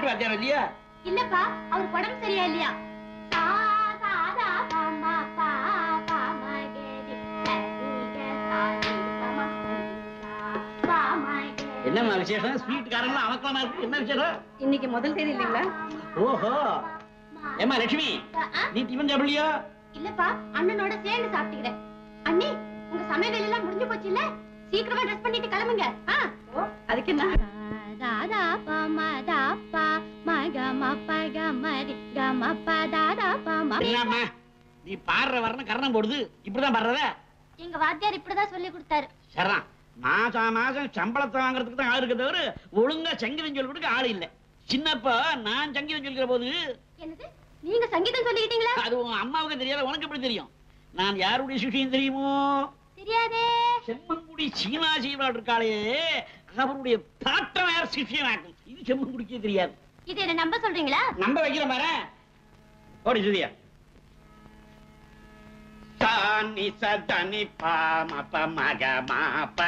பாட்டு வாத்தியாரம் இல்லையா? இல்லப்பா, அவர் உடம்பு சரியா இல்லையா? என்னம்மா விசேஷம்? ஸ்வீட் காரங்களா அவக்கலமா இருக்கு. என்ன விசேஷம்? இன்னைக்கு முதல் தேதி இல்லைங்களா? ஓஹோ. ஏமா லட்சுமி, நீ டிஃபன் சாப்பிடலையா? இல்லப்பா, அண்ணனோட சேர்ந்து சாப்பிட்டுக்கிறேன். அண்ணி, உங்க சமையல் எல்லாம் முடிஞ்சு போச்சு இல்ல? சீக்கிரமா ட்ரெஸ் பண்ணிட்டு கிளம்புங்க. அதுக்கு என்ன? தாதா பம தாப்பா மகம பகமரி கம பதாதா பம. என்னம்மா நீ பாடுற வரணும் கரணம் போடுது? இப்படிதான் பாடுறத? எங்க வாத்தியார் இப்படிதான் சொல்லி கொடுத்தாரு. சரிதான். மாசம் மாசம் சம்பளத்தை வாங்குறதுக்கு தான் ஆள் இருக்க தவிர ஒழுங்கா சங்கீதம் சொல்லி கொடுக்க ஆள் இல்ல. சின்னப்பா நான் சங்கீதம் சொல்லிக்கிற போது. என்னது, நீங்க சங்கீதம் சொல்லிக்கிட்டீங்களா? அது உன் அம்மாவுக்கு தெரியாத, உனக்கு எப்படி தெரியும்? நான் யாருடைய சிஷியம் தெரியுமோ? தெரியாதே. செம்மங்குடி சீனாசீவாள் இருக்காளே, அவருடைய பாட்டம் யார் சிஷியம் ஆக்கும். இது செம்மங்குடிக்கே தெரியாது. இது என்ன நம்ப சொல்றீங்களா? நம்ப வைக்கிற பாரு. ஓடி சுதியா. தானி சதனி பாம பமக மாபா.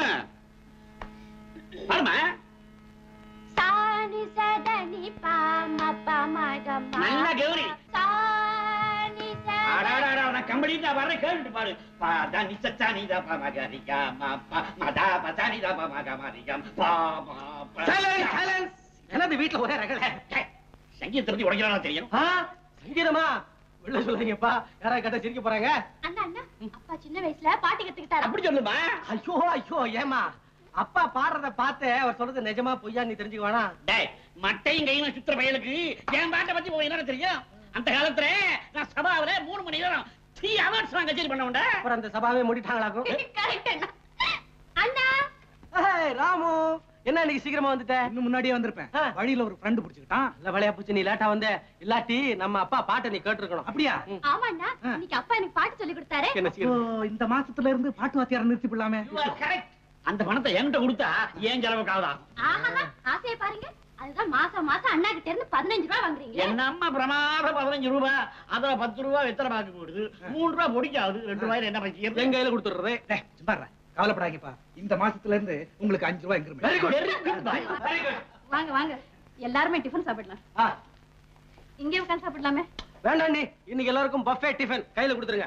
பாருமா. சானி சதனி பாம பமக மா. நல்ல கௌரி. சானி அடடடட நான் கம்பளிட்டா வர கேளுட்டு பாரு. பாதானி சச்சானி த பமக ரிகா மாபா மதா பசானி த பமக மரிகம் பாமா. சைலன்ஸ். என்னது வீட்ல ஒரே ரகல? சங்கீதத்தை பத்தி உடைக்கிறதா தெரியும். சங்கீதமா? உள்ள சொல்றீங்கப்பா. யாரா கேட்டா சிரிக்க போறாங்க. அண்ணா அண்ணா, அப்பா சின்ன வயசுல பாட்டு கத்துக்கிட்டாரு. அப்படி சொல்லுமா? ஐயோ ஐயோ, ஏமா அப்பா பாடுறத பார்த்து அவர் சொல்றது நிஜமா பொய்யா நீ தெரிஞ்சுக்க வேணாம். டேய், மட்டையும் கையும் சுத்துற பையனுக்கு என் பாட்டை பத்தி போய் என்ன தெரியும்? அந்த காலத்துல நான் சபாவில 3 மணி நேரம் 3 hours நான் கச்சேரி பண்ண வேண்டாம். அப்புறம் அந்த சபாவே முடிட்டாங்களாக்கும். கரெக்ட் அண்ணா. அண்ணா ராமு, என்ன இன்னைக்கு சீக்கிரமா வந்துட்ட? இன்னும் முன்னாடியே வந்திருப்பேன். வழியில ஒரு ஃப்ரெண்ட் புடிச்சுக்கிட்டான். இல்ல வளையா பூச்சி, நீ லேட்டா வந்த. இல்லாட்டி நம்ம அப்பா பாட்டை நீ கேட்டிருக்கணும். அப்படியா? ஆமா அண்ணா, இன்னைக்கு அப்பா எனக்கு பாட்டு சொல்லி கொடுத்தாரு. என்ன சீக்கிரம்? இந்த மாசத்துல இருந்து பாட்டு வாத்தியாரம் நிறுத்தி விடலாமே. கரெக்ட். அந்த பணத்தை என்கிட்ட கொடுத்தா ஏன் செலவுக்காகதான். ஆஹா, ஆசையை பாருங்க. அதுதான் மாசம் மாசம் அண்ணா கிட்ட இருந்து 15 ரூபாய் வாங்குறீங்க. என்ன அம்மா பிரமாத 15 ரூபாய், அதுல 10 ரூபாய் வெத்தலை பாக்கு போடுது, 3 ரூபாய் பொடிக்காது, 2 ரூபாயில என்ன பண்றது? என் கையில கொடுத்துடுறது. சும்மா கவலைப்படாதீங்கப்பா. இந்த மாசத்துல இருந்து உங்களுக்கு 5 ரூபாய் increment. Very good, very good boy. Very good. வாங்க வாங்க, எல்லாருமே டிஃபன் சாப்பிடலாம். இங்கே உட்கார்ந்து சாப்பிடலாமே. வேண்டாம் நீ, இன்னைக்கு எல்லாருக்கும் பஃபே டிஃபன் கையில கொடுத்துருங்க.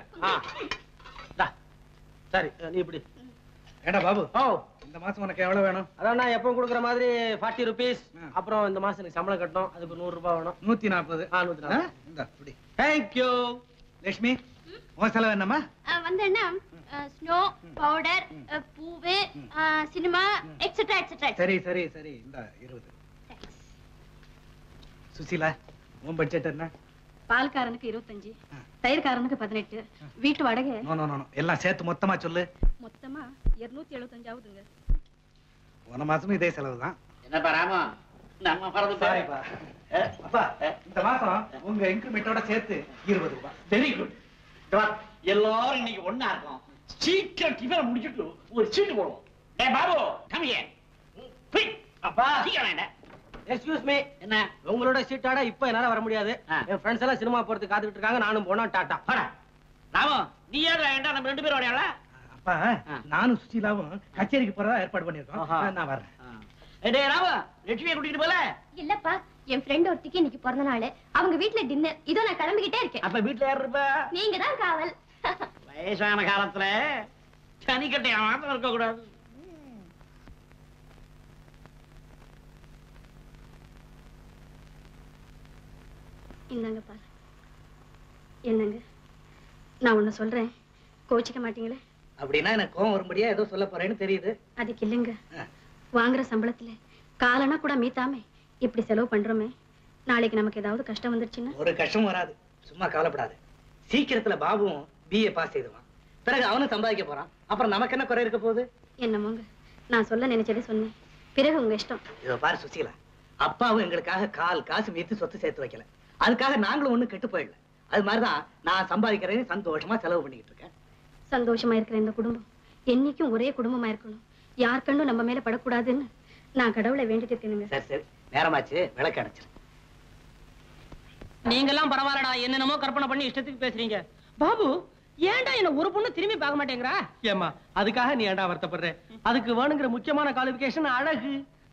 சரி, நீ இப்படி. ஏடா பாபு, இந்த மாசம் உனக்கு எவ்வளவு வேணும்? அதான் நான் எப்பவும் கொடுக்குற மாதிரி 40 rupees. அப்புறம் இந்த மாசம் எனக்கு சம்பளம் கட்டணும், அதுக்கு 100 ரூபாய் வேணும். 140. 140. இந்த இப்படி. தேங்க்யூ. லட்சுமி, உன் செலவு என்னம்மா? வந்து என்ன, ஸ்னோ பவுடர், பூவு, சினிமா எக்ஸெட்ரா எக்ஸெட்ரா. சரி சரி சரி, இந்த 20. சுசீலா, உன் பட்ஜெட் என்ன? பால்காரனுக்கு 25, தயிர்காரனுக்கு 18, வீட்டு வாடகை எல்லாம் சேர்த்து மொத்தமா சொல்லு. மொத்தமா 275 ஆகுதுங்க. போன மாசமும் இதே செலவு தான். என்னப்பா ராமா, நம்ம மறந்து சாரிப்பா. அப்பா, இந்த மாசம் உங்க இன்கிரிமெண்டோட சேர்த்து 20 ரூபாய். Very good. எல்லாரும் இன்னைக்கு ஒண்ணா இருக்கோம். சீக்கிரம் டிஃபன் முடிச்சிட்டு ஒரு சீட்டு போடுவோம். டேய் பாபு, கம் ஹியர். அப்பா, சீக்கிரம் என்ன? Excuse me. என்ன? உங்களோட சீட்டாட இப்ப என்னால வர முடியாது. என் ஃப்ரெண்ட்ஸ் எல்லாம் சினிமா போறதுக்கு காத்துக்கிட்டு இருக்காங்க. நானும் போனா டாட்டா. ராமு, நீ ஏறா வேண்டாம், நம்ம 2 பேரும் வரையாளா? அப்பா, நானும் சுசீலாவும் கச்சேரிக்கு போறதா ஏற்பாடு பண்ணிருக்கோம். நான் வரேன். டேய் ராமு, லட்சுமியை கூட்டிட்டு போல. இல்லப்பா, என் ஃப்ரெண்ட் ஒருத்திக்கு இன்னைக்கு பிறந்த நாள். அவங்க வீட்ல டின்னர். இதோ நான் கிளம்பிக்கிட்டே இருக்கேன். அப்ப வீட்டுல யார் இருப்பா? நீங்க தான் காவல். வயசான காலத்துல தனிக்கட்டையா மாத்திரம் இருக்க கூடாது. இந்தாங்க பாரு. என்னங்க, நான் ஒண்ணு சொல்றேன், கோச்சிக்க மாட்டீங்களே? அப்படின்னா எனக்கு கோவம் வரும்படியா ஏதோ சொல்ல போறேன்னு தெரியுது. அதுக்கு இல்லைங்க, வாங்குற சம்பளத்துல காலனா கூட மீத்தாம இப்படி செலவு பண்றோமே, நாளைக்கு நமக்கு ஏதாவது கஷ்டம் வந்துருச்சுன்னா? ஒரு கஷ்டம் வராது, சும்மா கவலைப்படாது. சீக்கிரத்துல பாபுவும் BA பாஸ் செய்துவான். பிறகு அவனும் சம்பாதிக்க போறான். அப்புறம் நமக்கு என்ன குறை இருக்க போகுது? என்னமோங்க, நான் சொல்ல நினைச்சதே சொன்னேன். பிறகு உங்க இஷ்டம். இதோ பாரு சுசீலா, அப்பாவும் எங்களுக்காக கால் காசு மீத்து சொத்து சேர்த்து வைக்கல. அதுக்காக நாங்களும் ஒண்ணும் கெட்டு போயிடல. அது மாதிரிதான் நான் சம்பாதிக்கிறேன், சந்தோஷமா செலவு பண்ணிக்கிட்டு இருக்கேன். சந்தோஷமா இருக்கிற இந்த குடும்பம் என்னைக்கும் ஒரே குடும்பமா இருக்கணும். யார் கண்டும் நம்ம மேல படக்கூடாதுன்னு நான் கடவுளை வேண்டிட்டு இருக்கேனுங்க. சரி சரி, நேரமாச்சு, விளக்கு அடைச்சிரு. நீங்க எல்லாம் பரவாயில்லடா, என்னென்னமோ கற்பனை பண்ணி இஷ்டத்துக்கு பேசுறீங்க. பாபு, ஏன்டா என்ன ஒரு பொண்ணு திரும்பி பார்க்க மாட்டேங்கிறா? ஏமா, அதுக்காக நீ ஏன்டா வருத்தப்படுற? அதுக்கு வேணுங்கிற முக்கியமான குவாலிஃபிகேஷன் அழகு.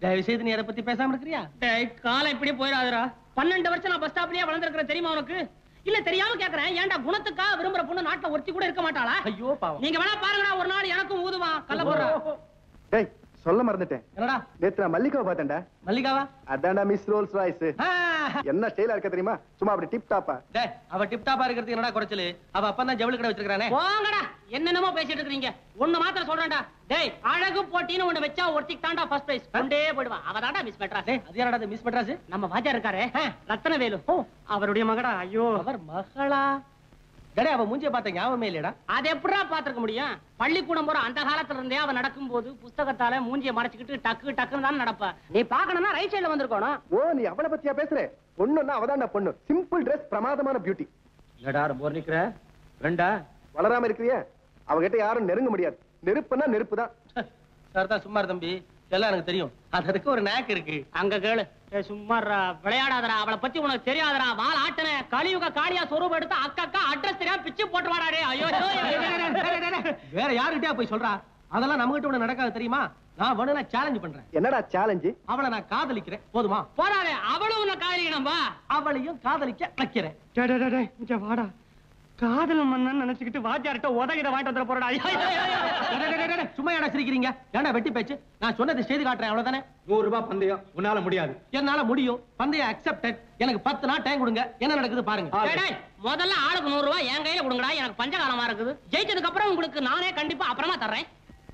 தயவு செய்து நீ அதை பத்தி பேசாம இருக்கிறியா? டேய் காலம் இப்படி போயிடாதடா. 12 வருஷம் நான் பஸ் ஸ்டாப்லயே வளர்ந்திருக்கிறேன் தெரியுமா உனக்கு? இல்ல தெரியாம கேக்குறேன். ஏன்டா குணத்துக்கா விரும்புற பொண்ணு நாட்டுல ஒருத்தி கூட இருக்க மாட்டாளா? ஐயோ பாவம். நீங்க வேணா பாருங்கடா, ஒரு நாள் எனக்கும் ஊதுவான் கள்ள போறா. டேய் சொல்ல மறந்துட்டேன். என்னடா? நேத்து நான் மல்லிகாவை பார்த்தேன்டா. மல்லிகாவா? அதான்டா மிஸ் ரோல்ஸ் ராய்ஸ். என்ன ஸ்டைலா இருக்க தெரியுமா? சும்மா அப்படி டிப் டாப்பா. டேய் அவ டிப் டாப்பா இருக்கிறதுக்கு என்னடா குறைச்சலு? அவ அப்பா தான் ஜவுளி கடை வச்சிருக்கானே. போங்கடா, என்னென்னமோ பேசிட்டு இருக்கீங்க. ஒண்ணு மாத்திரம் சொல்றேன்டா. டேய் அழகு போட்டின்னு ஒண்ணு வெச்சா ஒருத்திக்கு தான்டா ஃபர்ஸ்ட் பிரைஸ். கொண்டே போய்டுவா. அவ தான்டா மிஸ் மெட்ராஸ். டேய் அது யாரடா மிஸ் மெட்ராஸ்? நம்ம வாஜா இருக்காரே ரத்னவேலு. அவருடைய மகடா. ஐயோ அவர் மகளா? டேய் அவ மூஞ்சிய பார்த்த ஞாபகமே இல்லடா. அது எப்படிடா பாத்துக்க முடியும்? பள்ளிக்கூடம் போற அந்த காலத்துல இருந்தே அவ நடக்கும்போது புத்தகத்தால மூஞ்சிய மறைச்சிக்கிட்டு டக்கு டக்குன்னு தான் நடப்பா. நீ பாக்கணும்னா ரைட் சைடுல வந்திருக்கணும். ஓ நீ அவளை பத்தியா பேசுற? பொண்ணுன்னா அவதான்டா பொண்ணு. சிம்பிள் Dress பிரமாதமான பியூட்டி. இல்லடா ரொம்ப நிக்கிற ரெண்டா வளராம இருக்கிறியே அவகிட்ட யாரும் நெருங்க முடியாது. நெருப்புனா நெருப்பு தான். சார் தான் சும்மா தம்பி, எல்லாம் எனக்கு தெரியும். அதுக்கு ஒரு நேக் இருக்கு. அங்க கேளு. சும்மா விளையாடாதரா, அவளை பத்தி உனக்கு தெரியாதரா. வால் ஆட்டன கலியுக காளியா சொரூபம் எடுத்து அக்கா அட்ரஸ் தெரியாம பிச்சு போட்டு வாடாடே. ஐயோ வேற யாருகிட்டயா போய் சொல்றா? அதெல்லாம் நம்ம கிட்ட ஒண்ணு நடக்காது தெரியுமா? நான் வேணும்னா சேலஞ்ச் பண்றேன். என்னடா சேலஞ்சு? அவளை நான் காதலிக்கிறேன், போதுமா? போறாதே, அவளும் உன்னை காதலிக்கணும்பா. அவளையும் காதலிக்க வைக்கிறேன். இங்க வாடா, காதல் மன்னன் நினைச்சுக்கிட்டு வாத்தியார்ட்ட உதகிட வாங்கிட்டு வந்துட போறடா. சும்மா ஏடா சிரிக்கிறீங்க? ஏண்டா வெட்டி பேச்சு? நான் சொன்னதை செய்து காட்டுறேன், அவ்வளவுதானே. 100 ரூபாய் பந்தயம் உன்னால முடியாது. என்னால முடியும். பந்தயம் அக்செப்டட். எனக்கு 10 நாள் டைம் கொடுங்க, என்ன நடக்குது பாருங்க. முதல்ல ஆளுக்கு 100 ரூபாய் என் கையில கொடுங்கடா. எனக்கு பஞ்சகாலமா இருக்குது. ஜெயிச்சதுக்கு அப்புறம் உங்களுக்கு நானே கண்டிப்பா அப்புறமா தர்றேன்.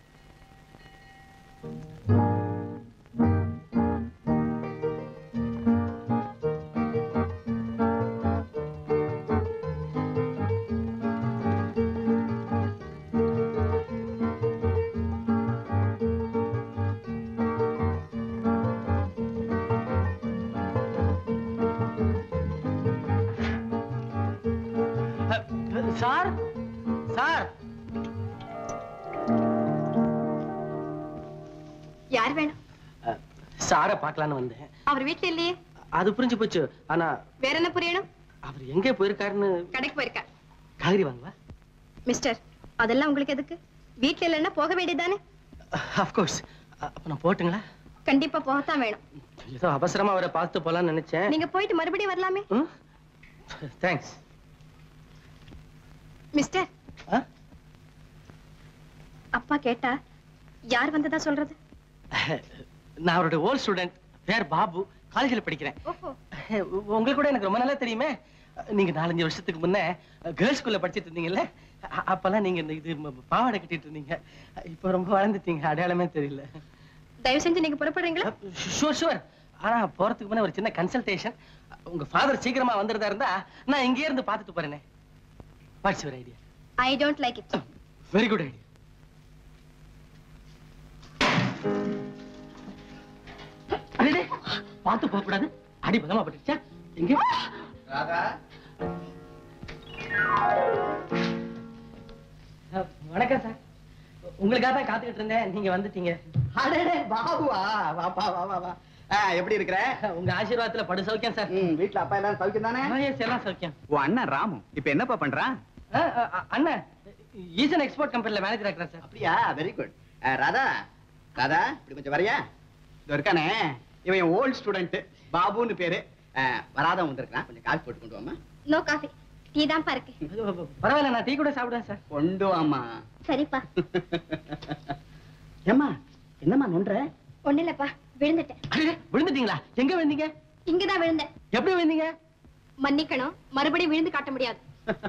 சார் சார் யார் வேணும்? சார பாக்கலான்னு வந்தேன். அவர் வீட்டுல இல்லையே. அது புரிஞ்சு போச்சு. ஆனா வேற என்ன புரியணும்? அவர் எங்க போயிருக்காருன்னு. கடைக்கு போயிருக்கார். காய்கறி வாங்குவா? மிஸ்டர், அதெல்லாம் உங்களுக்கு எதுக்கு? வீட்டுல இல்லைன்னா போக வேண்டியதானே? Of course. அப்ப நான் போட்டுங்களா? கண்டிப்பா போகத்தான் வேணும். ஏதோ அவசரமா அவரை பார்த்து போலாம்னு நினைச்சேன். நீங்க போயிட்டு மறுபடியும் வரலாமே. தேங்க்ஸ். மிஸ்டர், அப்பா கேட்டா யார் வந்ததா சொல்றது? நான் அவரோட ஓல்ட் ஸ்டூடெண்ட், பேர் பாபு, காலேஜில் படிக்கிறேன். உங்களுக்கு கூட எனக்கு ரொம்ப நல்லா தெரியுமே. நீங்க 4-5 வருஷத்துக்கு முன்ன கேர்ள்ஸ் ஸ்கூல்ல படிச்சிட்டு இருந்தீங்கல்ல, அப்பெல்லாம் நீங்க இந்த இது பாவாடை கட்டிட்டு இருந்தீங்க. இப்ப ரொம்ப வளர்ந்துட்டீங்க, அடையாளமே தெரியல. தயவு செஞ்சு நீங்க புறப்படுறீங்களா? Sure sure. ஆனா போறதுக்கு முன்ன ஒரு சின்ன கன்சல்டேஷன். உங்க ஃபாதர் சீக்கிரமா வந்துறதா இருந்தா நான் இங்கே இருந்து பார்த்துட்டு போறேனே. What's your idea? I don't like it. Very good idea. அடடே, பார்த்து போக கூடாது. அடி பதமா பட்டுச்சா? எங்க ராதா? வணக்கம் சார். உங்களுக்காக தான் காத்துக்கிட்டு இருந்தேன், நீங்க வந்துட்டீங்க. அடடே பாபுவா, வாப்பா வா வா வா. எப்படி இருக்கிற? உங்க ஆசீர்வாதத்துல படு சௌக்கியம் சார். வீட்டுல அப்பா எல்லாரும் சௌக்கியம் தானே? எல்லாம் சௌக்கியம். உன் அண்ணன் ராமு இப்ப என்னப்பா பண்றான்? அண்ணன் ஈசன் எக்ஸ்போர்ட் கம்பெனில மேனேஜர் இருக்கிறேன் சார். அப்படியா? Very good. ராதா ராதா இப்படி கொஞ்சம் வரையா? இது இருக்கானே, இவன் ஓல்ட் ஸ்டூடெண்ட் பாபுன்னு பேரு. வராதவன் வந்திருக்கான், கொஞ்சம் காஃபி போட்டு கொண்டு வாமா. நோ காஃபி, டீ தான் இருக்கு. பரவாயில்ல, நான் டீ கூட சாப்பிடுவேன் சார். கொண்டு வாமா. சரிப்பா. ஏம்மா என்னம்மா நோன்ற? ஒண்ணு இல்லப்பா, விழுந்துட்டேன். விழுந்துட்டீங்களா? எங்க விழுந்தீங்க? இங்கதான் விழுந்தேன். எப்படி விழுந்தீங்க? மன்னிக்கணும், மறுபடியும் விழுந்து காட்ட முடியாது.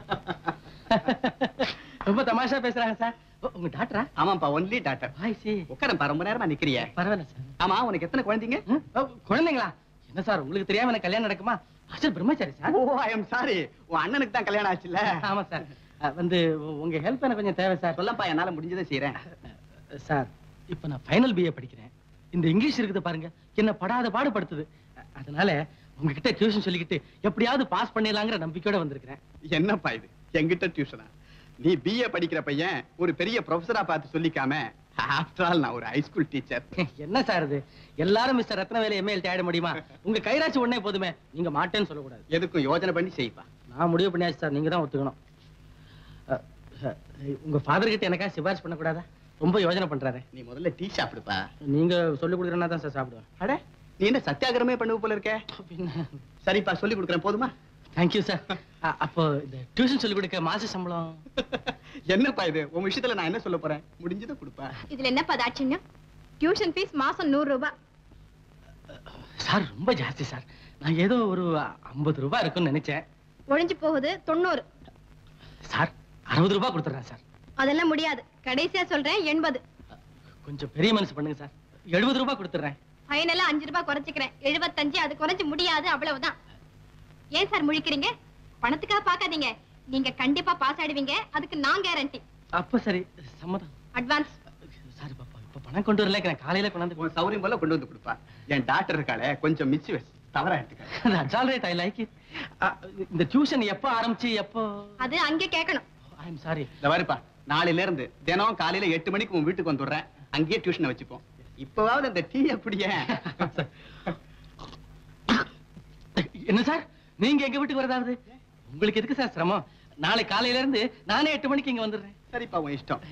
ரொம்ப தமாஷா பேசுறாங்க சார். உங்க டாக்டரா? ஆமாப்பா, ஒன்லி டாக்டர். உட்காரப்பா, ரொம்ப நேரமா நிக்கிறிய. பரவாயில்ல சார். ஆமா, உனக்கு எத்தனை குழந்தைங்க? குழந்தைங்களா? என்ன சார் உங்களுக்கு தெரியாம எனக்கு கல்யாணம் நடக்குமா? அசல் பிரம்மச்சாரி sir. O, I am sorry. உன் அண்ணனுக்கு தான் கல்யாணம் ஆச்சுல்ல? ஆமா சார். வந்து உங்க ஹெல்ப் எனக்கு கொஞ்சம் தேவை சார். சொல்லப்பா, என்னால முடிஞ்சதை செய்யறேன். சார், இப்ப நான் ஃபைனல் பிஏ படிக்கிறேன். இந்த இங்கிலீஷ் இருக்குது பாருங்க, என்ன படாத பாடுபடுத்துது. அதனால உங்ககிட்ட டியூஷன் சொல்லிக்கிட்டு எப்படியாவது பாஸ் பண்ணிடலாங்கிற நம்பிக்கையோட வந்திருக்கிறேன். என்னப்பா இது, என்கிட்ட டியூஷனா? நீ பிஏ படிக்கிற பையன் ஒரு பெரிய ப்ரொஃபஸரா பார்த்து சொல்லிக்காம, ஆஃப்டர் ஆல் நான் ஒரு ஹைஸ்கூல் டீச்சர். என்ன சார் இது? எல்லாரும் மிஸ்டர் ரத்னவேலு எம்ஏஎல் தேட முடியுமா? உங்க கைராட்சி உடனே போதுமே, நீங்க மாட்டேன்னு சொல்லக்கூடாது. எதுக்கும் யோசனை பண்ணி செய்ப்பா. நான் முடிவு பண்ணியாச்சு சார், நீங்க தான் ஒத்துக்கணும். உங்க ஃபாதர் கிட்ட எனக்கா சிபாரிசு பண்ணக்கூடாதா? ரொம்ப யோசனை பண்றாரு. நீ முதல்ல டீ சாப்பிடுப்பா. நீங்க சொல்லி கொடுக்குறேன்னா தான் சார் சாப்பிடுவேன். அட நீ என்ன சத்தியாகிரமே பண்ணுவ போல இருக்க. சரிப்பா சொல்லி கொடுக்குறேன் போதுமா? Thank you sir. அப்போ இந்த டியூஷன் சொல்லி கொடுக்க மாச சம்பளம் என்னப்பா இது? உன் விஷயத்துல நான் என்ன சொல்ல போறேன்? முடிஞ்சதை கொடுப்பா. இதுல என்னப்பா தாட்சியம்? டியூஷன் ஃபீஸ் மாசம் 100 ரூபாய். சார் ரொம்ப ஜாஸ்தி சார். நான் ஏதோ ஒரு 50 ரூபாய் இருக்குன்னு நினைச்சேன். ஒழிஞ்சு போகுது 90. சார் 60 ரூபாய் கொடுத்துறேன் சார். அதெல்லாம் முடியாது. கடைசியா சொல்றேன் 80. கொஞ்சம் பெரிய மனசு பண்ணுங்க சார். 70 ரூபாய் கொடுத்துறேன். ஃபைனலா 5 ரூபாய் குறைச்சிக்கிறேன். 75. அது குறைஞ்சு முடியாது, அவ்வளவுதான். ஏன் சார் முழிக்கிறீங்க? பணத்துக்காக பாக்காதீங்க. நீங்க கண்டிப்பா பாஸ் ஆடுவீங்க, அதுக்கு நான் கேரண்டி. அப்ப சரி சம்மதம். அட்வான்ஸ். சார் இப்ப பணம் கொண்டு வரல, நான் காலையில கொண்டாந்து. உன் சௌரியம் போல கொண்டு வந்து கொடுப்பா. என் டாக்டர் இருக்காளே கொஞ்சம் மிச்சு வச்சு தவறா எடுத்துக்க. That's all right, I like it. இந்த டியூஷன் எப்ப ஆரம்பிச்சு எப்போ? அது அங்கே கேட்கணும். I'm sorry. இந்த பாருப்பா, நாளையில இருந்து தினம் காலையில 8 மணிக்கு உன் வீட்டுக்கு வந்துடுறேன். அங்கேயே டியூஷனை வச்சுப்போம். இப்பவாவது இந்த டீ அப்படியே. என்ன சார் நீங்க எங்க வீட்டுக்கு வரதாவது? உங்களுக்கு எதுக்கு சார் சிரமம்? நாளை காலையில இருந்து நானே 8 மணிக்கு இங்க வந்துடுறேன். சரிப்பா உன் இஷ்டம்.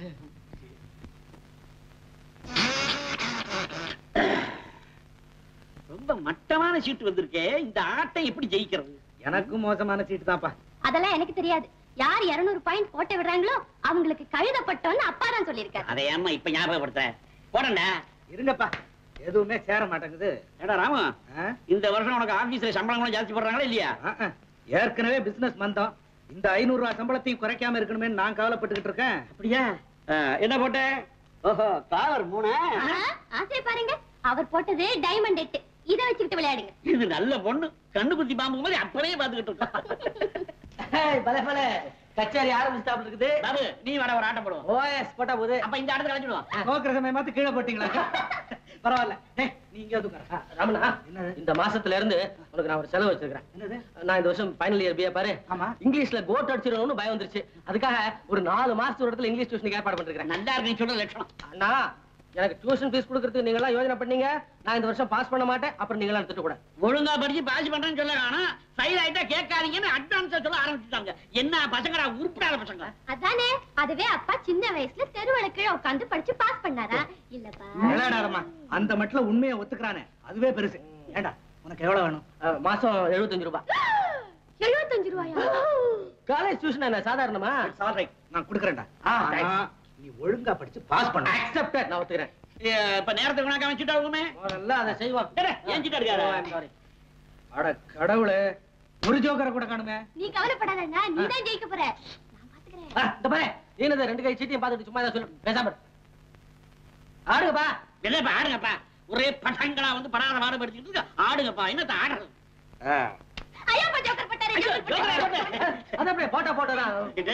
ரொம்ப மட்டமான சீட்டு வந்திருக்கே. இந்த ஆட்டை எப்படி ஜெயிக்கிறது? எனக்கும் மோசமான சீட்டு தான்ப்பா. அதெல்லாம் எனக்கு தெரியாது. யார் 200 பாயிண்ட் போட்டு விடுறாங்களோ அவங்களுக்கு கழுதப்பட்டோன்னு அப்பா தான் சொல்லியிருக்காரு. அதை ஏம்மா இப்ப ஞாபகப்படுத்த? போடண்டா. இருங்கப்பா, எதுவுமே சேர மாட்டேங்குது. ஏடா ராமு, ஆ? இந்த வருஷம் உனக்கு ஆபீஸ்ல சம்பளம் கூட ஜாஸ்தி போடுறாங்களா இல்லையா? ஏற்கனவே பிசினஸ் மந்தம். இந்த 500 ரூபாய் சம்பளத்தையும் குறைக்காம இருக்கணுமே நான் கவலைப்பட்டுக்கிட்டு இருக்கேன். அப்படியா? என்ன போட்ட? ஓஹோ, காவர் 3. ஆசை பாருங்க, அவர் போட்டது டைமண்ட் 8. இதை வச்சுக்கிட்டு விளையாடுங்க. இது நல்ல பொண்ணு. கண்ணு குத்தி பாம்பு மாதிரி அப்படியே பாத்துக்கிட்டு இருக்கா. கச்சேரி ஆரம்பிச்சு இருக்குது. பாபு, நீ வர ஒரு ஆட்டம் போடுவோம். ஓஎஸ் போட்டா போகுது. அப்ப இந்த ஆட்டத்தை கழிச்சிடுவோம். நோக்கிற சமயம் பார்த்து கீழே போட்டீங்களா? பரவாயில்ல. நீங்க எதுக்கு ராமனா, இந்த மாசத்துல இருந்து உனக்கு நான் ஒரு செலவு வச்சிருக்கேன். என்னது? நான் இந்த வருஷம் ஃபைனல் இயர் பிஏ பாரு. ஆமா. இங்கிலீஷ்ல கோட் அடிச்சிடணும்னு பயம் வந்துருச்சு. அதுக்காக ஒரு 4 மாசத்து இடத்துல இங்கிலீஷ் டியூஷனுக்கு ஏற்பாடு பண்ணிருக்கேன். நல்லா இருக்கு நீ சொல்ற லட்சணம். அண்ணா, எனக்கு டியூஷன் ஃபீஸ் கொடுக்கறதுக்கு நீங்க எல்லாம் யோசனை பண்ணீங்க. நான் இந்த வருஷம் பாஸ் பண்ண மாட்டேன். அப்புறம் நீங்க எல்லாம் எடுத்துட்டு கூட ஒழுங்கா படிச்சு பாஸ் பண்றேன்னு சொல்ல காணும். ஃபெயில் ஆயிட்டா கேட்காதீங்கன்னு அட்வான்ஸா சொல்ல ஆரம்பிச்சுட்டாங்க. என்ன பசங்கடா, உருப்படாத பசங்க. அதானே, அதுவே அப்பா சின்ன வயசுல தெருவள கீழே உட்கார்ந்து படிச்சு பாஸ் பண்ணாரா? இல்லப்பா. விளையாடாதம்மா. அந்த மட்டும் உண்மையை ஒத்துக்கிறானே, அதுவே பெருசு. ஏண்டா உனக்கு எவ்வளவு வேணும்? மாசம் 75 ரூபாய். 75 ரூபாயா? காலேஜ் டியூஷன் என்ன சாதாரணமா? நான் கொடுக்கறேன்டா. thanks. நீ ஒழுங்கா படிச்சு பாஸ் பண்ண. அக்செப்டட். நான் ஒத்துக்கிறேன். இப்ப நேரத்துக்கு கணக்கா வச்சுட்டாவுமே. முதல்ல அதை செய்வோம். ஏஞ்சிட்டா இருக்காரு. சாரி. அட கடவுளே, ஒரு ஜோக்கரை கூட காணுமே. நீ கவலைப்படாதண்ணா, நீ தான் ஜெயிக்க போற. நான் பாத்துக்கிறேன். இந்த பாரு, நீனது 2 கை சீட்டையும் பார்த்துட்டு சும்மா தான் சொல்லு. பேசாம இரு. ஆடுங்கப்பா. என்னப்பா ஆடுங்கப்பா? ஒரே பசங்களா வந்து படாத பாடுபடுத்திட்டு இருக்கு. ஆடுங்கப்பா. என்னத்த ஆடுறது? ஐயோ, அப்பா ஜோக்கர் போட்டாரு. ஐயோ, ஜோக்கர் ஜோக்கர் போட்டாரு. அது அப்படியே போட்டா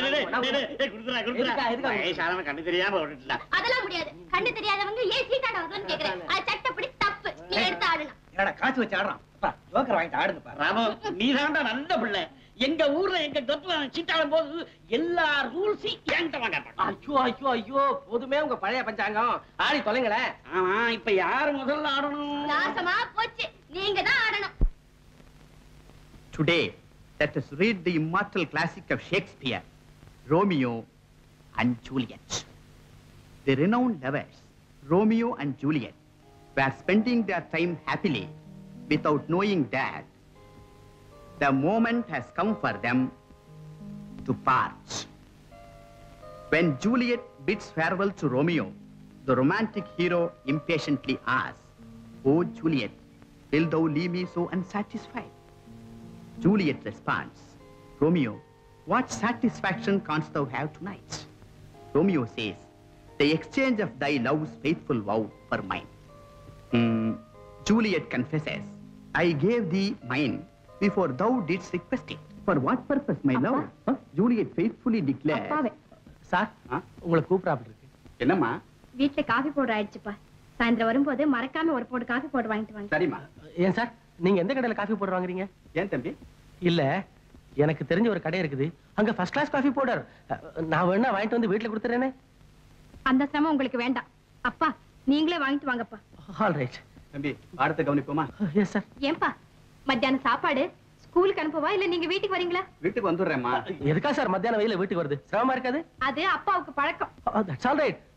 கண்ணு தெரியாம விட்டுட்டா. அதெல்லாம் முடியாது. கண்ணு தெரியாதவங்க ஏன் சீட்டாட வருதுன்னு கேக்குறேன். அது சட்டப்படி தப்பு. நீ எடுத்து ஆடணும். என்னடா காசு வச்சு ஆடுறான்? அப்பா ஜோக்கர் வாங்கிட்டு ஆடுங்கப்பா. ராமு, நீ தான்டா நல்ல பிள்ளை. எங்க ஊர்ல எங்க கப்பு சீட்டாடும் போது எல்லா ரூல்ஸையும் என்கிட்ட வாங்க. ஐயோ ஐயோ ஐயோ, போதுமே உங்க பழைய பஞ்சாங்கம். ஆடி தொலைங்களேன். ஆமா, இப்ப யாரு முதல்ல ஆடணும்? நாசமா போச்சு. நீங்க தான் ஆடணும். Today, let us read the immortal classic of Shakespeare, Romeo and Juliet. The renowned lovers, Romeo and Juliet, were spending their time happily without knowing that the moment has come for them to part. When Juliet bids farewell to Romeo, the romantic hero impatiently asks, "Oh Juliet, will thou leave me so unsatisfied?" Juliet responds, "Romeo, what satisfaction canst thou have tonight?" Romeo says, "The exchange of thy love's faithful vow for mine." Juliet confesses, "I gave thee mine before thou didst request it." For what purpose, my love? Juliet faithfully declares. அப்பாவே. Sir, உங்களை கூப்பிடாப்ல இருக்கு. என்னம்மா? வீட்ல coffee போட ஆயிடுச்சுப்பா. சாயந்தரம் வரும்போது மறக்காம ஒரு போடு காபி போட்டு வாங்கிட்டு வாங்க. சரிம்மா. ஏன் சார், நீங்க எந்த கடையில காஃபி போடுற வாங்குறீங்க? ஏன் தம்பி? இல்ல, எனக்கு தெரிஞ்ச ஒரு கடை இருக்குது. அங்க ஃபர்ஸ்ட் கிளாஸ் காஃபி பவுடர். நான் வேணா வாங்கிட்டு வந்து வீட்ல கொடுத்துறேனே. அந்த சிரமம் உங்களுக்கு வேண்டாம். அப்பா, நீங்களே வாங்கிட்டு வாங்கப்பா. All right. தம்பி, பாடத்தை கவனிப்போமா? Yes sir. ஏன்பா, மத்தியானம் சாப்பாடு ஸ்கூலுக்கு அனுப்பவா இல்ல நீங்க வீட்டுக்கு வரீங்களா? வீட்டுக்கு வந்துடுறேம்மா. எதுக்கா சார் மத்தியானம் வெயில வீட்டுக்கு வருது? சிரமமா இருக்காது? அது அப்பாவுக்கு பழக்கம். That's all right.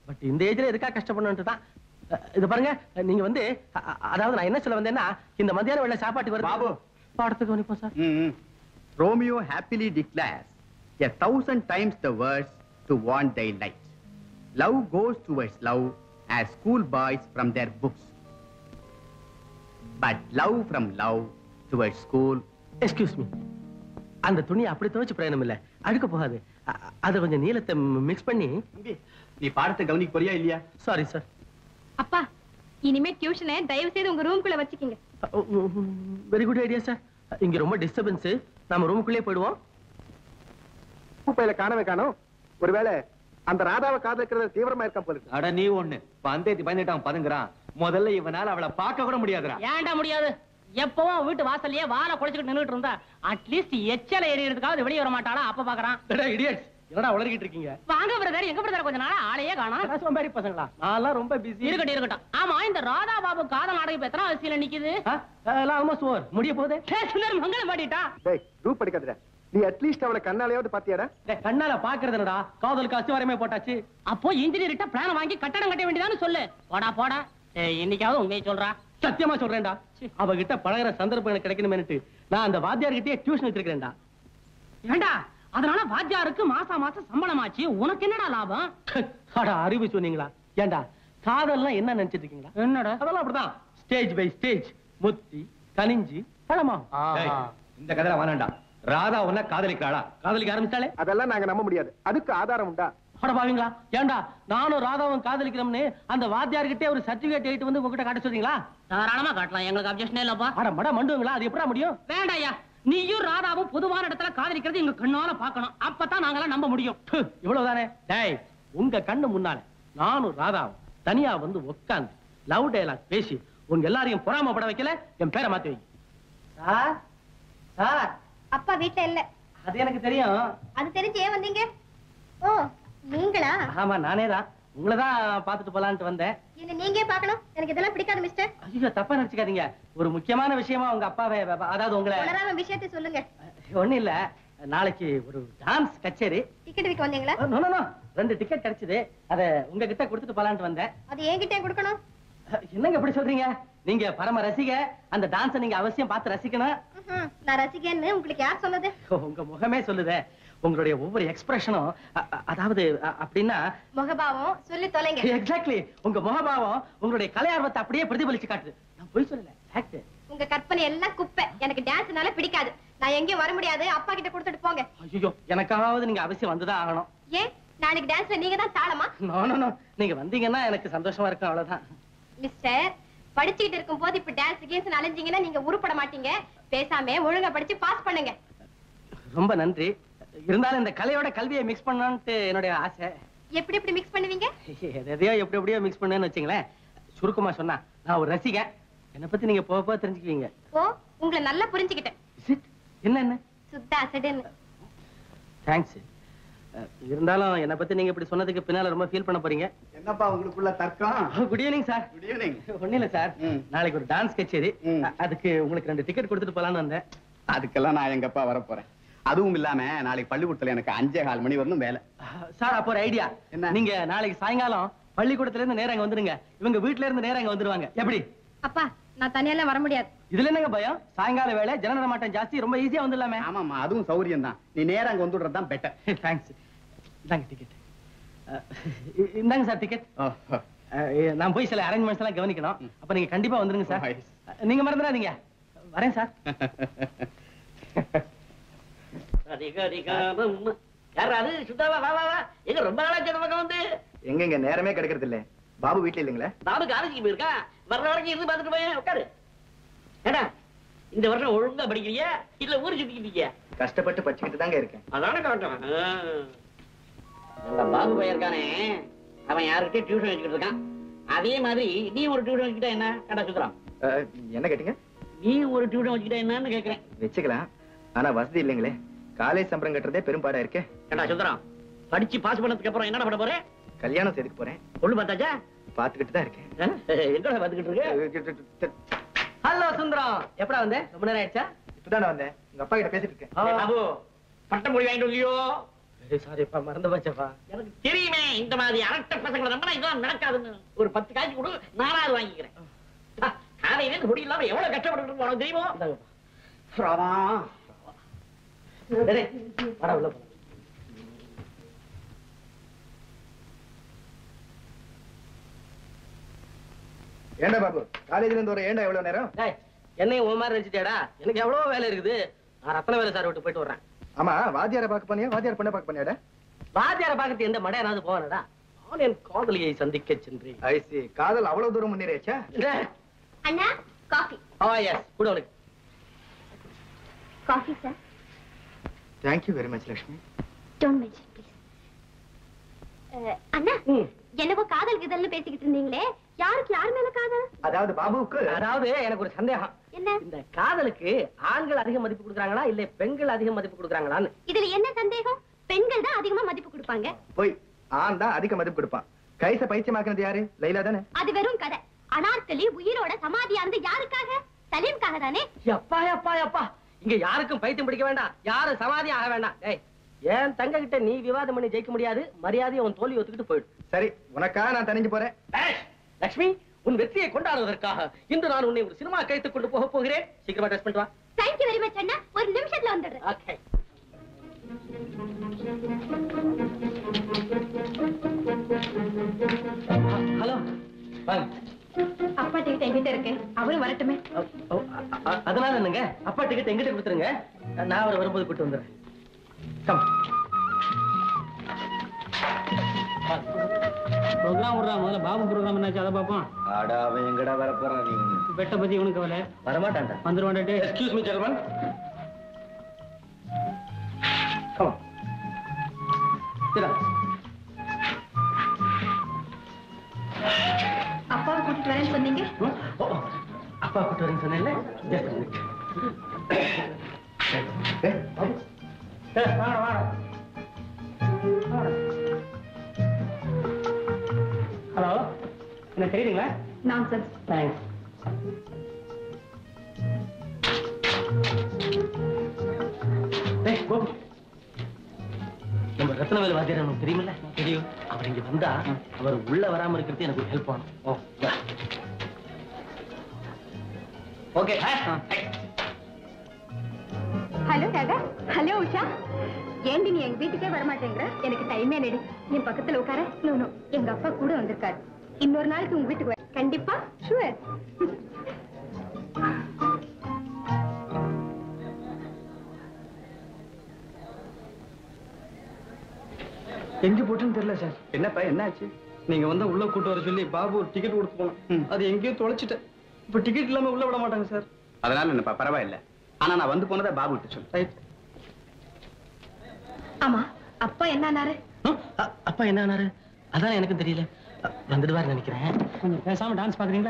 பட் இந்த ஏஜ்ல எதுக்கா கஷ்டப்படணும்னு தான். இது பாருங்க, நீங்க வந்து அதாவது நான் என்ன சொல்ல வந்தேன்னா, இந்த மத்தியான வேளை சாப்பாட்டுக்கு வருது பாபு பாடத்துக்கு கவனிப்போம் sir. Romeo happily declares 1,000 times the words to want their light. Love goes towards love as schoolboys from their books. But love from love towards school. Excuse me, அந்த துணி அப்படி துவைச்சு பிரயோஜனம் இல்ல, அழுக்க போகாது. அதை கொஞ்சம் நீளத்தை மிக்ஸ் பண்ணி. நீ பாடத்தை கவனிக்க போறியா இல்லையா? Sorry sir. அப்பா, இனிமே டியூஷனை தயவு செய்து உங்க ரூம்குள்ள வச்சுக்கீங்க. Very good idea sir. இங்க ரொம்ப டிஸ்டர்பன்ஸ், நம்ம ரூமுக்குள்ளே போயிடுவோம். பூப்பையில காணவே காணோம். ஒருவேளை அந்த ராதாவை காதலிக்கிறது தீவிரமா இருக்கான் போல இருக்கு. அட நீ ஒண்ணு பந்தேத்தி பயந்துட்டான் பதுங்குறான். முதல்ல இவனால அவளை பார்க்க கூட முடியாதுடா. ஏன்டா முடியாது? எப்பவும் வீட்டு வாசல்லயே வாழை குறைச்சிட்டு நின்னுட்டு இருந்தா அட்லீஸ்ட் எச்சல ஏறிறதுக்காவது வெளியே வர மாட்டாளா? அப்ப பாக்குறான். இடியட்ஸ், என்னடா உளறிக்கிட்டு இருக்கீங்க? வாங்க பிரதர், எங்க பிரதர் கொஞ்ச நாளா ஆளையே காணோம். சோம்பேறி பசங்களா? நான்லாம் ரொம்ப பிஸி. இருக்கட்டும். ஆமா, இந்த ராதா பாபு காதல் நாடகம் இப்ப எத்தனை வயசுல நிக்குது? ஆல்மோஸ்ட் ஓவர், முடிய போகுது. சுந்தர் மங்களம் பாடிட்டா. டேய் ரூப் படிக்காதடா. நீ அட்லீஸ்ட் அவளை கண்ணாலையாவது பாத்தியாடா? கண்ணால பாக்குறது என்னடா, காதலுக்கு அஸ்திவாரமே போட்டாச்சு. அப்போ இன்ஜினியர்கிட்ட பிளான் வாங்கி கட்டடம் கட்ட வேண்டியதான்னு சொல்லு. போடா. இன்னைக்காவது உண்மையை சொல்றா. சத்தியமா சொல்றேன்டா, அவகிட்ட பழகிற சந்தர்ப்பம் எனக்கு கிடைக்கணுமேனுட்டு நான் அந்த வாத்தியார்கிட்டயே டியூஷன் வச்சிருக்கேன்டா. ஏண்டா, அதனால வாத்தியாருக்கு மாசம் சம்பளமாச்சு, உனக்கு என்னடா லாபம்? அட அறிவு சொன்னீங்களா? ஏண்டா, காதல்லாம் என்ன நினைச்சிட்டு இருக்கீங்களா? என்னடா அதெல்லாம் அப்படிதான், ஸ்டேஜ் பை ஸ்டேஜ் முத்தி கனிஞ்சி பழமா. இந்த கதை வேணாண்டா. ராதா உன்ன காதலிக்கிறாளா? காதலிக்க ஆரம்பிச்சாலே அதெல்லாம் நாங்க நம்ப முடியாது. அதுக்கு ஆதாரம் உண்டா? அட பாவீங்களா? ஏண்டா, நானும் ராதாவும் காதலிக்கிறோம்னு அந்த வாத்தியார்கிட்டே ஒரு சர்டிபிகேட் எழுதி வந்து உங்ககிட்ட காட்ட சொல்றீங்களா? தாராளமா காட்டலாம், எங்களுக்கு அப்ஜெக்ஷனே இல்லப்பா. அட மட மண்டுங்களா, அது எப்படா முடியும்? வேண்டாயா, நீயும் ராதாவும் பொதுவான இடத்துல காதலிக்கிறது எங்க கண்ணால பாக்கணும், அப்பதான் நாங்களாம் நம்ப முடியும். இவ்வளவுதானே? டேய், உங்க கண்ணு முன்னால நானும் ராதாவும் தனியா வந்து உட்கார்ந்து லவ் டயலாக் பேசி உங்க எல்லாரையும் பொறாமப்பட வைக்கல, என் பேரை மாத்தி வை. சார் சார், அப்பா வீட்ல இல்ல. அது எனக்கு தெரியும். அது தெரிஞ்சு ஏன் வந்தீங்க? ஓ, நீங்களா? ஆமா, நானே தான். உங்களதான் பாத்துட்டு போலான்ட்டு வந்தேன். என்ன நீங்க பார்க்கணும்? எனக்கு இதெல்லாம் பிடிக்காது மிஸ்டர். ஐயோ, தப்பா நினைச்சுக்காதீங்க. ஒரு முக்கியமான விஷயமா உங்க அப்பாவே, அதாவது உங்களை உணராம விஷயத்தை சொல்லுங்க. ஒண்ணும் இல்ல, நாளைக்கு ஒரு டான்ஸ் கச்சேரி. டிக்கெட் விக்க வந்தீங்களா? நோ நோ நோ, 2 டிக்கெட் கிடைச்சது. அத உங்ககிட்ட கொடுத்துட்டு போலான்ட்டு வந்தேன். அது என்கிட்ட கொடுக்கணும். என்னங்க எப்படி சொல்றீங்க? நீங்க பரம ரசிக, அந்த டான்ஸை நீங்க அவசியம் பார்த்து ரசிக்கணும். நான் ரசிகன்னு உங்களுக்கு யார் சொன்னது? உங்க முகமே சொல்லுதே. உங்களுடைய ஒவ்வொரு எக்ஸ்பிரஷனும், அதாவது அப்படின்னா முகபாவம் சொல்லி தொலைங்க. எக்ஸாக்ட்லி, உங்க முகபாவம் உங்களுடைய கலையார்வத்தை அப்படியே பிரதிபலிச்சு காட்டுது. நான் போய் சொல்லல, ஃபேக்ட். உங்க கற்பனை எல்லாம் குப்பை. எனக்கு டான்ஸ்னால பிடிக்காது. நான் எங்கேயும் வர முடியாது. அப்பா கிட்ட கொடுத்துட்டு போங்க. ஐயோ, எனக்காவது நீங்க அவசியம் வந்துதான் ஆகணும். ஏன், நாளைக்கு டான்ஸ்ல நீங்க தான் தாளமா? நோ நோ நோ, நீங்க வந்தீங்கன்னா எனக்கு சந்தோஷமா இருக்கும், அவ்வளவுதான். மிஸ்டர், படிச்சுக்கிட்டு இருக்கும் போது இப்ப டான்ஸ் கேம்ஸ் அலைஞ்சீங்கன்னா நீங்க உருப்பட மாட்டீங்க. பேசாம ஒழுங்கா படிச்சு பாஸ் பண்ணுங்க. ரொம்ப நன்றி. இருந்தாலும் இந்த கலையோட கல்வியை மிக்ஸ் பண்ணணும்னு என்னுடைய ஆசை. எப்படி மிக்ஸ் பண்ணுவீங்க? எதையோ எப்படியோ மிக்ஸ் பண்ணுன்னு வச்சுங்களேன். சுருக்கமா சொன்னா, நான் ஒரு ரசிகன். என்னை பத்தி நீங்க போக போக தெரிஞ்சுக்குவீங்க. ஓ, உங்களை நல்லா புரிஞ்சுக்கிட்டேன். என்ன சுத்தா அசடுன்னு. தேங்க்ஸ். இருந்தாலும் என்னை பத்தி நீங்க இப்படி சொன்னதுக்கு பின்னால ரொம்ப ஃபீல் பண்ண போறீங்க. என்னப்பா உங்களுக்குள்ள தர்க்கம்? Good evening sir. Good evening. ஒண்ணும் இல்ல சார், நாளைக்கு ஒரு டான்ஸ் கச்சேரி. அதுக்கு உங்களுக்கு 2 டிக்கெட் கொடுத்துட்டு போலான்னு வந்தேன். அதுக்கெல்லாம் நான் எங்கப்பா வரப்போறேன். அதுவும் இல்லாம நாளைக்கு பள்ளிக்கூடத்துல எனக்கு 5:15 மணி வரணும் வேலை. சார், அப்போ ஒரு ஐடியா. என்ன? நீங்க நாளைக்கு சாயங்காலம் பள்ளிக்கூடத்துல இருந்து நேரா இங்க வந்துருங்க. இவங்க வீட்ல இருந்து நேரா இங்க வந்துருவாங்க. எப்படி? அப்பா, நான் தனியெல்லாம் வர முடியாது. இதுல என்னங்க பயம்? சாயங்கால வேலை, ஜன நடமாட்டம் ஜாஸ்தி, ரொம்ப ஈஸியா வந்துடலாமே. ஆமாமா, அதுவும் சௌரியம் தான். நீ நேரா அங்க வந்துடுறது தான் பெட்டர். தேங்க்ஸ். இந்தாங்க டிக்கெட். இந்தாங்க சார் டிக்கெட். நான் போய் சில அரேஞ்ச்மெண்ட்ஸ் எல்லாம் கவனிக்கணும். அப்ப நீங்க கண்டிப்பா வந்துருங்க சார். நீங்க மறந்துடாதீங்க. வரேன் சார். யாராவது சுத்தாவா? வா வா வா. எங்க ரொம்ப நாளா பக்கம் வந்து எங்க நேரமே கிடைக்கிறது இல்ல. பாபு வீட்டுல இல்லைங்களா? பாபு காலேஜுக்கு போயிருக்கா. வர்ற வரைக்கும் இருந்து பாத்துட்டு போய் உட்காரு. ஏடா, இந்த வருஷம் ஒழுங்கா படிக்கிறியா இல்ல ஊரு சுத்திக்கிட்டீங்க? கஷ்டப்பட்டு படிச்சுக்கிட்டு தாங்க இருக்கேன். அதான காட்டும். பாபு போயிருக்கானே, அவன் யாருக்கிட்டே டியூஷன் வச்சுக்கிட்டு இருக்கான். அதே மாதிரி நீ ஒரு டியூஷன் வச்சுக்கிட்டா என்ன? கடா சுத்துறான். என்ன கேட்டீங்க? நீ ஒரு டியூஷன் வச்சுக்கிட்டா என்னன்னு கேக்குறேன். வச்சுக்கலாம், ஆனா வசதி இல்லைங்களே. காலேஜ் சம்பளம் கட்டுறதே பெரும்பாடா இருக்கே. கடா சுத்துறான். படிச்சு பாஸ் பண்ணதுக்கு அப்புறம் என்னடா பண்ண போறேன்? கல்யாணம் செய்துக்கு போறேன். பொண்ணு பார்த்தாச்சா? பாத்துக்கிட்டு தான் இருக்கேன். எங்கடா பாத்துக்கிட்டு இருக்கு? ஹலோ சுந்தரம், எப்படா வந்தேன்? ரொம்ப நேரம் ஆயிடுச்சா? இப்பதானே வந்தேன். உங்க அப்பா கிட்ட பேசிட்டு இருக்கேன். பாபு, பட்டம் மொழி வாங்கிட்டு வந்தியோ? சாரிப்பா, மறந்து போச்சப்பா. எனக்கு தெரியுமே இந்த மாதிரி அரட்ட பசங்களை நம்பினா இதெல்லாம் நடக்காதுன்னு. ஒரு 10 காய்ச்சி கொடு, 4 வாங்கிக்கிறேன். காலையில இருந்து முடி இல்லாம எவ்வளவு கஷ்டப்பட்டு உனக்கு தெரியுமோ? ராமா வர உள்ள போ. ஏண்டா பாபு, காலேஜ்ல இருந்து வர ஏண்டா எவ்வளவு நேரம்? என்னையும் உன் மாதிரி நினைச்சிட்டியாடா? எனக்கு எவ்வளவு வேலை இருக்குது. நான் ரத்ன வேலை சார் விட்டு போயிட்டு வர்றேன். ஆமா, வாத்தியாரை பார்க்க போனியா? வாத்தியார் பண்ண பார்க்க போனியாடா? வாத்தியார பாக்கிறதுக்கு எந்த மடையானாவது போவானடா? நான் என் காதலியை சந்திக்க சென்றேன். ஐசி, காதல் அவ்வளவு தூரம் முன்னேறியாச்சா? அண்ணா காஃபி. எஸ், கூட உனக்கு. Coffee sir. Thank you very much Lakshmi. Don't mention please. அண்ணா, என்னவோ காதல் கிதல்னு பேசிக்கிட்டு இருந்தீங்களே, யாருக்கு யார் மேல காதல்? அதாவது பாபுவுக்கு, அதாவது எனக்கு ஒரு சந்தேகம். என்ன? இந்த காதலுக்கு ஆண்கள் அதிக மதிப்பு கொடுக்கறாங்களா இல்ல பெண்கள் அதிக மதிப்பு கொடுக்கறாங்களான்னு? இதுல என்ன சந்தேகம்? பெண்கள் தான் அதிகமா மதிப்பு கொடுப்பாங்க. போய் ஆண் தான் அதிக மதிப்பு கொடுப்பான். கைச பைத்தியமாக்குனது யாரு? லைலா தானே? அது வெறும் கதை. அனார்கலி உயிரோட சமாதியா இருந்து யாருக்காக? சலீம்காக தானே? அப்பா அப்பா அப்பா, இங்க யாருக்கும் பைத்தியம் பிடிக்க வேண்டாம், யாரும் சமாதி ஆக வேண்டாம். டேய், ஏன் தங்க கிட்ட நீ விவாதம் பண்ணி ஜெயிக்க முடியாது. மரியாதையை உன் தோல்வி ஒத்துக்கிட்டு போயிடு. சரி, உனக்காக நான் தனிஞ்சு போறேன். லட்சுமி, உன் வெற்றியை கொண்டாடுவதற்காக இன்று நான் உன்னை ஒரு சினிமா கைத்துக் கொண்டு போக போகிறேன். சீக்கிரமா ட்ரெஸ் பண்ணிட்டு வா. தேங்க் யூ வெரி மச் அண்ணா. ஒரு நிமிஷத்துல வந்துடுறேன். ஓகே. ஹலோ, வாங்க. அப்பா டிக்கெட் என்கிட்ட இருக்கு, அவரும் வரட்டுமே. அதனால என்னங்க, அப்பா டிக்கெட் எங்கிட்ட கொடுத்துருங்க, நான் அவர் வரும்போது கூட்டு வந்துடுறேன். கம். ப்ரோக்ராம் விடுறான். முதல்ல பாபு ப்ரோக்ராம் என்னாச்சு அதை பார்ப்போம். ஆடா, அவன் எங்கடா வர போறான்? நீ பெட்ட பத்தி இவனுக்கு கவலை. வரமாட்டான்டா. வந்துருவான்டே. Excuse me gentleman. கம். அப்பாவை கூட்டிட்டு வரேன்னு சொன்னீங்க. அப்பா கூட்டு வரேன்னு சொன்னேன்ல. Just minute. வாங்க வாங்க. ஹலோ, என்ன தெரியுதுங்களா? நான்சென்ஸ். தேங்க்ஸ். கோபி, நம்ம ரத்னவேலு வாத்தியார் நமக்கு தெரியுமில்ல? தெரியும். அவர் இங்க வந்தா அவர் உள்ள வராம இருக்கிறது எனக்கு ஒரு ஹெல்ப் ஆகும். Okay. Hello Raga. Hello Usha. ஏண்டி நீ எங்க வீட்டுக்கே வரமாட்டேங்கிற? எனக்கு டைமே நெடி. என் பக்கத்துல உட்கார. நோ, எங்க அப்பா கூட வந்திருக்காரு. இன்னொரு நாளைக்கு உங்க வீட்டுக்கு வர. கண்டிப்பா. ஷூர். எங்க போட்டுன்னு தெரியல சார். என்னப்பா, என்னாச்சு? நீங்க வந்து உள்ள கூட்டு வர சொல்லி பாபு ஒரு டிக்கெட் கொடுத்து போனோம். அது எங்கேயோ தொலைச்சிட்டேன். இப்ப டிக்கெட் இல்லாம உள்ள விட மாட்டாங்க சார். அதனால என்னப்பா, பரவாயில்ல. ஆனா நான் வந்து போனதை பாபு விட்டு சொல்லு. ரைட். ஆமா, அப்பா என்ன? அப்பா என்ன? அதான் எனக்கும் தெரியல. வந்துடுவாரு நினைக்கிறேன். கொஞ்சம் பேசாம டான்ஸ் பாக்குறீங்களா?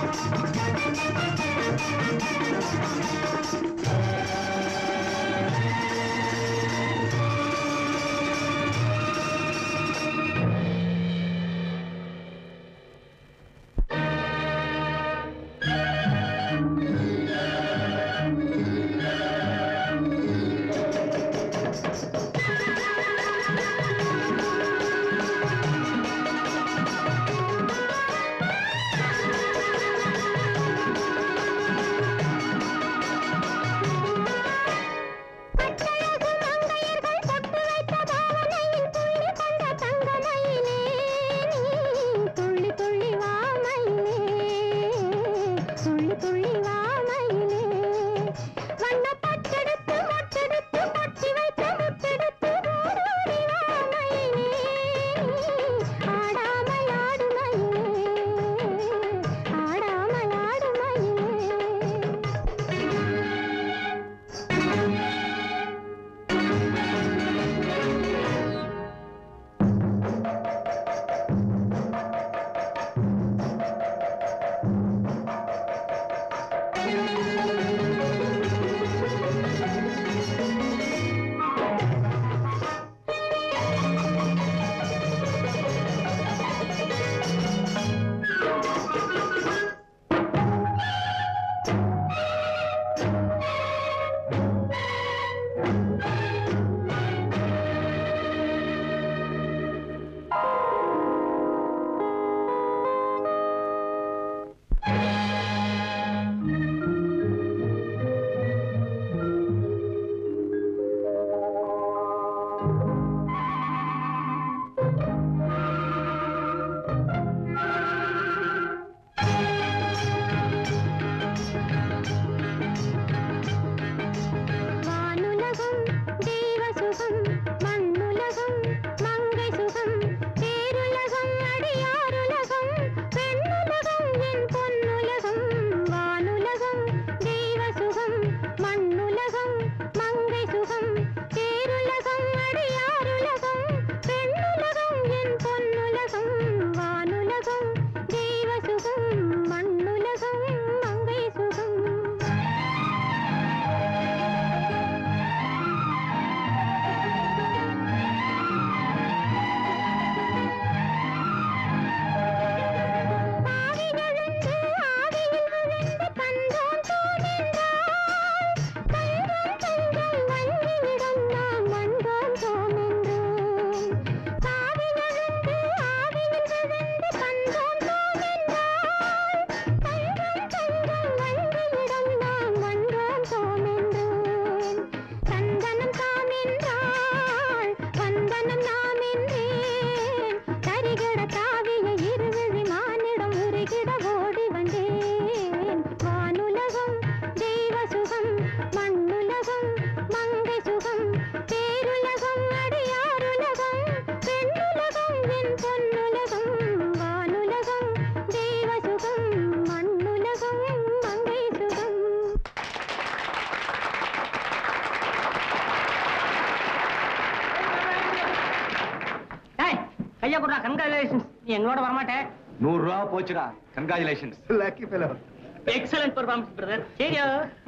கையா குடுறா, கங்க்ராச்சுலேஷன்ஸ். நீ எங்களோட வரமாட்டேன். 100 ரூபா போச்சுடா. Congratulations. Lucky fellow. Excellent performance brother. சரியா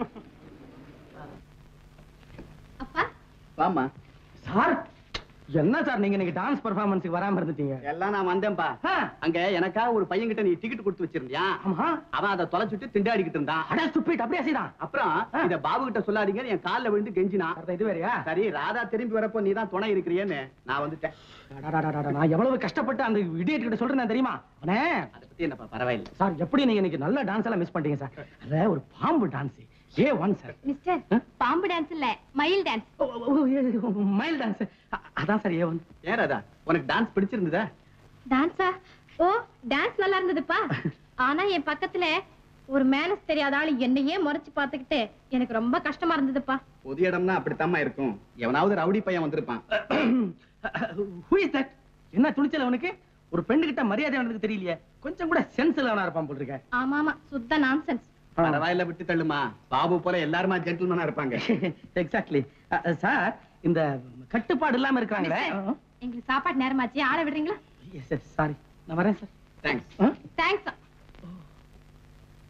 அப்பா வாமா. சார் என்ன சார் நீங்க இன்னைக்கு டான்ஸ் பெர்ஃபார்மன்ஸ்க்கு வராம இருந்துட்டீங்க? எல்லாம் நான் வந்தேன்பா. அங்க எனக்கா ஒரு பையன் கிட்ட நீ டிக்கெட் கொடுத்து வச்சிருந்தியா? ஆமா. அவன் அதை தொலைச்சிட்டு திண்டாடிக்கிட்டு இருந்தான். அட ஸ்டூபிட், அப்படியே செய்தான். அப்புறம் இத பாபு கிட்ட சொல்லாதீங்க, என் கால்ல விழுந்து கெஞ்சினா. இது வேறயா? சரி, ராதா திரும்பி வரப்போ நீ தான் துணை இருக்கிறியேன்னு நான் வந்துட்டேன். நான் எவ்வளவு கஷ்டப்பட்டு அந்த இடியட் கிட்ட சொல்றேன் தெரியுமா? அண்ணே அதை பத்தி என்னப்பா பரவாயில்ல சார். எப்படி நீங்க இன்னைக்கு நல்ல டான்ஸ் எல்லாம் மிஸ் பண்ணிட்டீங்க சார். அத ஒரு பாம்பு டான்ஸ் A1 சார். மிஸ்டர், பாம்பு டான்ஸ் இல்ல, மயில் டான்ஸ். மயில் டான்ஸ் அதான் சார் A1. ஏன் ராதா, உனக்கு டான்ஸ் பிடிச்சிருந்ததா? டான்ஸா? ஓ, டான்ஸ் நல்லா இருந்ததுப்பா. ஆனா என் பக்கத்துல ஒரு மேனஸ் தெரியாத ஆளு என்னையே முறைச்சு பார்த்துக்கிட்டு எனக்கு ரொம்ப கஷ்டமா இருந்ததுப்பா. பொது இடம்னா அப்படித்தாம்மா இருக்கும். எவனாவது ரவுடி பையன் வந்திருப்பான். Who is that? என்ன துணிச்சல் அவனுக்கு? ஒரு பெண்ணு கிட்ட மரியாதை அவனுக்கு தெரியலையே. கொஞ்சம் கூட சென்ஸ் இல்லாம இருப்பான் போல இருக்க. ஆமா ஆமா, சுத்த நான்சென்ஸ். பரவாயில்ல, விட்டு தள்ளுமா. பாபு போல எல்லாருமா ஜென்டில்மேனா இருப்பாங்க. Exactly sir. இந்த கட்டுப்பாடு இல்லாம இருக்காங்களே. எங்களுக்கு சாப்பாடு நேரமாச்சு, ஆள விடுறீங்களா? சாரி, நான் வரேன் சார். தேங்க்ஸ். தேங்க்ஸ்.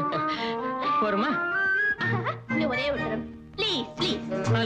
போருமா? இன்னும் ஒரே ஒரு தரம் ப்ளீஸ் ப்ளீஸ்.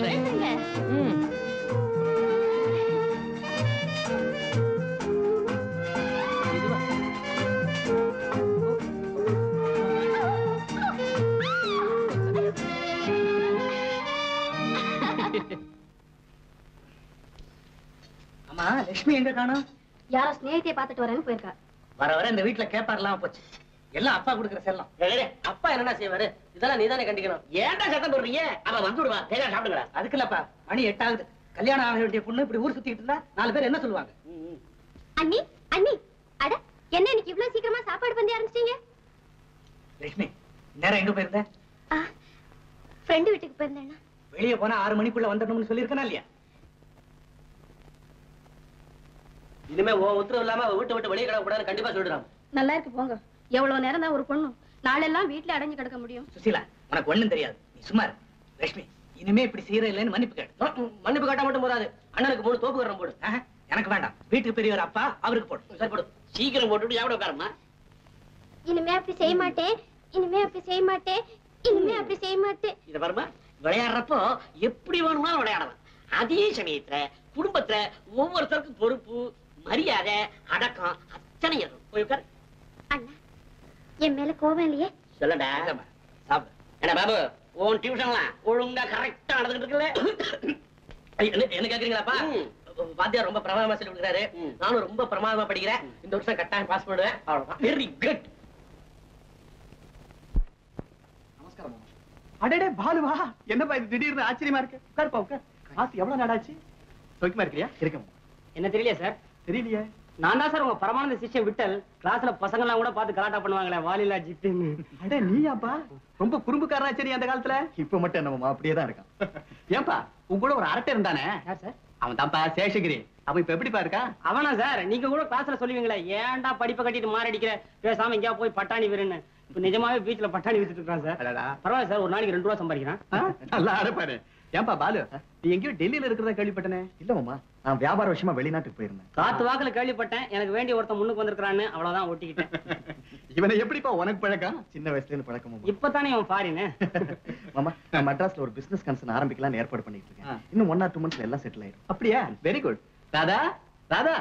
அம்மா லட்சுமி எங்க காணோம்? யாரோ ஸ்நேகிதியை பார்த்துட்டு வரேன்னு போயிருக்கா. வர வர இந்த வீட்டுல கேப்பாடலாம் போச்சு. எல்லாம் அப்பா கொடுக்குற செல்லம். அப்பா என்னடா செய்வாரு? இதெல்லாம் நீதானே கண்டிக்கணும். ஏன்டா சத்தம் போடுறீங்க? அவ வந்து விடுவா. தேவையா சாப்பிடுங்களா? அதுக்கு இல்லப்பா, மணி 8 ஆகுது. கல்யாணம் ஆக வேண்டிய பொண்ணு இப்படி ஊர் சுத்திட்டு இருந்தா 4 பேர் என்ன சொல்லுவாங்க? அண்ணி அண்ணி, அட என்ன இன்னைக்கு இவ்வளவு சீக்கிரமா சாப்பாடு பண்ணி ஆரம்பிச்சீங்க? லட்சுமி நேரம் எங்க போயிருந்த? ஃப்ரெண்டு வீட்டுக்கு போயிருந்தேன். வெளியே போனா 6 மணிக்குள்ள வந்துடணும்னு சொல்லியிருக்கனா இல்லையா? இனிமே உன் உத்தரவு இல்லாம அவ வீட்டை விட்டு வெளியே கிடக்க கூடாதுன்னு கண்டிப்பா சொல்லிடுறான். நல்லா இருக்கு போங்க. எவ்வளவு நேரம் தான் ஒரு பொண்ணு நாளெல்லாம் வீட்டுல அடைஞ்சு கிடக்க முடியும்? சுசீலா, உனக்கு ஒண்ணும் தெரியாது. நீ சும்மா இரு. லட்சுமி இனிமே இப்படி செய்யற இல்லைன்னு மன்னிப்பு கேட்டு. மன்னிப்பு கேட்டா மட்டும் போறாது. அண்ணனுக்கு 3 தோப்பு கரம் போடு. எனக்கு வேண்டாம். வீட்டுக்கு பெரியவர் அப்பா, அவருக்கு போடு. சரி போடு. சீக்கிரம் போட்டுட்டு எவ்வளவு உட்காரமா? இனிமே அப்படி செய்ய மாட்டேன், இனிமே அப்படி செய்ய மாட்டேன், இனிமே அப்படி செய்ய மாட்டேன். இத பாருமா, விளையாடுறப்போ எப்படி வேணும்னாலும் விளையாடலாம். அதே சமயத்துல குடும்பத்துல ஒவ்வொருத்தருக்கும் பொறுப்பு, மரியாதை, அடக்கம் அத்தனை இருக்கும். போய் உட்காரு. அண்ணா, என் மேல கோவம் இல்லையே? சொல்லடா. சாப்பிடு. என்ன பாபு, உன் டியூஷன்லாம் ஒழுங்கா கரெக்டா நடந்துட்டு இருக்குல்ல? என்ன கேக்குறீங்களாப்பா? வாத்தியார் ரொம்ப பிரமாதமா சொல்லி கொடுக்குறாரு. நானும் ரொம்ப பிரமாதமா படிக்கிறேன். இந்த வருஷம் கட்டாயம் பாஸ் பண்ணுவேன். அவ்வளவுதான். Very good. நமஸ்காரம். அடடே பாலுவா, என்னப்பா இது திடீர்னு ஆச்சரியமா இருக்கு. உட்காருப்பா உட்கார். காசு எவ்வளவு நாடாச்சு? சௌக்கியமா இருக்கிறியா? இருக்கேன். என்ன தெரியலையா சார்? தெரியலையே. நான் தான் சார் உங்க பரமானந்த சிஷ்யன் விட்டல். கிளாஸ்ல பசங்க எல்லாம் கூட பார்த்து கலாட்டா பண்ணுவாங்களே, வாலிலா ஜிப்பின்னு. அடே நீயாப்பா, ரொம்ப குறும்புக்காரனா சரி அந்த காலத்துல. இப்ப மட்டும் என்னமா அப்படியே தான் இருக்கான். ஏன்பா உன் கூட ஒரு அரட்டை இருந்தானே? யார் சார்? அவன் தான்ப்பா சேஷகிரி. அவன் இப்ப எப்படிப்பா இருக்கா? அவனா சார்? நீங்க கூட கிளாஸ்ல சொல்லுவீங்களே, ஏன்டா படிப்பை கட்டிட்டு மாரடிக்கிற, பேசாம எங்கேயா போய் பட்டாணி விருன்னு. இப்ப நிஜமாவே பீச்ல பட்டாணி வித்துட்டு இருக்கான் சார். பரவாயில்ல சார், ஒரு நாளைக்கு 2 ரூபா சம்பாதிக்கிறான். நல்லா ஆடப்பாரு. ஏன்பா பாலு, நீ எங்கேயோ டெல்லியில இருக்கிறதா கேள்விப்பட்டனே? இல்ல மாமா, நான் வியாபார விஷயமா வெளிநாட்டுக்கு போயிருந்தேன். காத்து வாக்குல கேள்விப்பட்டேன். எனக்கு வேண்டிய ஒருத்தன் முன்னுக்கு வந்திருக்கான்னு, அவ்வளவுதான் ஒட்டிக்கிட்டேன். இவனை எப்படிப்பா உனக்கு பழக்கம்? சின்ன வயசுல இருந்து பழக்கமா? இப்பதானே இவன் ஃபாரின். மாமா, நான் மெட்ராஸ்ல ஒரு பிசினஸ் கன்சர்ன் ஆரம்பிக்கலாம்னு ஏற்பாடு பண்ணிட்டு இருக்கேன். இன்னும் 1 or 2 monthsல எல்லாம் செட்டில் ஆயிடும். அப்படியா? Very good. ராதா, ராதா,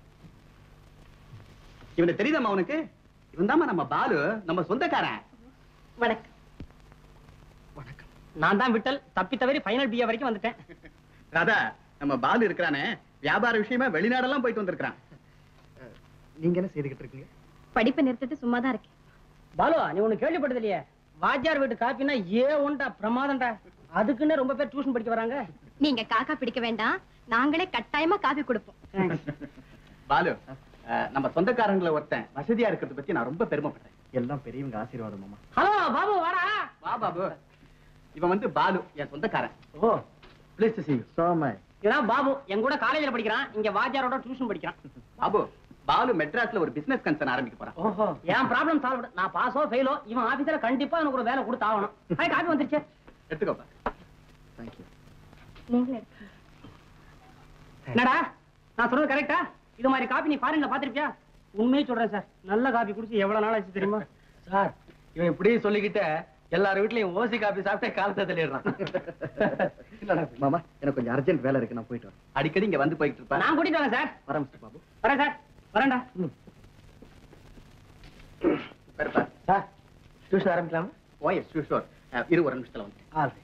இவனை தெரியுதாமா உனக்கு? இவன் தாமா நம்ம பாலு, நம்ம சொந்தக்காரன். வணக்கம். வணக்கம். நான் தான் விட்டல். தப்பி தவறி ஃபைனல் பிஏ வரைக்கும் வந்துட்டேன். ராதா, நம்ம பாலு இருக்கிறானே, வியாபார விஷயமா வெளிநாடெல்லாம் போயிட்டு வந்திருக்கான். நீங்க என்ன செய்துகிட்டு இருக்கீங்க? படிப்பை நிறுத்திட்டு சும்மா தான் இருக்கேன். பாலு, நீ ஒண்ணு கேள்விப்பட்டது இல்லையா? வாத்தியார் வீட்டு காப்பினா ஒன்றா பிரமாதம்டா. அதுக்குன்னு ரொம்ப பேர் டியூஷன் படிக்க வராங்க. நீங்க காக்கா பிடிக்க வேண்டாம், நாங்களே கட்டாயமா காபி கொடுப்போம். பாலு, நம்ம சொந்தக்காரங்களை ஒருத்தன் வசதியா இருக்கிறத பத்தி நான் ரொம்ப பெருமைப்பட்டேன். எல்லாம் பெரியவங்க ஆசீர்வாதம் மாமா. ஹலோ பாபு, வாடா. வா பாபு. இவன் வந்து பாலு, என் சொந்தக்காரன். Oh, please to see you. So much. இதான் பாபு, என் கூட காலேஜ்ல படிக்கிறான். இங்க வாத்தியாரோட டியூஷன் படிக்கிறான். பாபு, பாலு மெட்ராஸ்ல ஒரு பிசினஸ் கன்சர்ன் ஆரம்பிக்க போறான். ஓஹோ, என் ப்ராப்ளம் சால்வ். நான் பாஸோ ஃபெயிலோ, இவன் ஆபீஸ்ல கண்டிப்பா எனக்கு ஒரு வேலை கொடுத்து ஆகணும். காப்பி வந்துருச்சு. எடுத்துக்கோப்பா. Thank you. நீங்களே என்னடா நான் சொல்றது கரெக்டா? இது மாதிரி காப்பி நீ ஃபாரின்ல பாத்திருப்பியா? உண்மையை சொல்றேன் சார், நல்ல காப்பி குடிச்சு எவ்வளவு நாள் ஆச்சு தெரியுமா சார்? இவன் இப்படி சொல்லிக்கிட்ட எல்லார் வீட்லயும் ஓசி காபி சாப்பிட்டே காலத்தை தள்ளிடுறான். இல்லடா மாமா, எனக்கு கொஞ்சம் அர்ஜென்ட் வேலை இருக்கு, நான் போயிட்டு வரேன். அடிக்கடி இங்க வந்து போயிட்டு இருப்பேன். நான் கூட்டிட்டு வரேன் சார். வரேன் மிஸ்டர் பாபு. வரேன் சார், வரேன்டா. வரப்பா. சார், டியூஷன் ஆரம்பிக்கலாமா? Oh yes sure. இரு, ஒரு நிமிஷத்துல வந்து. ஆல்ரைட்.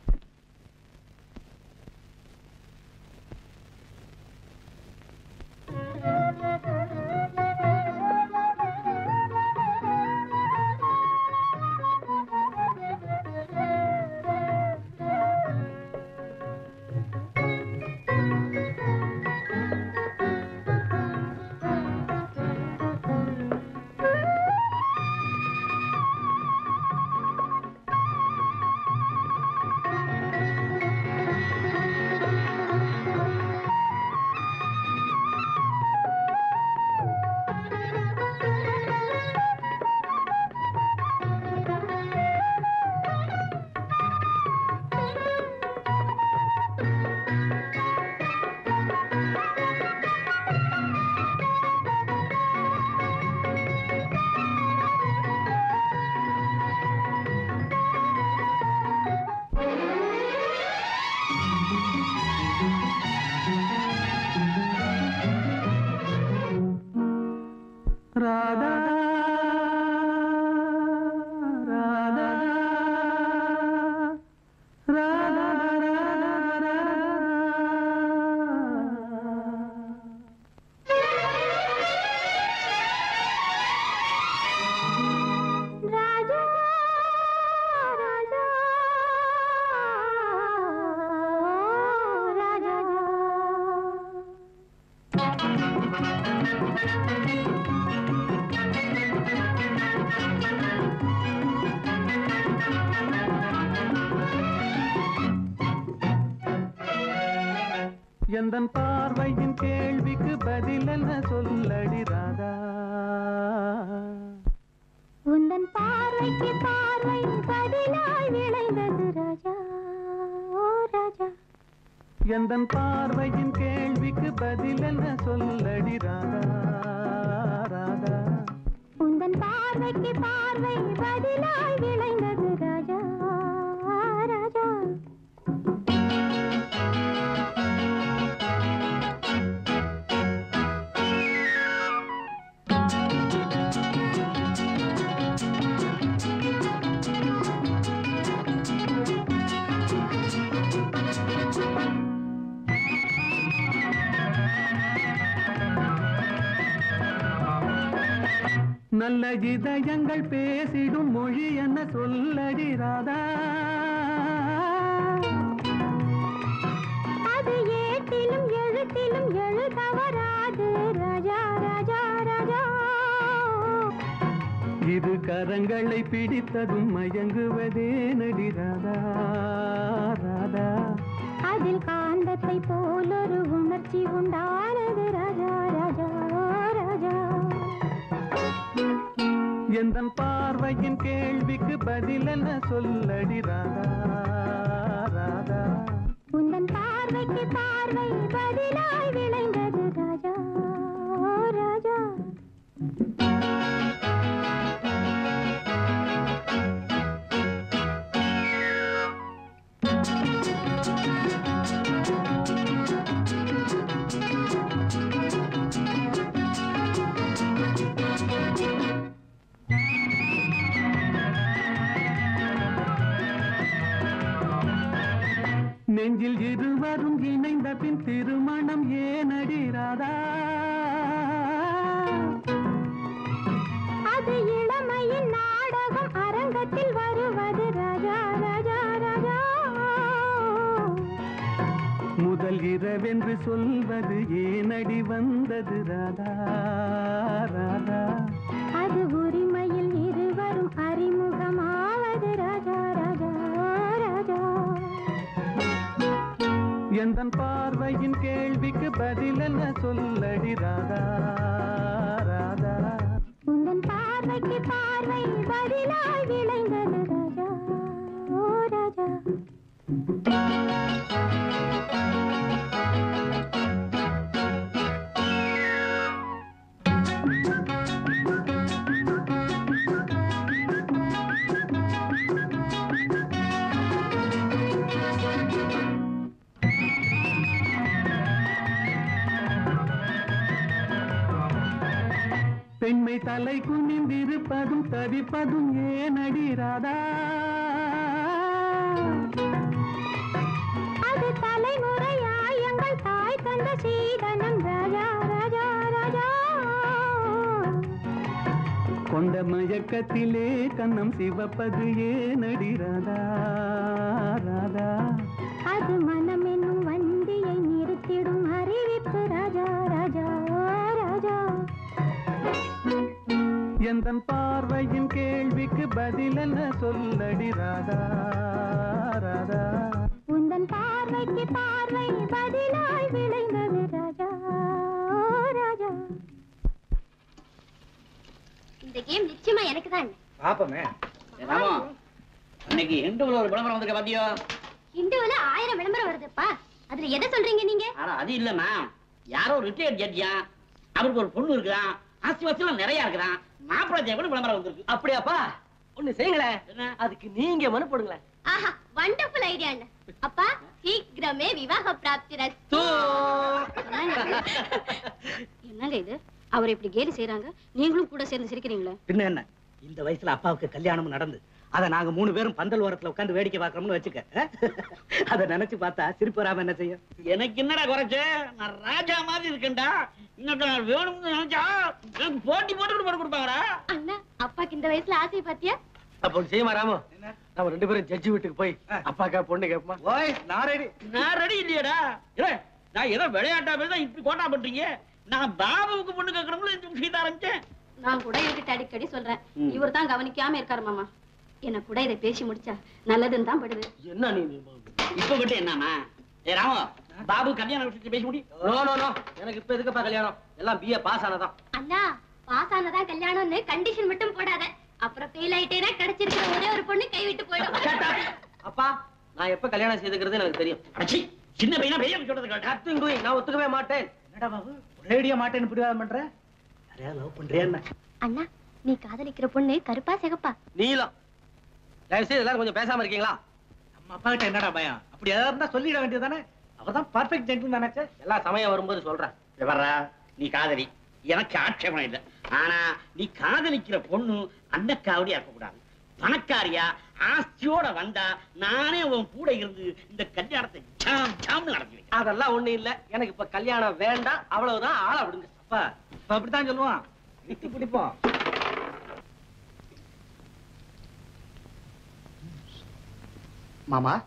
எந்தன் பார்வையின் கேள்விக்கு பதில் என்ன சொல்லடி ராதா உந்தன் பார்வைக்கு பார்வை பதிலாய் விளைந்தது ராஜா ஓ ராஜா எந்தன் பார்வையின் கேள்விக்கு பதில் என்ன சொல்லடி ராதா ராதா உந்தன் பார்வைக்கு பார்வை பதிலாய் விளைந்தது ராஜா ராஜா நல்ல இதயங்கள் பேசிடும் மொழி என்ன சொல்லடி ராதா அது ஏட்டிலும் எழுத்திலும் எழுதவராது ராஜா ராஜா ராஜா இது கரங்களை பிடித்ததும் மயங்குவதே நடி ராதா ராதா அதில் காந்தத்தை போலொரு உணர்ச்சி உண்டானது ராஜா ராஜா ராஜா எந்தன் பார்வையின் கேள்விக்கு பதில் என்ன சொல்லடி ராதா ராதா உந்தன் பார்வைக்கு பார்வை பதிலாய் விளைந்தது ராஜா ராஜா நெஞ்சில் இருவரும் இணைந்த பின் திருமணம் ஏனடி ராதா அது இளமையின் நாடகம் அரங்கத்தில் வருவது ராஜா ராஜா ராஜா முதல் இரவென்று சொல்வது ஏனடி வந்தது ராதா ராதா அது உரிமையில் இருவரும் அறிமுகமாவது ராஜா ராஜா ராஜா எந்தன் பார்வையின் கேள்விக்கு பதில் என்ன சொல்லடி ராதா ராதா உந்தன் பார்வைக்கு பார்வை பதிலாய் விளைந்தது ராஜா ஓ ராஜா பெண்மை தலை குனிந்திருப்பதும் தவிப்பதும் ஏனடி ராதா அது தலைமுறையாய் எங்கள் தாய் தந்த சீதனம் ராஜா ராஜா ராஜா கொண்ட மயக்கத்திலே கண்ணம் சிவப்பது ஏனடி ராதா ராதா அது மனம் என்னும் வண்டியை நிறுத்திடும் அறிவிப்பு ராஜா ராஜா ராஜா எந்தன் பார்வையின் கேள்விக்கு பதில் என்ன சொல்லடி ராதா ராதா உந்தன் பார்வைக்கு பார்வை பதிலாய் விளைந்தது ராஜா ராஜா இந்த கேம் நிச்சயமா எனக்கு தான் பாப்பமே ராமோ அன்னைக்கு ஹிந்துல ஒரு விளம்பரம் வந்திருக்க பாத்தியோ இந்துவுல 1000 விளம்பரம் வருதுப்பா அதுல எதை சொல்றீங்க நீங்க ஆனா அது இல்லம்மா யாரோ ரிட்டையர்ட் ஜட்ஜியா அவருக்கு ஒரு பொண்ணு இருக்கிறான் ஆஸ்தி வசதிலாம் நிறைய இருக்கிறான் மாப்பிள்ளை ஜெயப்படி விளம்பரம் வந்திருக்கு அப்படியாப்பா ஒண்ணு செய்யுங்களேன் என்ன? அதுக்கு நீங்க மனு போடுங்களேன் ஆஹா வண்டர்ஃபுல் ஐடியா அப்பா சீக்கிரமே விவாக பிராப்தி ரஸ்து என்னங்க இது அவர் இப்படி கேலி செய்யறாங்க நீங்களும் கூட சேர்ந்து சிரிக்கிறீங்களே பின்ன என்ன இந்த வயசுல அப்பாவுக்கு கல்யாணம் நடந்து அத நாங்க 3 பேரும் பந்தல் ஓரத்துல உட்கார்ந்து வேடிக்கை பார்க்கறோம்னு வச்சுக்க அத நினைச்சு பார்த்தா சிரிப்பு வராம என்ன செய்யும் எனக்கு என்னடா குறைச்சு நான் ராஜா மாதிரி இருக்கேன்டா இன்னொரு நாள் வேணும்னு நினைச்சா எனக்கு போட்டி போட்டு போட்டு கொடுப்பாங்கடா அண்ணா அப்பாக்கு இந்த வயசுல ஆசை பாத்தியா அப்ப ஒண்ணு செய்யுமா ராமு நம்ம 2 பேரும் ஜட்ஜி வீட்டுக்கு போய் அப்பாக்கா பொண்ணு கேட்போமா ஓய் நான் ரெடி நான் ரெடி இல்லையடா நான் ஏதோ விளையாட்டா பேர் தான் இப்படி கோட்டா பண்றீங்க நான் பாபுவுக்கு பொண்ணு கேட்கறோம்ல இந்த விஷயத்தை ஆரம்பிச்சேன் நான் கூட இதுகிட்ட அடிக்கடி சொல்றேன் இவர் தான் கவனிக்காம இருக்காரு மாமா என்ன கூட இதை பேசி முடிச்சா நல்லதுன்னு தான் படுது என்ன நீ இப்ப மட்டும் என்னமா ராமோ பாபு கல்யாண விஷயத்தை பேச முடியும். நோ நோ நோ, எனக்கு இப்ப எதுக்குப்பா கல்யாணம்? எல்லாம் BA பாஸ் ஆனதான். அண்ணா பாஸ் ஆனதான் கல்யாணம்னு கண்டிஷன் மட்டும் போடாத. அப்புறம் ஃபெயில் ஆயிட்டேனா கிடைச்சிருக்கிற ஒரே ஒரு பொண்ணு கைவிட்டு போயிடும். அப்பா, நான் எப்ப கல்யாணம் செய்துக்கிறது எனக்கு தெரியும். அடச்சி, சின்ன பையனா பெரிய சொல்றது கேட்டா Nothing doing. நான் ஒத்துக்கவே மாட்டேன். என்னடா பாபு ஒரேடியா மாட்டேன்னு பிடிவாதம் பண்ற? யாரையா லவ் பண்றியா என்ன? அண்ணா நீ காதலிக்கிற பொண்ணு கருப்பா சிகப்பா? நீலம். தயவு செய்து எல்லாரும் கொஞ்சம் பேசாம இருக்கீங்களா? நம்ம அப்பா கிட்ட என்னடா பயம்? அப்படி ஏதாவது இருந்தா சொல்லிட வேண்டியதுதானே? அவர்தான் பர்ஃபெக்ட் ஜென்டில் தானே. எல்லாம் சமயம் வரும்போது சொல்றேன். வர்றா, நீ காதலி, எனக்கு ஆட்சேபம் இல்லை. ஆனா நீ காதலிக்கிற பொண்ணு அன்னக்காவடி ஆக்கக்கூடாது. பணக்காரியா ஆஸ்தியோட வந்தா நானே உன் கூட இருந்து இந்த கல்யாணத்தை ஜாம் ஜாம்னு நடத்தி வைக்கிறேன். அதெல்லாம் ஒண்ணு இல்ல. எனக்கு இப்ப கல்யாணம் வேண்டாம், அவ்வளவுதான். ஆள விடுங்க. அப்பா இப்ப அப்படித்தான் சொல்லுவான். விட்டு பிடிப்போம். மாமா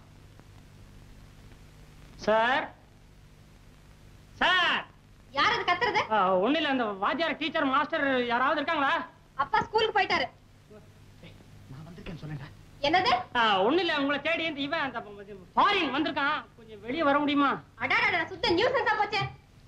சார் சார், யார் அது கத்துறது? ஒண்ணு இல்ல. அந்த வாத்தியார், டீச்சர், மாஸ்டர் யாராவது இருக்காங்களா? அப்பா ஸ்கூலுக்கு போயிட்டாரு. நான் வந்திருக்கேன் சொன்னேன்டா. என்னது? ஒண்ணு இல்ல, உங்களை தேடி இவன் அந்த ஃபாரின் வந்திருக்கான். கொஞ்சம் வெளியே வர முடியுமா? அடாடா சுத்த நியூஸன்ஸா போச்சே.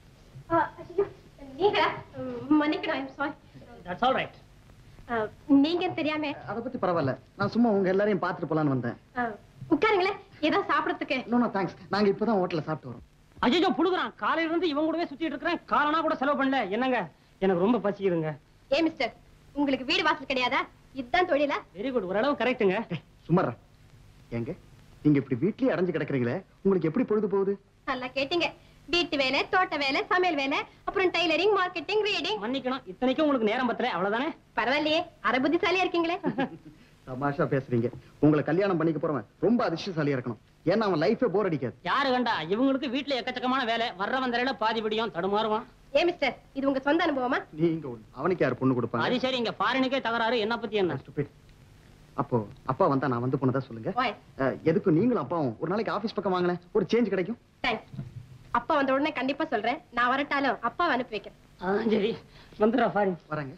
நீங்க மன்னிக்கணும், I am sorry. That's all right. நீங்க தெரியாம அதை பத்தி பரவாயில்ல, நான் சும்மா உங்க எல்லாரையும் பார்த்துட்டு போலான்னு வந்தேன். உட்காருங்களேன், ஏதோ சாப்பிடறதுக்கு. நோ தேங்க்ஸ், நாங்க இப்பதான் ஹோட்டல்ல சாப்பிட்டு வரோம். ஐயோ புடுக்குறான். காலையில இருந்து இவன் கூடவே சுத்திட்டு இருக்கிறேன். காலனா கூட செலவு பண்ணல. என்னங்க, எனக்கு ரொம்ப பசிக்குதுங்க. ஏ மிஸ்டர், உங்களுக்கு வீடு வாசல் கிடையாதா? இதுதான் தொழிலா? வெரி குட், ஓரளவு கரெக்ட்டுங்க. சும்மாரா எங்க நீங்க இப்படி வீட்லயே அடைஞ்சு கிடக்குறீங்களே, உங்களுக்கு எப்படி பொழுது போகுது? நல்லா கேட்டீங்க. வீட்டு வேலை, தோட்ட வேலை, சமையல் வேலை, அப்புறம் டைலரிங், மார்க்கெட்டிங், ரீடிங். மன்னிக்கணும், இத்தனைக்கும் உங்களுக்கு நேரம் பத்தல, அவ்வளவுதானே. பரவாயில்லையே, அரை புத்திசாலியா இருக்கீங்களே. தமாஷா பேசுறீங்க. உங்களை கல்யாணம் பண்ணிக்க போறவன் ரொம்ப அதிர்ஷ்டசாலியா இருக்கணும். ஏன்னா அவன் லைஃபே போர் அடிக்காது. யாரு கண்டா, இவங்களுக்கு வீட்டுல எக்கச்சக்கமான வேலை. வர்ற வந்தரையில பாதி பிடியும் தடுமாறுவான். ஏ மிஸ்டர், இது உங்க சொந்த அனுபவமா? நீங்க அவனுக்கு யார் பொண்ணு கொடுப்பாங்க? அது சரி, இங்க ஃபாரினுக்கே தகராறு. என்ன பத்தி என்ன? Stupid. அப்போ அப்பா வந்தா நான் வந்து போனதா சொல்லுங்க. எதுக்கு நீங்களும் அப்பாவும் ஒரு நாளைக்கு ஆபீஸ் பக்கம் வாங்கினேன், ஒரு சேஞ்ச் கிடைக்கும். தேங்க்ஸ். அப்பா வந்த உடனே கண்டிப்பா சொல்றேன். நான் வரட்டாலும் அப்பா அனுப்பி வைக்கிறேன். சரி, வந்துடுறா ஃபாரின். வரேங்க.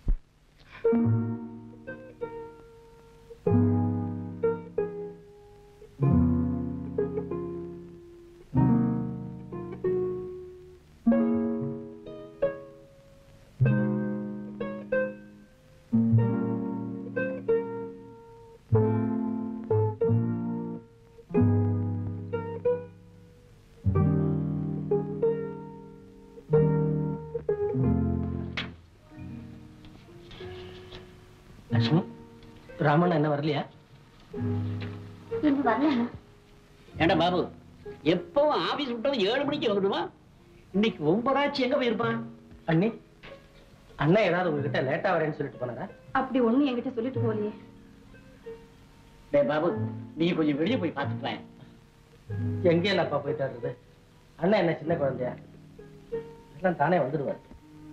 லட்சுமி, ராமன் என்ன வரலையா? இங்க வரல. ஏண்டா பாபு, எப்பவும் ஆபீஸ் விட்டது 7 மணிக்கு வந்துடுவான். இன்னைக்கு 9 ஆச்சு, எங்க போயிருப்பான்? அண்ணி, அண்ணன் ஏதாவது உங்ககிட்ட லேட்டா வரேன்னு சொல்லிட்டு போனாரா? அப்படி ஒண்ணு என்கிட்ட சொல்லிட்டு போலியே. டேய் பாபு, நீ கொஞ்சம் வெளியே போய் பார்த்துட்டு வா. எங்கே இல்லப்பா போயிட்டு வர்றது? அண்ணன் என்ன சின்ன குழந்தையா? எல்லாம் தானே வந்துடுவார்.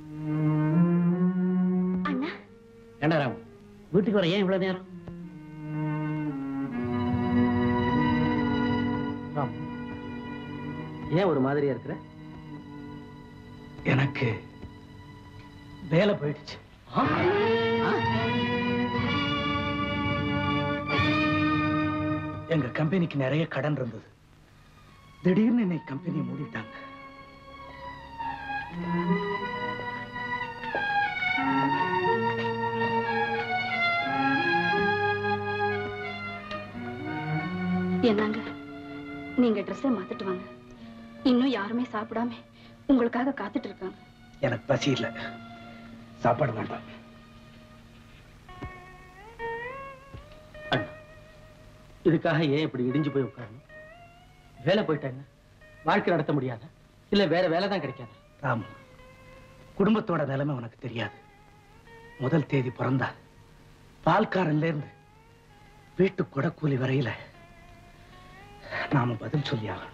அண்ணா, ஏண்டா ராம், வீட்டுக்கு வர ஏன் இவ்வளவு நேரம்? ராம், ஏன் ஒரு மாதிரியா இருக்கிற? எனக்கு வேலை போயிடுச்சு. எங்க கம்பெனிக்கு நிறைய கடன் இருந்தது. திடீர்னு இன்னைக்கு கம்பெனியை மூடிட்டாங்க. என்னங்க, நீங்க ட்ரெஸ்ஸை மாத்திட்டு வாங்க. இன்னும் யாருமே சாப்பிடாம உங்களுக்காக காத்துட்டு இருக்காங்க. எனக்கு பசி இல்லை, சாப்பாடு வேண்டாம். இதுக்காக ஏன் இப்படி இடிஞ்சு போய் உட்காரணும்? வேலை போயிட்டாங்க, வாழ்க்கை நடத்த முடியாத? இல்ல வேற வேலை தான் கிடைக்காது? ராம், குடும்பத்தோட நிலைமை உனக்கு தெரியாது. முதல் தேதி பிறந்தா பால்காரன்ல இருந்து வீட்டு கொடை கூலி வரையில நாம பதில் சொல்லியாகணும்.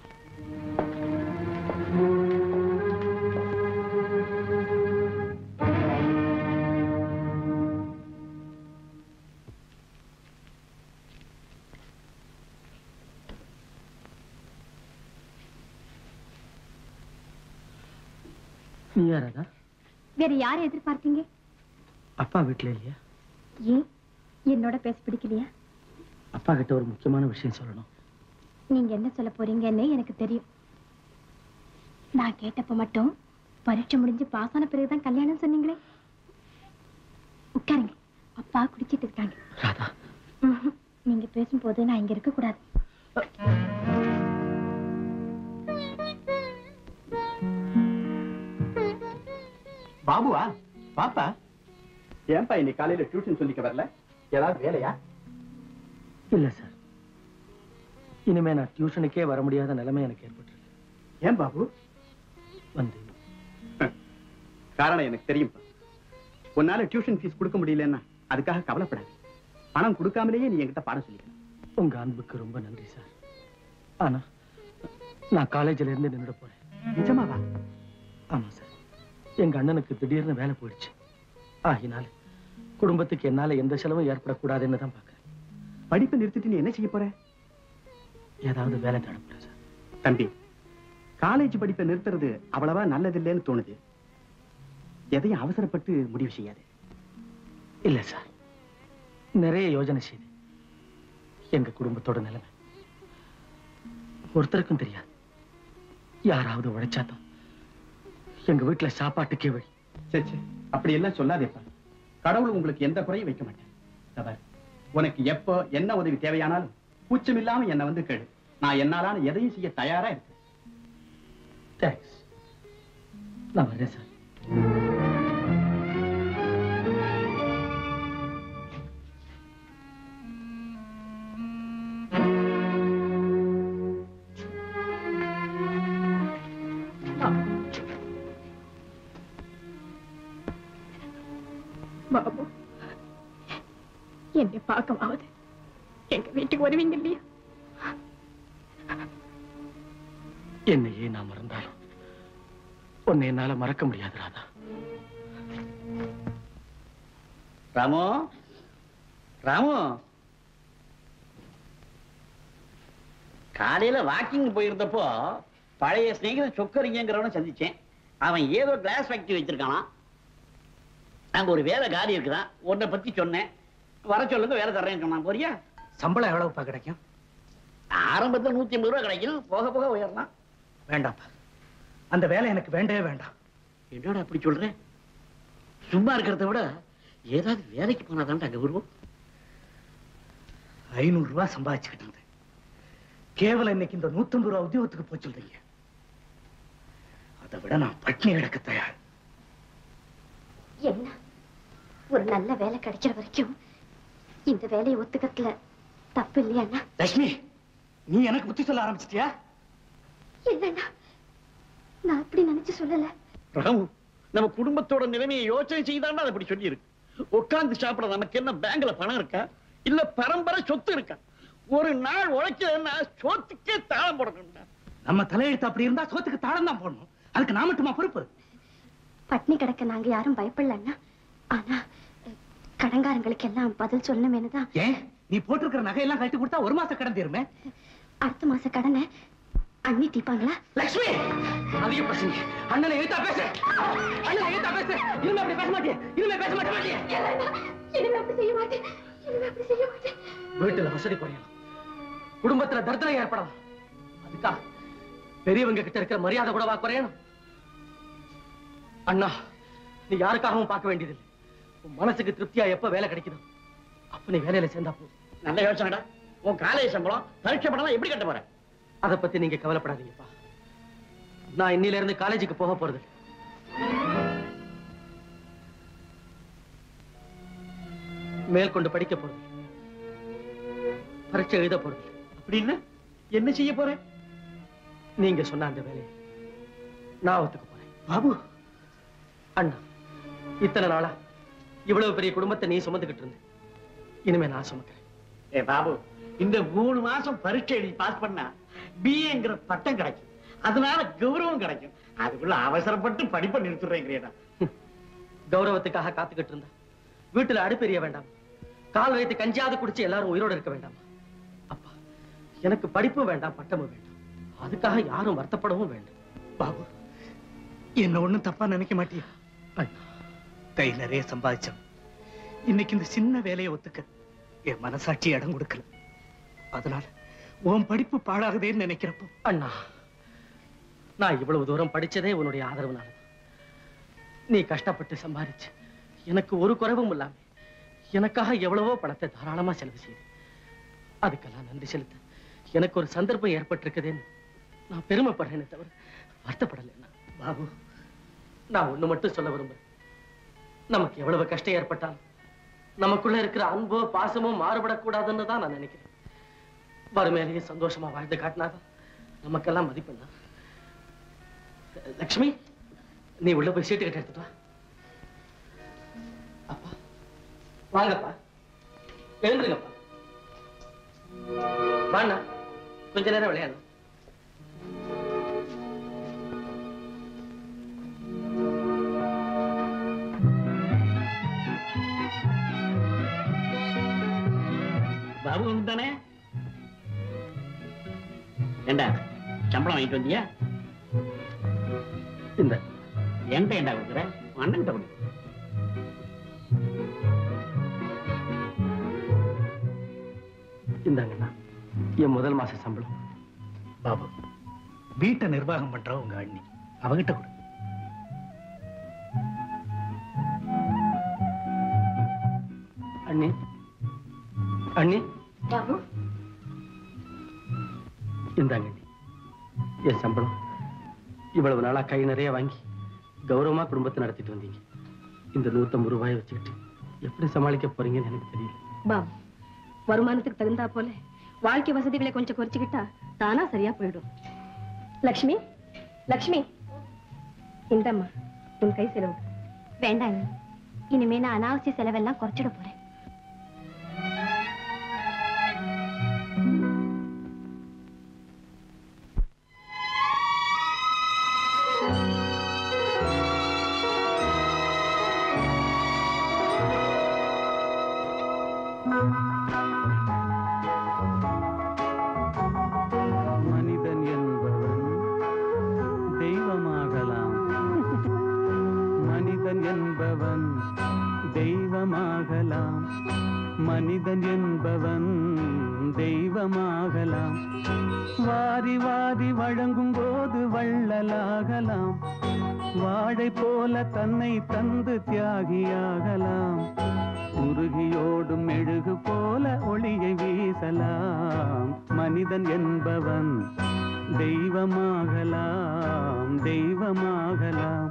நீ யாரா? வேற யாரை எதிர்பார்த்தீங்க? அப்பா வீட்டுல இல்லையா? ஏன், என்னோட பேச பிடிக்கலையா? அப்பா கிட்ட ஒரு முக்கியமான விஷயம் சொல்லணும். நீங்க என்ன சொல்ல போறீங்கன்னு எனக்கு தெரியும். நான் கேட்டப்ப மட்டும் பரீட்சை முடிஞ்சு பாஸ் ஆன பிறகுதான் கல்யாணம் சொன்னீங்களே. உட்காருங்க, அப்பா குடிச்சிட்டு இருக்காங்க. ராதா, நீங்க பேசும்போது நான் இங்க இருக்க கூடாது. பாபுவா? பாப்பா ஏன்பா இன்னைக்கு காலையில டியூஷன் சொல்லிக்க வரல? ஏதாவது வேலையா? இல்ல சார், இனிமே நான் டியூஷனுக்கே வர முடியாத நிலைமை எனக்கு ஏற்பட்டுருக்கு. ஏன் பாபு? வந்து காரணம் எனக்கு தெரியும்பா. உன்னால டியூஷன் ஃபீஸ் கொடுக்க முடியலன்னா அதுக்காக கவலைப்படாது. பணம் கொடுக்காமலேயே நீ என்கிட்ட பாடம் சொல்லிக்கலாம். உங்க அன்புக்கு ரொம்ப நன்றி சார். ஆனா நான் காலேஜ்ல இருந்து நின்றுட போறேன். நிஜமாவா? ஆமா சார், எங்க அண்ணனுக்கு திடீர்னு வேலை போயிடுச்சு. ஆகினால குடும்பத்துக்கு என்னால எந்த செலவும் ஏற்படக்கூடாதுன்னு தான் பாக்குறேன். படிப்பை நிறுத்திட்டு நீ என்ன செய்ய போற? ஏதாவது வேலை தேட போறேன் சார். தம்பி, காலேஜ் படிப்பை நிறுத்துறது அவ்வளவா நல்லதில்லைன்னு தோணுது. எதையும் அவசரப்பட்டு முடிவு செய்யாது. இல்ல சார், நிறைய யோசனை செய்து எங்க குடும்பத்தோட நிலைமை ஒருத்தருக்கும் தெரியாது. யாராவது உழைச்சாதான் எங்க வீட்டுல சாப்பாட்டுக்கே வழி. சரி, அப்படி எல்லாம் சொல்லாதேப்பா. கடவுள் உங்களுக்கு எந்த குறையும் வைக்க மாட்டேன். உனக்கு எப்போ என்ன உதவி தேவையானாலும் கூச்சம் இல்லாம என்ன வந்து கேளு. நான் என்னாலான எதையும் செய்ய தயாரா இருக்கேன். தேங்க்ஸ். நான் வரேன் சார். பாபு, என்னை பார்க்கவாவது எங்க வீட்டுக்கு வருவீங்க இல்லையா? என்னையே நான் மறந்தாலும் உன்னை என்னால மறக்க முடியாது ராதா. ராமு, ராமு, காலையில வாக்கிங் போயிருந்தப்போ பழைய ஸ்நேகிதன் சொக்கரிங்கிறவனை சந்திச்சேன். அவன் ஏதோ கிளாஸ் ஃபேக்டரி வச்சிருக்கானா. அங்க ஒரு வேலை காரி இருக்குதான். உன்னை பத்தி சொன்னேன், வர சொல்லுங்க, வேலை தர்றேன்னு சொன்னான். போறியா? சம்பளம் எவ்வளவுப்பா கிடைக்கும்? ஆரம்பத்தில் 150 ரூபாய் கிடைக்கும், போக போக உயரலாம். வேண்டாம்ப்பா, அந்த வேலை எனக்கு வேண்டவே வேண்டாம். என்னடா அப்படி சொல்ற? சும்மா இருக்கிறத விட ஏதாவது வேலைக்கு போனாதான் அங்க வருவோம். 500 ரூபாய் சம்பாதிச்சுக்கிட்டு இருந்தேன். கேவலம் இன்னைக்கு இந்த 150 ரூபாய் உத்தியோகத்துக்கு போய் சொல்றீங்க. அதை விட நான் பட்னி கிடக்க தயார். என்ன, ஒரு நல்ல வேலை கிடைக்கிற வரைக்கும் இந்த வேலையை ஒத்துக்கத்துல தப்பு இல்லையா? லட்சுமி, நீ எனக்கு புத்தி சொல்ல ஆரம்பிச்சிட்டியா? இல்லண்ணா, நான் அப்படி நினைச்சு சொல்லல. ராமு, நம்ம குடும்பத்தோட நிலைமையை யோசனை செய்தாண்டா அதை அப்படி சொல்லி இருக்கு. உட்கார்ந்து சாப்பிட நமக்கு என்ன பேங்க்ல பணம் இருக்கா? இல்ல பரம்பரை சொத்து இருக்கா? ஒரு நாள் உழைக்கலன்னா சோத்துக்கே தாளம் போடணும். நம்ம தலையெழுத்து அப்படி இருந்தா சோத்துக்கு தாளம் தான் போடணும். அதுக்கு நான் மட்டுமா பொறுப்பு? பட்னி கிடக்க நாங்க யாரும் பயப்படலன்னா, ஆனா கடங்காரங்களுக்கு எல்லாம் பதில் சொல்லணுமேனுதான். ஏன், நீ போட்டிருக்கிற நகையெல்லாம் கழட்டி கொடுத்தா 1 மாசம் கடன் தீருமே. அடுத்த மாச கடனை அண்ணி தீப்பாங்களா? லட்சுமி, அதிக பிரச்சனை. அண்ணனை எழுத்தா பேச, அண்ணனை எழுத்தா பேச. இனிமே அப்படி பேச மாட்டேன். இனிமே பேச மாட்டேன். இனிமே அப்படி செய்ய மாட்டேன். இனிமே அப்படி செய்ய மாட்டேன். வீட்டுல வசதி குறையலாம், குடும்பத்துல தர்தனை ஏற்படலாம். அதுக்காக பெரியவங்க கிட்ட இருக்கிற மரியாதை கூடவா குறையணும்? அண்ணா, நீ யாருக்காகவும் பார்க்க வேண்டியதில்லை. உன் மனசுக்கு திருப்தியா எப்ப வேலை கிடைக்குதோ அப்ப நீ வேலையில சேர்ந்தா போ. நல்ல யோசனைடா. உன் காலேஜ் சம்பளம் பரீட்சை படம் எப்படி கட்ட போற? அதை பத்தி நீங்க கவலைப்படாதீங்கப்பா. நான் இன்னில இருந்து காலேஜுக்கு போக போறது. மேற்கொண்டு படிக்க போறது, பரீட்சை எழுத போறது. அப்படின்னு என்ன செய்ய போற? நீங்க சொன்ன அந்த வேலையை நான் ஒத்துக்க போறேன். பாபு, அண்ணா, இத்தனை நாளா இவ்வளவு பெரிய குடும்பத்தை நீ சுமந்துகிட்டு இருந்த, இனிமே நான் சுமக்கிறேன். ஏ பாபு, இந்த 3 மாசம் பரீட்சை எழுதி பாஸ் பண்ணா பிஏங்கிற பட்டம் கிடைக்கும். அதனால கௌரவம் கிடைக்கும். அதுக்குள்ள அவசரப்பட்டு படிப்பை நிறுத்துறேங்கிறேடா. கௌரவத்துக்காக காத்துக்கிட்டு இருந்தா வீட்டுல அடுப்பெரிய வேண்டாம், கால் வைத்து கஞ்சியாவது குடிச்சு எல்லாரும் உயிரோடு இருக்க வேண்டாமா? அப்பா, எனக்கு படிப்பும் வேண்டாம், பட்டமும் வேண்டாம். அதுக்காக யாரும் வருத்தப்படவும் வேண்டாம். பாபு, என்ன ஒண்ணும் தப்பா நினைக்க மாட்டியா? கை நிறைய சம்பாதிச்சோம். இன்னைக்கு இந்த சின்ன வேலையை ஒத்துக்க என் மனசாட்சி இடம் கொடுக்கல. அதனால உன் படிப்பு பாழாகுதேன்னு நினைக்கிறப்போ அண்ணா, நான் இவ்வளவு தூரம் படிச்சதே உன்னுடைய ஆதரவுனால. நீ கஷ்டப்பட்டு சம்பாதிச்சு எனக்கு ஒரு குறைவும் இல்லாம எனக்காக எவ்வளவோ பணத்தை தாராளமா செலவு செய்து அதுக்கெல்லாம் நன்றி செலுத்த எனக்கு ஒரு சந்தர்ப்பம் ஏற்பட்டிருக்குதேன்னு நான் பெருமைப்படுறேனே தவிர வருத்தப்படலை. பாபு, நான் ஒண்ணு மட்டும் சொல்ல விரும்புறேன். நமக்கு எவ்வளவு கஷ்டம் ஏற்பட்டாலும் நமக்குள்ள இருக்கிற அன்போ பாசமோ மாறுபடக்கூடாதுன்னு தான் நான் நினைக்கிறேன். வறுமையிலேயே சந்தோஷமா வாழ்ந்து காட்டினாதான் நமக்கெல்லாம் மதிப்புண்ணா. லட்சுமி, நீ உள்ள போய் சீட்டு கட்ட எடுத்துட்டு வா. அப்பா வாங்கப்பா, எழுந்துருங்கப்பா. வாண்ணா, கொஞ்ச நேரம் விளையாடலாம். பாபு தானே? ஏண்டா சம்பளம் வாங்கிட்டு வந்தியா? இந்த என்கிட்ட ஏண்டா கொடுக்குற? அண்ணன் கிட்ட கொடு. இந்தாங்கண்ணா என் முதல் மாச சம்பளம். பாபு, வீட்டை நிர்வாகம் பண்ற உங்க அண்ணி, அவகிட்ட கொடு. அண்ணி, அண்ணி, பாபு, இந்தாங்க அண்ணி என் சம்பளம். இவ்வளவு நாளா கை நிறைய வாங்கி கௌரவமா குடும்பத்தை நடத்திட்டு வந்தீங்க. இந்த 150 ரூபாயை வச்சுக்கிட்டு எப்படி சமாளிக்க போறீங்கன்னு எனக்கு தெரியல. பாபு, வருமானத்துக்கு தகுந்தா போல வாழ்க்கை வசதிகளை கொஞ்சம் குறைச்சுக்கிட்டா தானா சரியா போயிடும். லக்ஷ்மி, லக்ஷ்மி, இந்தம்மா உன் கை செலவு. வேண்டாங்க, இனிமே நான் அனாவசிய செலவெல்லாம் குறைச்சிட போறேன். மனிதன் என்பவன் தெய்வமாகலாம். மனிதன் என்பவன் தெய்வமாகலாம். மனிதன் என்பவன் தெய்வமாகலாம். வாரி வாரி வழங்கும் போது வள்ளலாகலாம். வாழை போல தன்னை தந்து தியாகியாகலாம். உருகியோடும் மெழுகு போல ஒளியை வீசலாம். மனிதன் என்பவன் தெய்வமாகலாம், தெய்வமாகலாம்.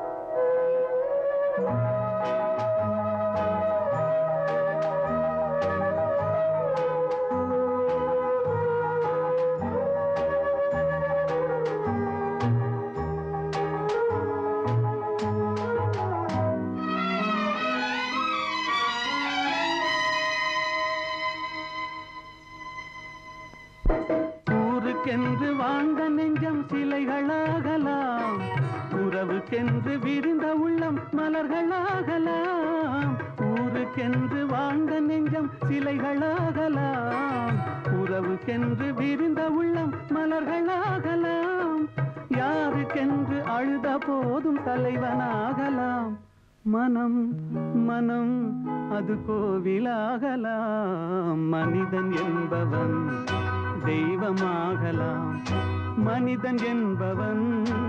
ஊருக்கென்று வாழ்ந்த நெஞ்சம் சிலைகளாகலாம். உறவுக்கென்று விரிந்த உள்ளம் மலர்களாகலாம். ஊருக்கென்று வாழ்ந்த நெஞ்சம் சிலைகளாகலாம். உறவுக்கென்று விரிந்த உள்ளம் மலர்களாகலாம். யாருக்கென்று அழுத போதும் தலைவனாகலாம். மனம் மனம் அது கோவிலாகலாம். மனிதன் என்பவன் தெய்வமாகலாம். மனிதன் என்பவன்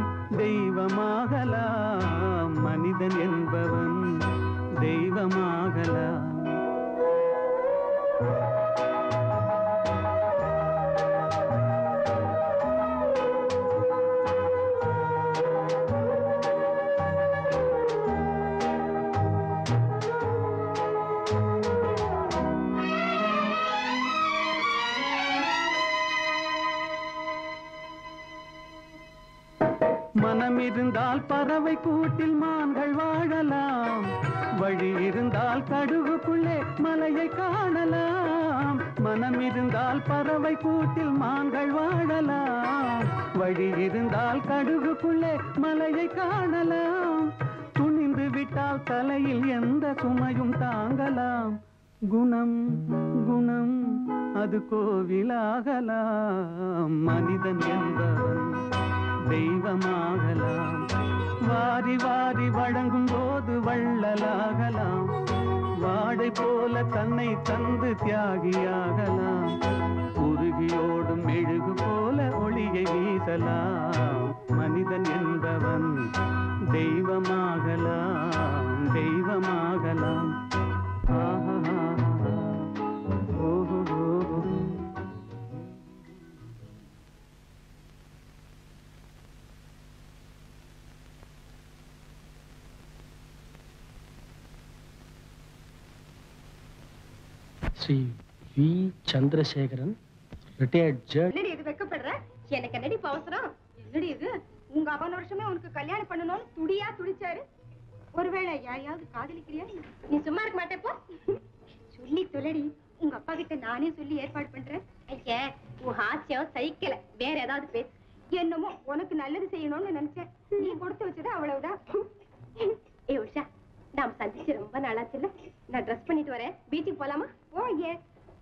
தெய்வமாகலாம். மனிதன் என்பவன் தெய்வமாகலாம். மனம் இருந்தால் பறவை கூட்டில் மான்கள் வாழலாம். வழி இருந்தால் கடுகுக்குள்ளே மலையை காணலாம். மனம் இருந்தால் பறவை கூட்டில் மான்கள் வாழலாம். வழி இருந்தால் கடுகுக்குள்ளே மலையை காணலாம். துணிந்து விட்டால் தலையில் எந்த சுமையும் தாங்கலாம். குணம் குணம் அது கோவிலாகலாம். மனிதன் என்பவன் தெய்வமாகலாம். வாரி வாரி வழங்கும் போது வள்ளலாகலாம். வாடை போல தன்னை தந்து தியாகியாகலாம். உருகியோடும் மெழுகு போல ஒளியை வீசலாம். Shri V Chandrasekaran retired judge. என்னடி இது வெக்கப்படுற? எனக்கு என்னடி இப்ப அவசரம்? என்னடி இது? உங்க அவன் வருஷமே உனக்கு கல்யாணம் பண்ணணும்னு துடியா துடிச்சாரு. ஒருவேளை யாரையாவது காதலிக்கிறியா? நீ சும்மா இருக்க மாட்டேப்போ. சொல்லி தொலைடி. உங்க அப்பா கிட்ட நானே சொல்லி ஏற்பாடு பண்றேன். ஐயா, உன் ஹாஸ்யம் சைக்கிள. வேற ஏதாவது பேசு. என்னமோ உனக்கு நல்லது செய்யணும்னு நினைச்சேன். நீ கொடுத்து வச்சது அவ்வளவுதான். ஏ உஷா, நாம சந்திச்சு ரொம்ப நாளாச்சுல்ல? நான் ட்ரெஸ் பண்ணிட்டு வரேன். பீச்சுக்கு போலாமா? ஓ ஏ.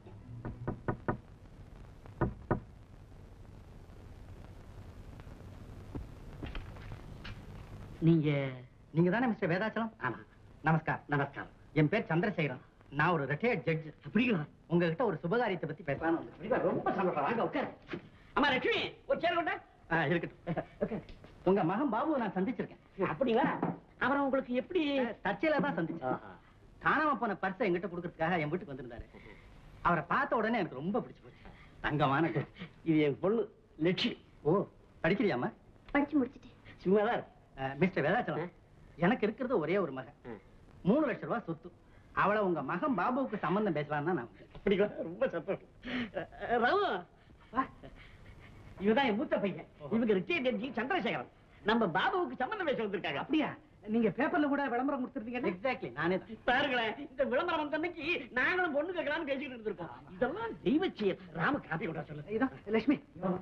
நீங்க தானே மிஸ்டர் வேதாச்சலம்? ஆமா. நமஸ்கார். நமஸ்காரம். என் பேர் சந்திரசேகரன். நான் ஒரு ரிட்டையர்ட் ஜட்ஜ். அப்படிங்களா? உங்ககிட்ட ஒரு சுபகாரியத்தை பத்தி பேசலாம். ரொம்ப சந்தோஷம். வாங்க உட்காரு. அம்மா லட்சுமி, ஒரு சேர் கொண்டா. இருக்கட்டும். உங்க மகன் பாபுவை நான் சந்திச்சிருக்கேன். அப்படிங்களா? அப்புறம் உங்களுக்கு எப்படி? தற்செயலா தான் சந்திச்சேன். காணாம போன பர்ஸை எங்கிட்ட கொடுக்கறதுக்காக என் வீட்டுக்கு வந்திருந்தாரு. அவரை பார்த்த உடனே எனக்கு ரொம்ப பிடிச்சு போச்சு. தங்கமான இது என் பொண்ணு லட்சுமி. ஓ, படிக்கிறியாமா? படிச்சு முடிச்சிட்டேன். சும்மாதான். மிஸ்டர் வேதாச்சலம், எனக்கு இருக்கிறது ஒரே ஒரு மகன். 3 லட்சம் ரூபாய் சொத்து. அவளை உங்க மகன் பாபுவுக்கு சம்பந்தம் பேசலாம் தான் நான். அப்படிங்களா? ரொம்ப சந்தோஷம். ராமு, இவதான் என் மூத்த பையன். இவங்க ரிட்டையர்ட் ஜட்ஜி சந்திரசேகரன். நம்ம பாபுவுக்கு சம்பந்தம் பேச வந்திருக்காங்க. அப்படியா? நீங்க பேப்பர்ல கூட விளம்பரம் கொடுத்துருந்தீங்க. எக்ஸாக்ட்லி, நானே தான். பாருங்களேன், இந்த விளம்பரம் வந்த அன்னைக்கு நாங்களும் பொண்ணு கேட்கலாம்னு பேசிக்கிட்டு இருந்திருக்கோம். இதெல்லாம் தெய்வ செயல். ராம காப்பி விட சொல்லு. இதான் லட்சுமி.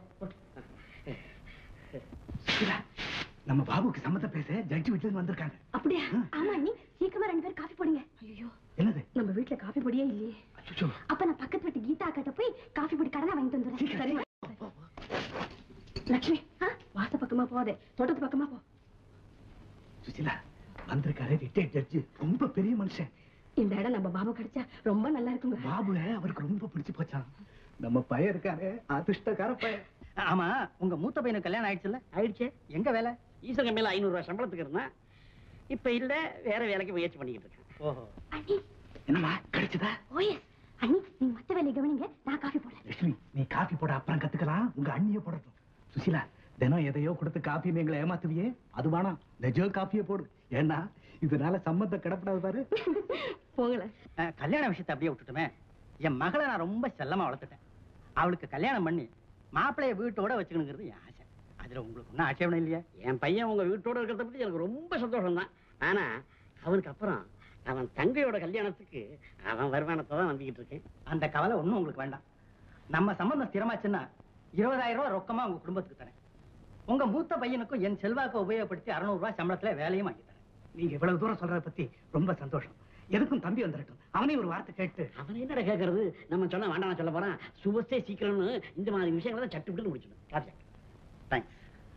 நம்ம பாபுக்கு சம்மந்தம் பேச ஜட்ஜி வீட்டுல இருந்து வந்திருக்காங்க. அப்படியா? ஆமா நீ சீக்கிரமா 2 பேரும் காஃபி போடுங்க. ஐயோ, என்னது? நம்ம வீட்ல காஃபி பொடியே இல்லையே. அச்சச்சோ. அப்ப நான் பக்கத்து வீட்டு கீதா கிட்ட போய் காஃபி பொடி கடனா வாங்கிட்டு வந்துடுறேன். சரி லட்சுமி, வாச பக்கமா போதே, தோட்டத்து பக்கமா போ. சுசிலா, வந்திருக்காரு ரிட்டையர்ட் ஜட்ஜி. ரொம்ப பெரிய மனுஷன். இந்த இடம் நம்ம பாபு கிடைச்சா ரொம்ப நல்லா இருக்குங்க. பாபுவை அவருக்கு ரொம்ப பிடிச்சு போச்சான். நம்ம பையன் இருக்காரு, அதிர்ஷ்டக்கார பையன். ஆமா, உங்க மூத்த பையனுக்கு கல்யாணம் ஆயிடுச்சுல்ல? ஆயிடுச்சே. எங்க வேலை? ஈஸ்வரன் மேல 500 ரூபாய் சம்பளத்துக்கு இருந்தான். இப்ப இல்ல, வேற வேலைக்கு முயற்சி பண்ணிக்கிட்டு இருக்கேன். ஓஹோ. அண்ணி, என்னம்மா கிடைச்சதா? ஓயே அண்ணி, நீங்க மத்த வேலையை கவனிங்க, நான் காஃபி போடுறேன். லட்சுமி, நீ காபி போட அப்புறம் கத்துக்கலாம். உங்க அண்ணிய போடட்டும். சுசிலா, தினம் எதையோ கொடுத்து காபி எங்களை ஏமாத்துவியே, அது வேணாம். நிஜ காப்பியை போடு. ஏன்னா இதனால சம்பந்தம் கிடப்படாது பாரு. போகல. கல்யாண விஷயத்தை அப்படியே விட்டுட்டுமே. என் மகளை நான் ரொம்ப செல்லமா வளர்த்துட்டேன். அவளுக்கு கல்யாணம் பண்ணி மாப்பிள்ளைய வீட்டோட வச்சுக்கணுங்கிறது என் ஆசை. அதுல உங்களுக்கு ஒன்றும் ஆட்சேபணம் இல்லையா? என் பையன் உங்க வீட்டோட இருக்கிறத பத்தி எனக்கு ரொம்ப சந்தோஷம் தான். ஆனா அவனுக்கு அப்புறம் அவன் தங்கையோட கல்யாணத்துக்கு அவன் வருமானத்தை தான் நம்பிக்கிட்டு இருக்கேன். அந்த கவலை ஒண்ணும் உங்களுக்கு வேண்டாம். நம்ம சம்பந்தம் ஸ்திரமாச்சுன்னா 20,000 ரூபாய் ரொக்கமா உங்க குடும்பத்துக்கு தரேன். உங்க மூத்த பையனுக்கும் என் செல்வாக்கை உபயோகப்படுத்தி 600 ரூபாய் சம்பளத்துல வேலையும் வாங்கி தரேன். நீங்க இவ்வளவு தூரம் சொல்றத பத்தி ரொம்ப சந்தோஷம். எதுக்கும் தம்பி வந்துடட்டும். அவனையும் ஒரு வார்த்தை கேட்டு. அவன் என்னடா கேட்கறது? நம்ம சொன்னா வேண்டாம் சொல்ல போறான். சுபஸ்தே சீக்கிரம்னு இந்த மாதிரி விஷயங்களை தான் சட்டு விட்டு முடிச்சிடும். தேங்க்ஸ்.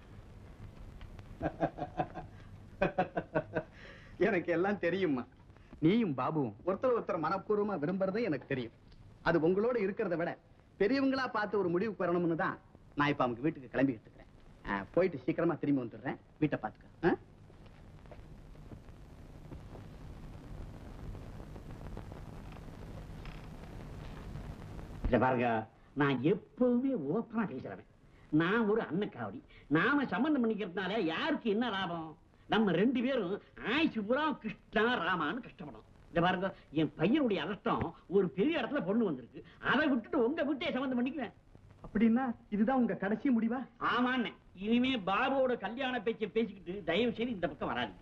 எனக்கு எல்லாம் தெரியுமா. நீயும் பாபுவும் ஒருத்தர் மனப்பூர்வமா விரும்புறதே எனக்கு தெரியும். அது உங்களோட இருக்கிறத விட பெரியவங்களா பார்த்து ஒரு முடிவுக்கு வரணும்னு தான் நான் இப்ப அவங்க வீட்டுக்கு கிளம்பிக்கிட்டு இருக்கிறேன். போயிட்டு சீக்கிரமா திரும்பி வந்துடுறேன். வீட்டை பார்த்துக்க. பாருங்க, நான் எப்பவுமே ஓப்பனா பேசுறேன். நான் ஒரு அன்னக்காவடி. நாம சம்பந்தம் பண்ணிக்கிறதுனால யாருக்கு என்ன லாபம்? நம்ம 2 பேரும் ஆயுசு பூரா கிருஷ்ணா ராமான்னு கஷ்டப்படும். இந்த பாருங்க, என் பையனுடைய அதிர்ஷ்டம் ஒரு பெரிய இடத்துல பொண்ணு வந்திருக்கு. அதை விட்டுட்டு உங்க வீட்டையே சம்பந்தம் பண்ணிக்குவேன். அப்படின்னா இதுதான் உங்க கடைசி முடிவா? ஆமான்னு. இனிமே பாபுவோட கல்யாண பேச்சை பேசிக்கிட்டு தயவு செய்து இந்த பக்கம் வராது.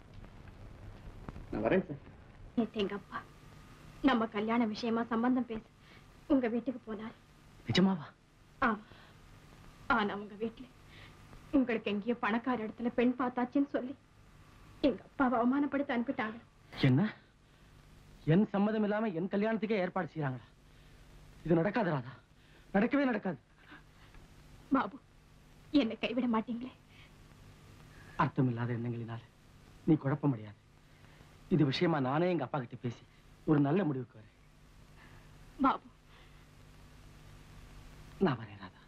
நான் வரேன் சார். நேத்து எங்க அப்பா நம்ம கல்யாண விஷயமா சம்பந்தம் பேச உங்க வீட்டுக்கு போனார். நிஜமாவா? ஆமா. ஆனா உங்க வீட்டுல உங்களுக்கு எங்கேயோ பணக்கார இடத்துல பெண் பார்த்தாச்சுன்னு சொல்லி எங்க அப்பாவை அவமானப்படுத்த அனுப்பிட்டாங்க. என்ன? என் சம்மதம் இல்லாம என் கல்யாணத்துக்கே ஏற்பாடு செய்யறாங்களா? இது நடக்காது ராதா, நடக்கவே நடக்காது. பாபு, என்னை கைவிட மாட்டீங்களே? அர்த்தம் இல்லாத எண்ணங்களினால நீ குழப்ப முடியாது. இது விஷயமா நானே எங்க அப்பா கிட்ட பேசி ஒரு நல்ல முடிவுக்கு வரேன். பாபு, நான் வரேன் ராதா.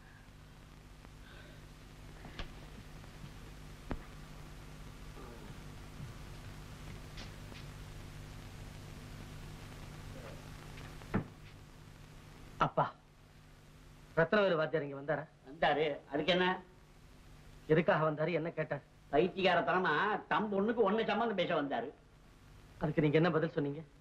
அப்பா, ரத்னவேலு வாத்தியார் இங்க வந்தாரா? வந்தாரு. அதுக்கு என்ன? எதுக்காக வந்தாரு? என்ன கேட்டார்? பைத்தியகாரத்தனமா தம் பொண்ணுக்கு ஒண்ணு சம்பந்தம் பேச வந்தாரு. அதுக்கு நீங்க என்ன பதில் சொன்னீங்க?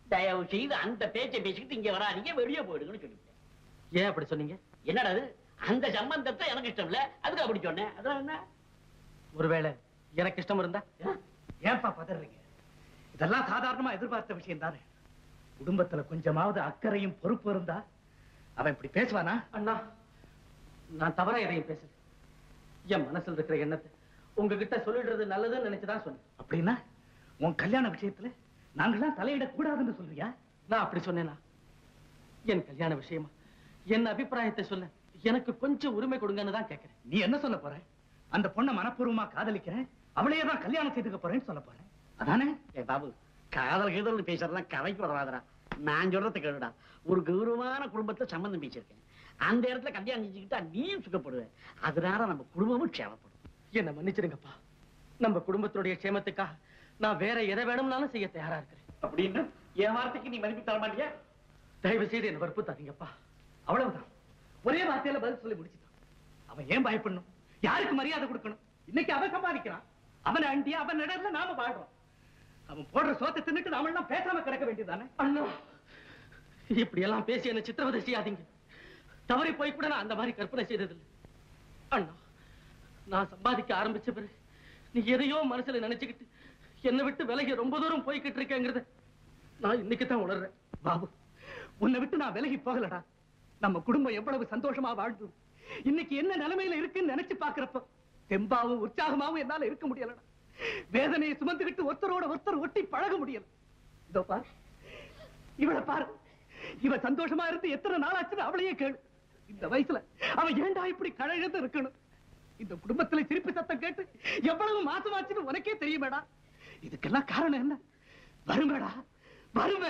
தயவு செய்து அந்த பேச்சை பேசிக்கிட்டு இங்க வராதீங்க, வெளியே போயிடுங்கன்னு சொல்லிவிட்டேன். ஏன் அப்படி சொன்னீங்க? என்னடா அது? அந்த சம்பந்தத்தை எனக்கு இஷ்டம் இல்ல, அதுக்கு அப்படி சொன்னேன். அதான் என்ன? ஒருவேளை எனக்கு இஷ்டம் இருந்தா? ஏன்பா பதறீங்க? இதெல்லாம் சாதாரணமா எதிர்பார்த்த விஷயம் தானே. குடும்பத்துல கொஞ்சமாவது அக்கறையும் பொறுப்பு இருந்தா அவன் இப்படி பேசுவானா? அண்ணா, நான் தவறா எதையும் பேசல. என் மனசுல இருக்கிற எண்ணத்தை உங்ககிட்ட சொல்லிடுறது நல்லதுன்னு நினைச்சுதான் சொன்னேன். அப்படின்னா உன் கல்யாண விஷயத்துல நாங்கெல்லாம் தலையிடக்கூடாதுன்னு சொல்றியா? நான் அப்படி சொன்னேனா? என் கல்யாண விஷயமா என் அபிப்பிராயத்தை சொல்ல எனக்கு கொஞ்சம் உரிமை கொடுங்கன்னு தான் கேட்கிறேன். நீ என்ன சொல்ல போற? அந்த பொண்ணை மனப்பூர்வமா காதலிக்கிறேன், அவளையே தான் கல்யாணம் செய்துக்க போறேன்னு சொல்ல போறேன், அதானே? பாபு, காதல் கீதல் பேசுறதுலாம் கதைக்கு வராதரா. நான் சொல்றதை கேளுடா. ஒரு கௌரவமான குடும்பத்துல சம்பந்தம் பேசியிருக்கேன். அந்த இடத்துல கல்யாணம் செஞ்சுக்கிட்டா நீயும் சுகப்படுவேன். அதனால நம்ம குடும்பமும் சேவப்படும். என்ன மன்னிச்சிருங்கப்பா. நம்ம குடும்பத்தினுடைய க்ஷேமத்துக்காக நான் வேற எதை வேணும்னாலும் செய்ய தயாரா இருக்கிறேன். அப்படின்னு என் வார்த்தைக்கு நீ மதிப்பு தர மாட்டியா? தயவு செய்து என்ன வற்புறுத்தாதீங்கப்பா. அவ்வளவுதான். ஒரே வார்த்தையில பதில் சொல்லி முடிச்சுட்டான். அவன் ஏன் பயப்படணும்? யாருக்கு மரியாதை கொடுக்கணும்? இன்னைக்கு அவன் சம்பாதிக்கிறான், அவனை அண்டி அவன் இடத்துல நாம வாழ்றோம். அவன் போடுற சோத்தை தின்னுட்டு நாம எல்லாம் பேசாம கிடக்க வேண்டியதானே? அண்ணா, இப்படி எல்லாம் பேசி என்ன சித்திரவதை செய்யாதீங்க. தவறி போய் கூட நான் அந்த மாதிரி கற்பனை செய்ததில்லை. அண்ணா, நான் சம்பாதிக்க ஆரம்பிச்ச பிறகு நீ எதையோ மனசுல நினைச்சுக்கிட்டு என்னை விட்டு விலகி ரொம்ப தூரம் போய்கிட்டு இருக்கேங்கிறத நான் இன்னைக்கு தான் உணர்றேன். பாபு, உன்னை விட்டு நான் விலகி போகலடா. நம்ம குடும்பம் எவ்வளவு சந்தோஷமா வாழ்ந்து இன்னைக்கு என்ன நிலைமையில இருக்குன்னு நினைச்சு பாக்குறப்ப தெம்பாவும் உற்சாகமாவும் என்னால இருக்க முடியலடா. வேதனையை சுமந்துகிட்டு ஒருத்தரோட ஒருத்தர் ஒட்டி பழக முடியல. இதோ பாரு, இவளை பாரு. இவ சந்தோஷமா இருந்து எத்தனை நாளாச்சுன்னு அவளையே கேளு. இந்த வயசுல அவன் ஏண்டா இப்படி கழகத்து இருக்கணும்? இந்த குடும்பத்துல சிரிப்பு சத்தம் கேட்டு எவ்வளவு மாசமாச்சுன்னு உனக்கே தெரியுமேடா. இதுக்கெல்லாம் காரணம் என்ன? வறுமைடா, வறுமை.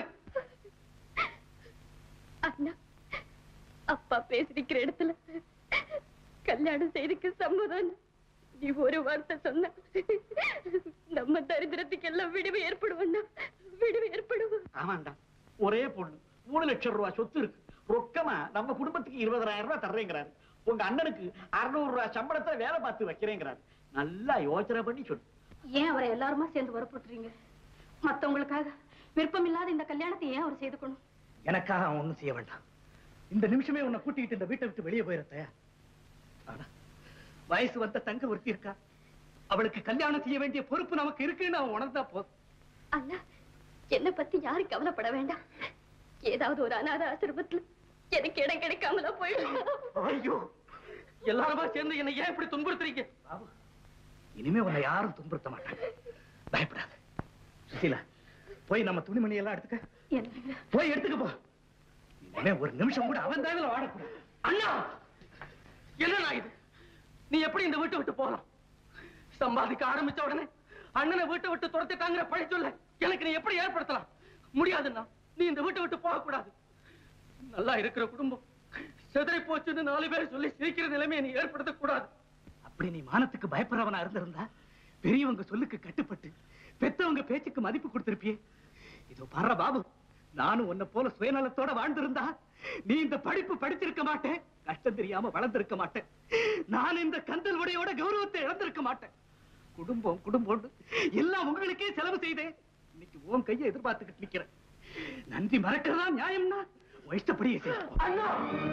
அண்ணா, அப்பா பேசிருக்கிற இடத்துல கல்யாணம் செய்துக்கு சம்மதம் நீ ஒரு வார்த்தை சொன்ன நம்ம தரித்திரத்துக்கு எல்லாம் விடுவு ஏற்படும், விடுவு ஏற்படும். ஆமாண்டா, ஒரே பொண்ணு, 3 லட்சம் ரூபாய் சொத்து இருக்கு. ரொக்கமா நம்ம குடும்பத்துக்கு 20,000 ரூபாய் தர்றேங்கிறாரு. உங்க அண்ணனுக்கு 600 ரூபாய் சம்பளத்தை வேலை பார்த்து வைக்கிறேங்கிறாரு. நல்லா யோசனை பண்ணி சொல்லு. ஏன் அவரை எல்லாருமா சேர்ந்து வரப்பட்டுறீங்க? மத்தவங்களுக்காக விருப்பம் இல்லாத இந்த கல்யாணத்தை ஏன் அவர் செய்துக்கணும்? எனக்காக அவன் ஒண்ணும் செய்ய வேண்டாம். இந்த நிமிஷமே உன்னை கூட்டிக்கிட்டு இந்த வீட்டை விட்டு வெளியே போயிடத்தையா? ஆனா வயசு வந்த தங்க ஒருத்தி இருக்கா, அவளுக்கு கல்யாணம் செய்ய வேண்டிய பொறுப்பு நமக்கு இருக்குன்னு அவன் உணர்ந்தா போதும். அண்ணா, என்னை பத்தி யாரும் கவலைப்பட வேண்டாம். ஏதாவது ஒரு அநாத ஆசிரமத்துல எனக்கு இடம் கிடைக்காமல போயிடும். ஐயோ, எல்லாருமா சேர்ந்து என்ன ஏன் இப்படி துன்புறுத்துறீங்க? இனிமே உன்னை யாரும் துன்புறுத்த மாட்டாங்க, பயப்படாத. சுசீலா, போய் நம்ம துணிமணி எல்லாம் எடுத்துக்க. போய் எடுத்துக்க போ. இனிமே ஒரு நிமிஷம் கூட அவன் தேவையில வாடக்கூடாது. அண்ணா, என்னண்ணா இது? நீ எப்படி இந்த வீட்டை விட்டு போகலாம்? சம்பாதிக்க ஆரம்பிச்ச உடனே அண்ணனை வீட்டை விட்டு துரத்திட்டாங்கிற பழி சொல்ல எனக்கு நீ எப்படி ஏற்படுத்தலாம்? முடியாதுண்ணா, நீ இந்த வீட்டை விட்டு போக கூடாது. நல்லா இருக்கிற குடும்பம் செதறி போச்சுன்னு 4 பேர் சொல்லி சிரிக்கிற நிலைமையை நீ ஏற்படுத்த கூடாது. அப்படி நீ மானத்துக்கு பயப்படுறவனா இருந்திருந்தா பெரியவங்க சொல்லுக்கு கட்டுப்பட்டு பெத்தவங்க பேச்சுக்கு மதிப்பு கொடுத்திருப்பியே. இதோ பாரு பாபு, நானும் உன்னை போல சுயநலத்தோட வாழ்ந்திருந்தா நீ இந்த படிப்பு படிச்சிருக்க மாட்டேன், கஷ்டம் தெரியாம வளர்ந்திருக்க மாட்டேன், நான் இந்த கந்தல் உடையோட கௌரவத்தை இழந்திருக்க மாட்டேன். குடும்பம் குடும்பம் எல்லாம் உங்களுக்கே செலவு செய்தேன். இன்னைக்கு உன் கையை எதிர்பார்த்துக்கிட்டு நிக்கிறேன். நன்றி மறக்கிறதா நியாயம்னா இஷ்டப்படியே செய். அண்ணா,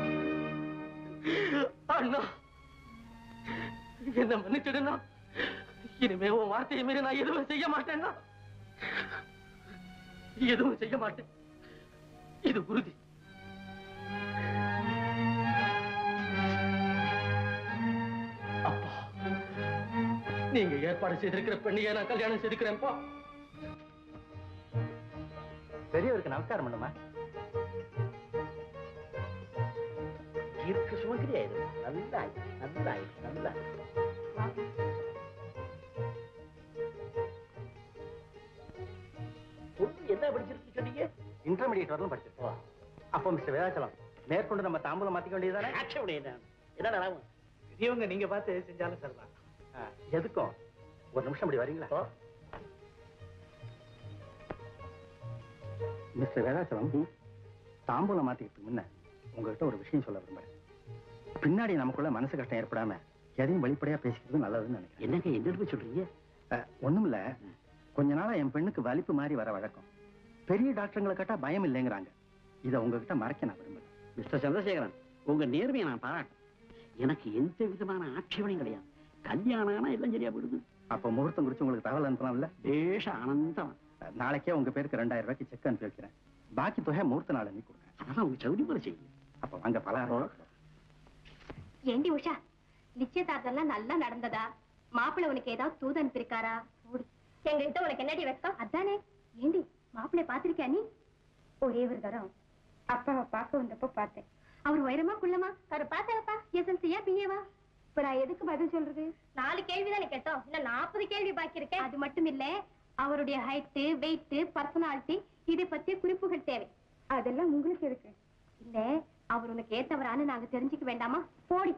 அண்ணா, என்ன மன்னிச்சிடுனா. இனிமே உன் வார்த்தையை மீறி நான் எதுவும் செய்ய மாட்டேன்னா, எதுவும் செய்ய மாட்டேன். இது உறுதி. அப்பா, நீங்க ஏற்பாடு செய்திருக்கிற பெண்ணையே நான் கல்யாணம் செய்திருக்கிறேன்ப்பா. பெரியவருக்கு நமஸ்காரம் பண்ணுமா? இருக்கு சுமக்கிறியா? இது நல்லா நல்லா நல்லா. என்ன படிச்சிருக்கு சொன்னீங்க? இன்டர்மீடியட் வரலும் படிச்சிருக்கோம். அப்போ மிஸ்டர் வேதாச்சலம், மேற்கொண்டு நம்ம தாம்பூலம் மாத்திக்க வேண்டியதானே? என்னடா லாபம்? பெரியவங்க நீங்க பார்த்து செஞ்சாலும் சரிதான். எதுக்கும் ஒரு நிமிஷம் அப்படி வரீங்களா? மிஸ்டர் வேதாச்சலம், தாம்பூலம் மாத்திக்கிறதுக்கு முன்ன உங்ககிட்ட ஒரு விஷயம் சொல்ல விரும்புறேன். பின்னாடி நமக்குள்ள மனசு கஷ்டம் ஏற்படாம எதையும் வெளிப்படையா பேசிக்கிறது நல்லதுன்னு நினைக்கிறேன். என்னங்க என்ன சொல்றீங்க? ஒண்ணும் இல்ல, கொஞ்ச நாளா என் பெண்ணுக்கு வலிப்பு மாதிரி வர வழக்கம். பெரிய டாக்டருங்களை கேட்டா பயம் இல்லைங்கிறாங்க. இதை உங்ககிட்ட மறைக்க நான் விரும்புறேன். மிஸ்டர் சந்திரசேகரன், உங்க நேர்மையை நான் பாராட்டேன். எனக்கு எந்த விதமான ஆட்சேபனையும் கிடையாது. கல்யாணம் ஆனா எல்லாம் சரியா போயிடுது. அப்ப முகூர்த்தம் குறிச்சு உங்களுக்கு தகவல் அனுப்பலாம்ல? தேச ஆனந்தம். நாளைக்கே உங்க பேருக்கு 2000 ரூபாய்க்கு செக் அனுப்பி வைக்கிறேன். பாக்கி தொகை முகூர்த்த நாள் அன்னைக்கு கொடுங்க. அதெல்லாம் உங்க சௌரி போல செய்யுங்க. அப்ப வாங்க பலகாரம். ஏண்டி உஷா, நிச்சயதார்த்தம் நல்லா நடந்ததா? மாப்பிள்ளை உனக்கு ஏதாவது தூது அனுப்பியிருக்காரா? எங்ககிட்ட உனக்கு என்னடி வெட்கம்? அதானே. ஏண்டி மாப்பிள்ளை பாத்திருக்கியா நீ? ஒரே ஒரு தரம் அப்பாவை பார்க்க வந்தப்போ பார்த்தேன். அவர் உயரமா குள்ளமா? அவரை பார்த்தப்பா எஸ்எல்சியா பிஏவா? இப்ப நான் எதுக்கு பதில் சொல்றது? 4 கேள்விதானே கேட்டோம், இன்னும் 40 கேள்வி பாக்கி இருக்கேன். அது மட்டும் இல்ல, அவருடைய ஹைட், வெயிட், பர்சனாலிட்டி இதை பத்திய குறிப்புகள் தேவை. அதெல்லாம் உங்களுக்கு இருக்கு இல்ல? அவர் உனக்கு ஏத்தவரான்னு நாங்க தெரிஞ்சுக்க வேண்டாமா? போடி.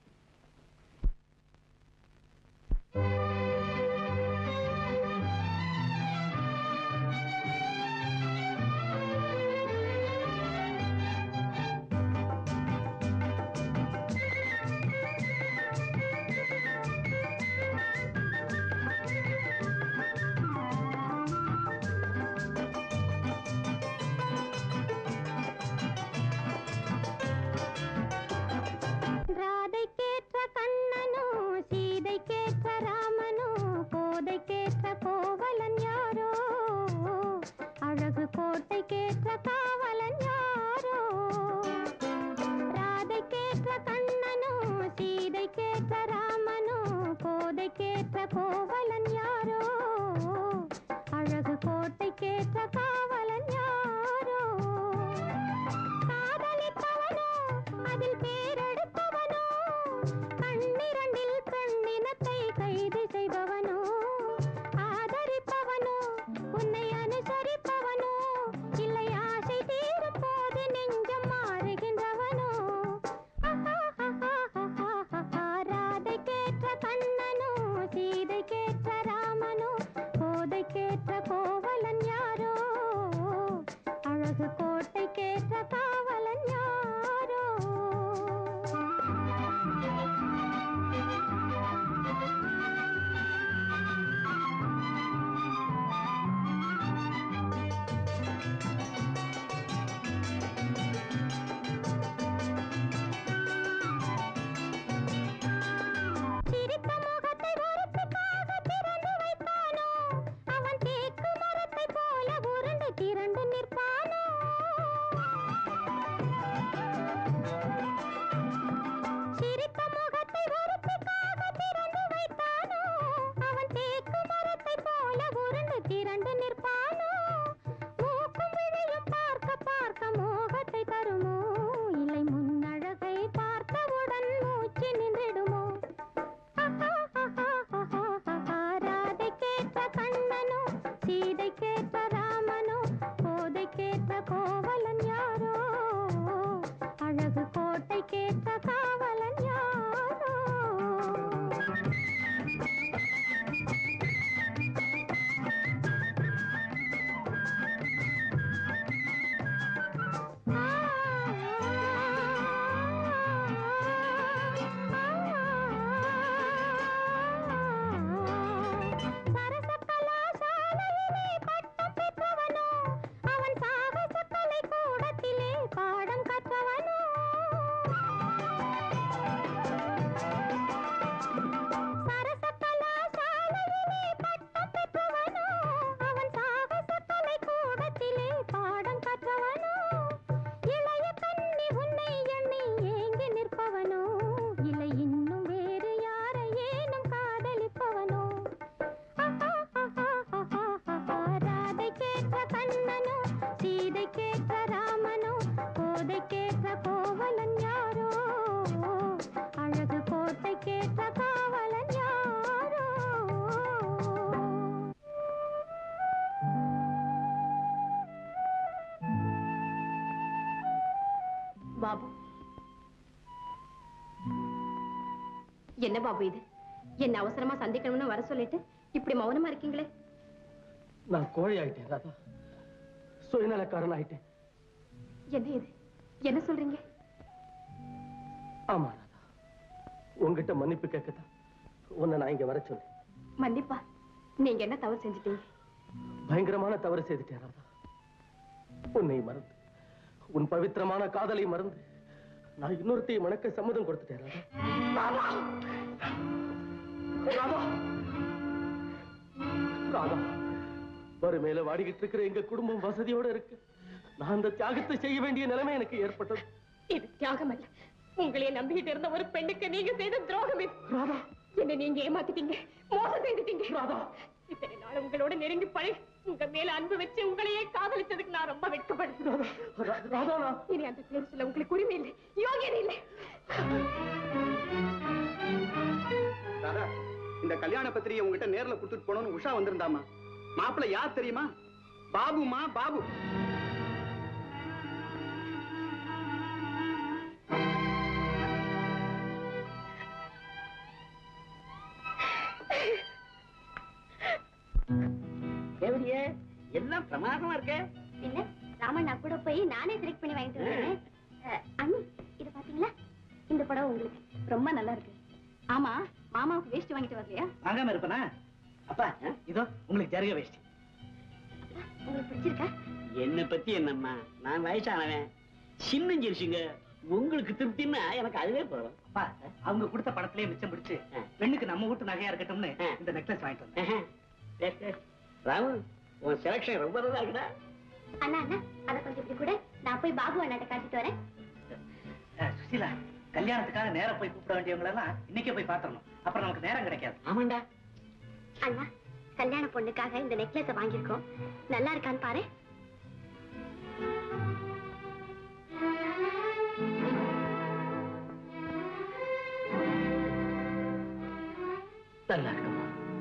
பாபு, என்ன பாபு இது? என்ன அவசரமா சந்திக்கணும்னு வர சொல்லிட்டு இப்படி மௌனமா இருக்கீங்களே? நான் கோழி ஆயிட்டேன் ராதா, சுயநலக்காரன் ஆயிட்டேன். என்ன இது? என்ன சொல்றீங்க? ஆமா ராதா, உங்ககிட்ட மன்னிப்பு கேட்கத்தான் உன்னை நான் இங்க வர சொன்னேன். மன்னிப்பா? நீங்க என்ன தவறு செஞ்சிட்டீங்க? பயங்கரமான தவறு செய்துட்டேன் ராதா. உன்னை மறந்து, உன் பவித்திரமான காதலை மறந்து நான் இன்னொருத்தையை மணக்க சம்மதம் கொடுத்துட்டேன். ராதா, ராதா, ராதா, வறுமையில வாடிக்கிட்டு இருக்கிற எங்க குடும்பம் வசதியோட இருக்கு. நான் அந்த தியாகத்தை செய்ய வேண்டிய நிலைமை எனக்கு ஏற்பட்டது. இது தியாகம் அல்ல, உங்களையே நம்பிக்கிட்டு இருந்த ஒரு பெண்ணுக்கு நீங்க செய்த துரோகம். ராதா, என்ன நீங்க ஏமாத்திட்டீங்க, மோசம் செய்துட்டீங்க. ராதா, இத்தனை நாள் உங்களோட நெருங்கி பழகி உங்க மேல அன்பு வச்சு உங்களையே காதலிச்சதுக்கு நான் ரொம்ப வெட்கப்படுறேன். ராதா, இனி அந்த பேர் சொல்ல உங்களுக்கு உரிமை இல்லை, யோகியதை இல்லை. ராதா, இந்த கல்யாண பத்திரிகை உங்ககிட்ட நேர்ல கொடுத்துட்டு போனோம்னு உஷா வந்திருந்தாமா. மாப்பிள்ளை யார் தெரியுமா? பாபுமா, பாபு. எப்படியே எல்லாம் பிரமாதமா இருக்க? இல்ல ராமண்ணா கூட போய் நானே செலக்ட் பண்ணி வாங்கிட்டு வந்தேன். அண்ணி இது பாத்தீங்களா? இந்த படம் உங்களுக்கு ரொம்ப நல்லா இருக்கு. ஆமா, மாமாவுக்கு வேஷ்டி வாங்கிட்டு வரலையா? வாங்காம இருப்பனா? அப்பா, இதோ உங்களுக்கு ஜருக வேஷ்டி. உங்களுக்கு பிடிச்சிருக்கா? என்ன பத்தி என்னம்மா, நான் வயசானவன், சின்னஞ்சிருச்சுங்க. உங்களுக்கு திருப்தின்னா எனக்கு அதுவே போதும். அப்பா, அவங்க கொடுத்த பணத்திலே மிச்சம் பிடிச்சு பெண்ணுக்கு நம்ம வீட்டு நகையா இருக்கட்டும்னு இந்த நெக்லஸ் வாங்கிட்டு வந்தேன். ராமு, உன் செலக்ஷன் ரொம்ப நல்லா இருக்குடா. அண்ணா அண்ணா, அத கொஞ்சம் இப்படி கூட நான் போய் பாபு அண்ணாட்ட காட்டிட்டு வரேன். சுசீலா, கல்யாணத்துக்காக நேரம் போய் கூப்பிட வேண்டியவங்களெல்லாம் இன்னைக்கே போய் பாத்துறணும். அப்புறம் நமக்கு நேரம் கிடைக்காது. ஆமாண்டா. அண்ணா, கல்யாண பொண்ணுக்காக இந்த நெக்லஸ் வாங்கியிருக்கோம், நல்லா இருக்கான்னு பாரு. நல்லா இருக்குமா?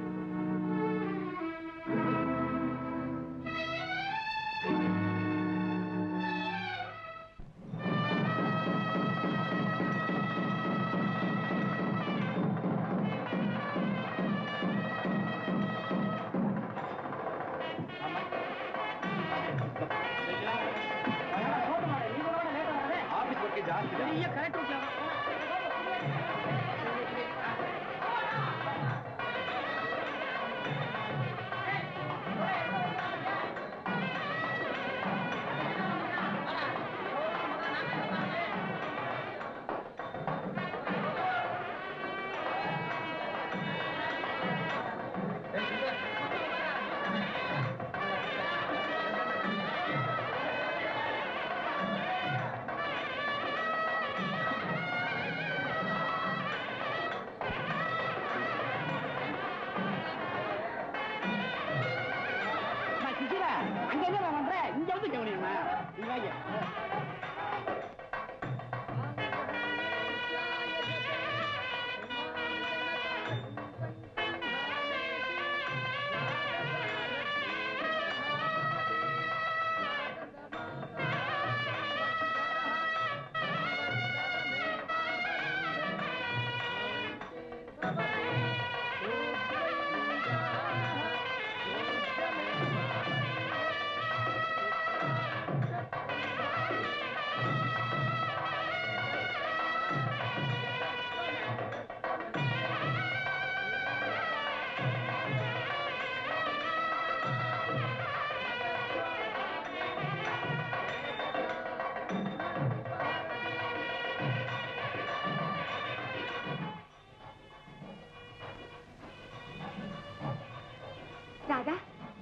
ராதா,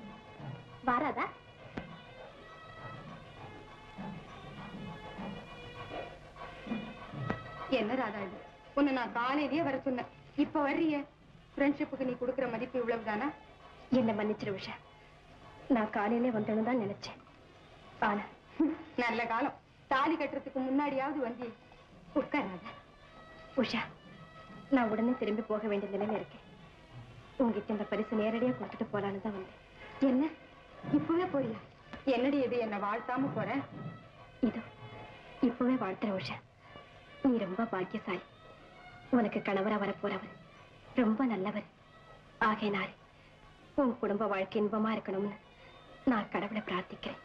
வாராதா? என்ன ராதா இது? உன்னை நான் காலையிலேயே வர சொன்னேன், இப்ப வர்றிய? ஃப்ரெண்ட்ஷிப்புக்கு நீ கொடுக்கிற மதிப்பு இவ்வளவுதானா? என்ன மன்னிச்சிரு உஷா, நான் காலையிலே வந்தேன்னு தான் நினைச்சேன். ஆனா நல்ல காலம், தாலி கட்டுறதுக்கு முன்னாடியாவது வந்து உட்காராதா. உஷா, நான் உடனே திரும்பி போக வேண்டிய நிலையில இருக்கேன். உங்ககிட்ட இந்த பரிசு நேரடியா கொடுத்துட்டு போலான்னு தான் வந்தேன். என்ன இப்பவே போறியா? என்னடி இது, என்ன வாழ்த்தாம போறேன்? இதோ இப்பவே வாழ்த்துற உஷா, நீ ரொம்ப பாக்கியசாலி. உனக்கு கணவரா வரப்போறவர் ரொம்ப நல்லவர். ஆகையினாலே உன் குடும்ப வாழ்க்கை இன்பமா இருக்கணும்னு நான் கடவுளை பிரார்த்திக்கிறேன்.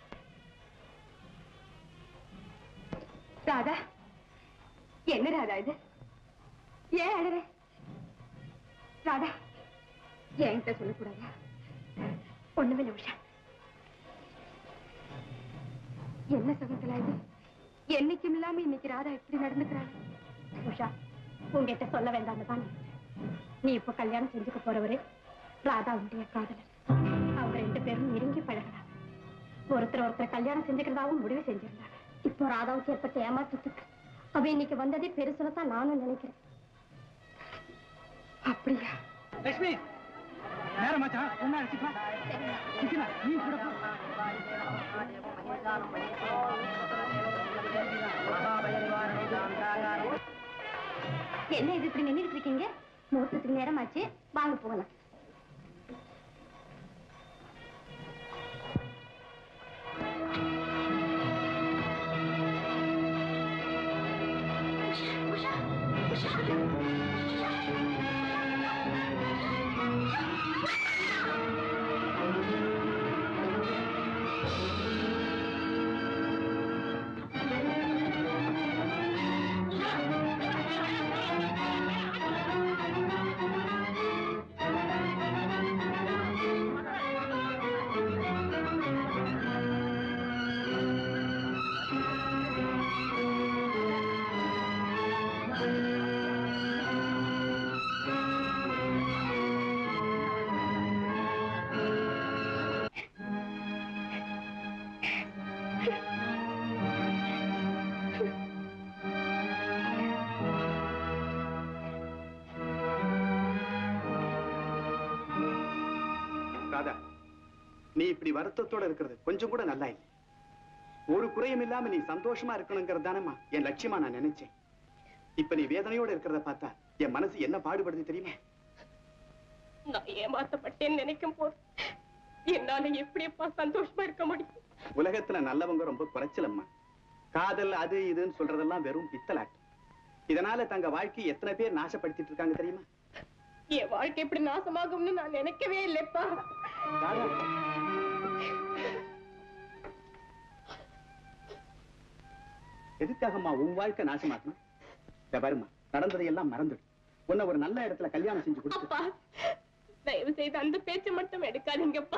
ராதா, என்ன ராதா இது? ஏன் அழற? ராதா, என்கிட்ட சொல்லக்கூடாதா? ஒண்ணுமில்லை உஷா. என்ன சகுந்தலா இது? என்னைக்கும் இல்லாம இன்னைக்கு ராதா இப்படி நடந்துக்கிறாள். உஷா, உங்ககிட்ட சொல்ல வேண்டாம்னு தான் நீ இப்ப கல்யாணம் செஞ்சுக்க போறவரு ராதா உடைய காதலர். அவங்க 2 பேரும் நெருங்கி பழகிறாங்க. ஒருத்தர் கல்யாணம் செஞ்சுக்கிறதாவும் முடிவு செஞ்சிருந்தாங்க. இப்போ ராதாவுக்கு ஏற்பட்ட ஏமாற்றத்துக்கு அவ இன்னைக்கு வந்ததே பெருசுலதான் நானும் நினைக்கிறேன். அப்படியா? லட்சுமி, நேரமாச்சா? ஒன்னா அழைச்சிப்பா. நீ கூட போ. என்ன இது இப்படி நின்றுட்டு இருக்கீங்க? முகூர்த்தத்துக்கு நேரமாச்சு, வாங்க போகலாம். ராதா, நீ இப்படி வருத்தத்தோட இருக்கிறது கொஞ்சம் கூட நல்லா இல்லை. ஒரு குறையும் இல்லாம நீ சந்தோஷமா இருக்கணுங்கிறது தானேம்மா என் லட்சியமா நான் நினைச்சேன். இப்ப நீ வேதனையோட இருக்கிறத பார்த்தா என் மனசு என்ன பாடுபடுது தெரியுமா? நான் ஏமாத்தப்பட்டேன்னு நினைக்கும் போது என்னால எப்படிப்பா சந்தோஷமா இருக்க முடியும்? உலகத்துல நல்லவங்க ரொம்ப குறைச்சலம்மா. காதல் அது இதுன்னு சொல்றதெல்லாம் வெறும் பித்தலாட்டு. இதனால தங்க வாழ்க்கை எத்தனை பேர் நாசப்படுத்திட்டு இருக்காங்க தெரியுமா? என் வாழ்க்கை இப்படி நாசமாகும்னு நான் நினைக்கவே இல்லைப்பா. எதுக்காகம்மா உன் வாழ்க்கை நாசமாக்கணும்? பாருமா, நடந்ததையெல்லாம் மறந்துடு. உன்னை ஒரு நல்ல இடத்துல கல்யாணம் செஞ்சு கொடுத்து. தயவு செய்து அந்த பேச்சை மட்டும் எடுக்காதீங்கப்பா.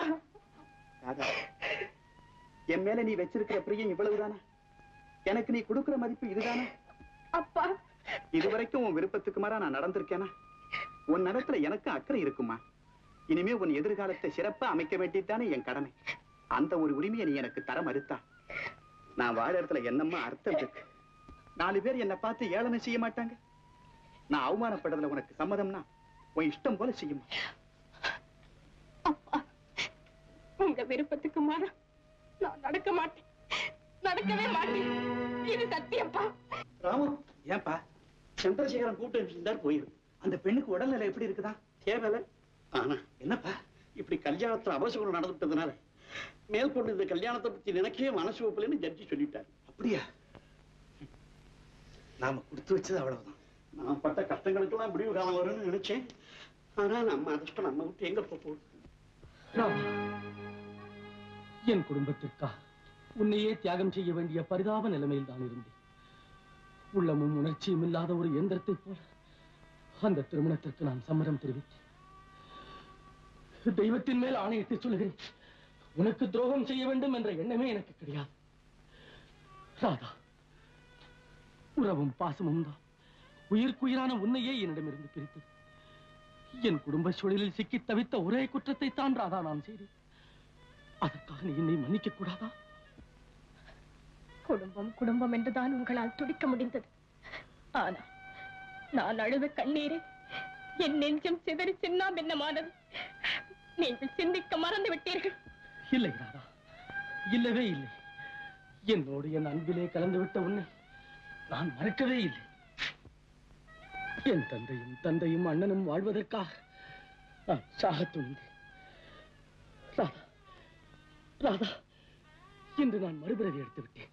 என் மேல நீ வச்சிருக்கிற பிரியம் இவ்வளவுதானா? எனக்கு நீ கொடுக்கிற மதிப்பு இதுதானா? அப்பா, இதுவரைக்கும் உன் விருப்பத்துக்கு மாறா நான் நடந்திருக்கேனா? உன் நடத்துல எனக்கு அக்கறை இருக்குமா? இனிமே உன் எதிர்காலத்தை சிறப்பா அமைக்க வேண்டியதுதானே என் கடமை. அந்த ஒரு உரிமையை நீ எனக்கு தர மறுத்தா நான் வாழ இடத்துல என்னம்மா அர்த்தம் இருக்கு? 4 பேர் என்னை பார்த்து ஏளனம் செய்ய மாட்டாங்க? நான் அவமானப்படுறதுல உனக்கு சம்மதம்னா உன் இஷ்டம் போல செய்யுமா? அப்பா, உங்க விருப்பத்துக்கு மாறா நான் நடக்க மாட்டேன், நடக்கவே மாட்டேன். இது சத்தியப்பா. ராமு, ஏன்பா? சந்திரசேகரன் கூப்பிட்டு இருந்தார், போயிரு. அந்த பெண்ணுக்கு உடல்நிலை எப்படி இருக்குதா? தேவையில்லை. ஆனா என்னப்பா இப்படி கல்யாணத்துல அவசரம் நடந்துட்டதுனால மேற்கொண்டு இந்த கல்யாணத்தை பத்தி நினைக்கவே மனசு வைப்பலன்னு ஜட்ஜி சொல்லிட்டாரு. அப்படியா? நாம கொடுத்து வச்சது அவ்வளவுதான். நான் பட்ட கஷ்டங்களுக்கெல்லாம் முடிவு காலம் வரும்னு நினைச்சேன். ஆனா நம்ம அதிர்ஷ்டம் நம்ம விட்டு எங்க போகுது? என் குடும்பத்திற்கா உன்னையே தியாகம் செய்ய வேண்டிய பரிதாப நிலைமையில் தான் இருந்தேன். உள்ளமும் உணர்ச்சியும் இல்லாத ஒரு இயந்திரத்தை போல அந்த திருமணத்திற்கு நான் சம்மதம் தெரிவித்தேன். தெய்வத்தின் மேல் ஆணையிட்டு சொல்கிறேன், உனக்கு துரோகம் செய்ய வேண்டும் என்ற எண்ணமே எனக்கு கிடையாது. ராதா, உறவும் பாசமும் தான் உயிர்க்குயிரான உன்னையே என்னிடமிருந்து பிரித்தது. என் குடும்ப சூழலில் சிக்கி தவித்த ஒரே குற்றத்தை தான் ராதா நான் செய்தேன். அதற்காக நீ என்னை மன்னிக்க கூடாதா? குடும்பம் குடும்பம் என்றுதான் உங்களால் துடிக்க முடிந்தது. ஆனா நான் அழுத கண்ணீரை என் நெஞ்சம் சிதறி சின்னா பின்னமானது நீங்கள் சிந்திக்க மறந்து விட்டீர்கள். இல்லை ராதா, இல்லவே இல்லை. என்னோடு என் அன்பிலே கலந்து விட்ட உன்னை நான் மறக்கவே இல்லை. என் தந்தையும் அண்ணனும் வாழ்வதற்காக நான் சாகத் துணிந்தேன். ராதா, ராதா, இன்று நான் மறுபிறவி எடுத்து விட்டேன்.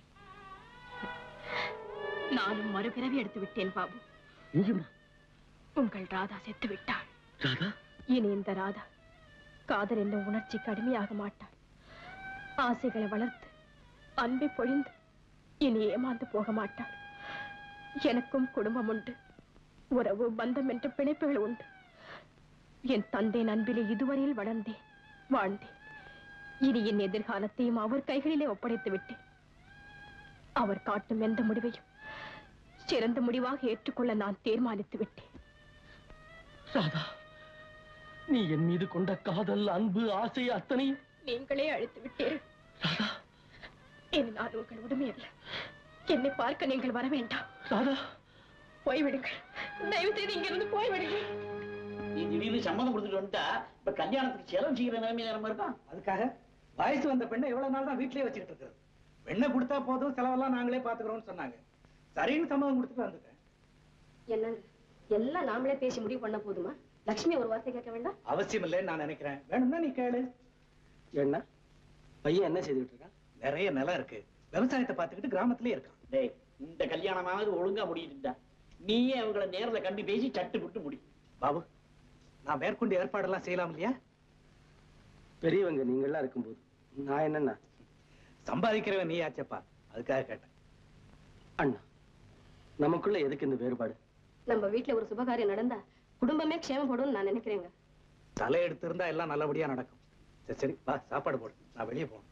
நானும் மறுபிறவி எடுத்து விட்டேன் பாபு. உங்கள் ராதா செத்து விட்டாள். ராதா, இனி இந்த ராதா காதல் என்னும் உணர்ச்சிக்கு அடிமையாக மாட்டாள். ஆசைகளை வளர்த்து அன்பை பொழிந்து இனி ஏமாந்து போக மாட்டாள். எனக்கும் குடும்பம் உண்டு, உறவு பந்தம் என்ற பிணைப்புகள் உண்டு. என் தந்தை அன்பிலே இதுவரையில் வளர்ந்தேன், வாழ்ந்தேன். இனி என் எதிர்காலத்தையும் அவர் கைகளிலே ஒப்படைத்து விட்டேன். அவர் காட்டும் எந்த முடிவையும் சிறந்த முடிவாக ஏற்றுக்கொள்ள நான் தீர்மானித்து விட்டேன். ராதா, நீ என் மீது கொண்ட காதல், அன்பு, ஆசை அத்தனையும் நீங்களே அழைத்து விட்டீர்கள். ராதா, இனி நான் உங்கள் உடமை அல்ல. என்னை பார்க்க நீங்கள் வர வேண்டாம். ராதா, போய்விடுங்கள். தயவு செய்து இங்கிருந்து போய்விடுங்கள். நீ திடீர்னு சம்மதம் கொடுத்துட்டு வந்துட்டா இப்ப கல்யாணத்துக்கு செலவு செய்கிற நிலைமையில நம்ம இருக்கோம். அதுக்காக வயசு வந்த பெண்ணை எவ்வளவு நாள் தான் வீட்லயே வச்சுக்கிட்டு இருக்கிறது? பெண்ணை கொடுத்தா போதும், செலவெல்லாம் நாங்களே பாத்துக்கிறோம்னு சொன்னாங்க. சரின்னு சம்மதம் கொடுத்துட்டு வந்துட்டேன். என்னங்க எல்லாம் நாமளே பேசி முடிவு பண்ண போதுமா? லட்சுமி ஒரு வார்த்தை கேட்க வேண்டாம்? அவசியம் இல்லைன்னு நான் நினைக்கிறேன். வேணும்னா நீ கேளு. என்ன பையன் என்ன செய்துட்டு இருக்கான்? நிறைய நிலம் இருக்கு, விவசாயத்தை பார்த்துக்கிட்டு கிராமத்திலே இருக்கான். டேய், இந்த கல்யாணமாவது ஒழுங்கா முடியுதுடா. நீயே அவங்கள நேர்ல கண்டு பேசி சட்டு புட்டு முடி. பாபு, நான் மேற்கொண்டு ஏற்பாடெல்லாம் செய்யலாம் இல்லையா? பெரியவங்க நீங்க எல்லாம் இருக்கும்போது நான் என்னன்னா சம்பாதிக்கிறவன் நீ ஆச்சப்பா, அதுக்காக கேட்டேன். அண்ணா, நமக்குள்ள எதுக்கு இந்த வேறுபாடு? நம்ம வீட்டுல ஒரு சுபகாரியம் நடந்தா குடும்பமே க்ஷேமப்படும் நான் நினைக்கிறேங்க. தலை எடுத்து இருந்தா எல்லாம் நல்லபடியா நடக்கும். சரி சரி, வா சாப்பாடு போடு, நான் வெளியே போகணும்.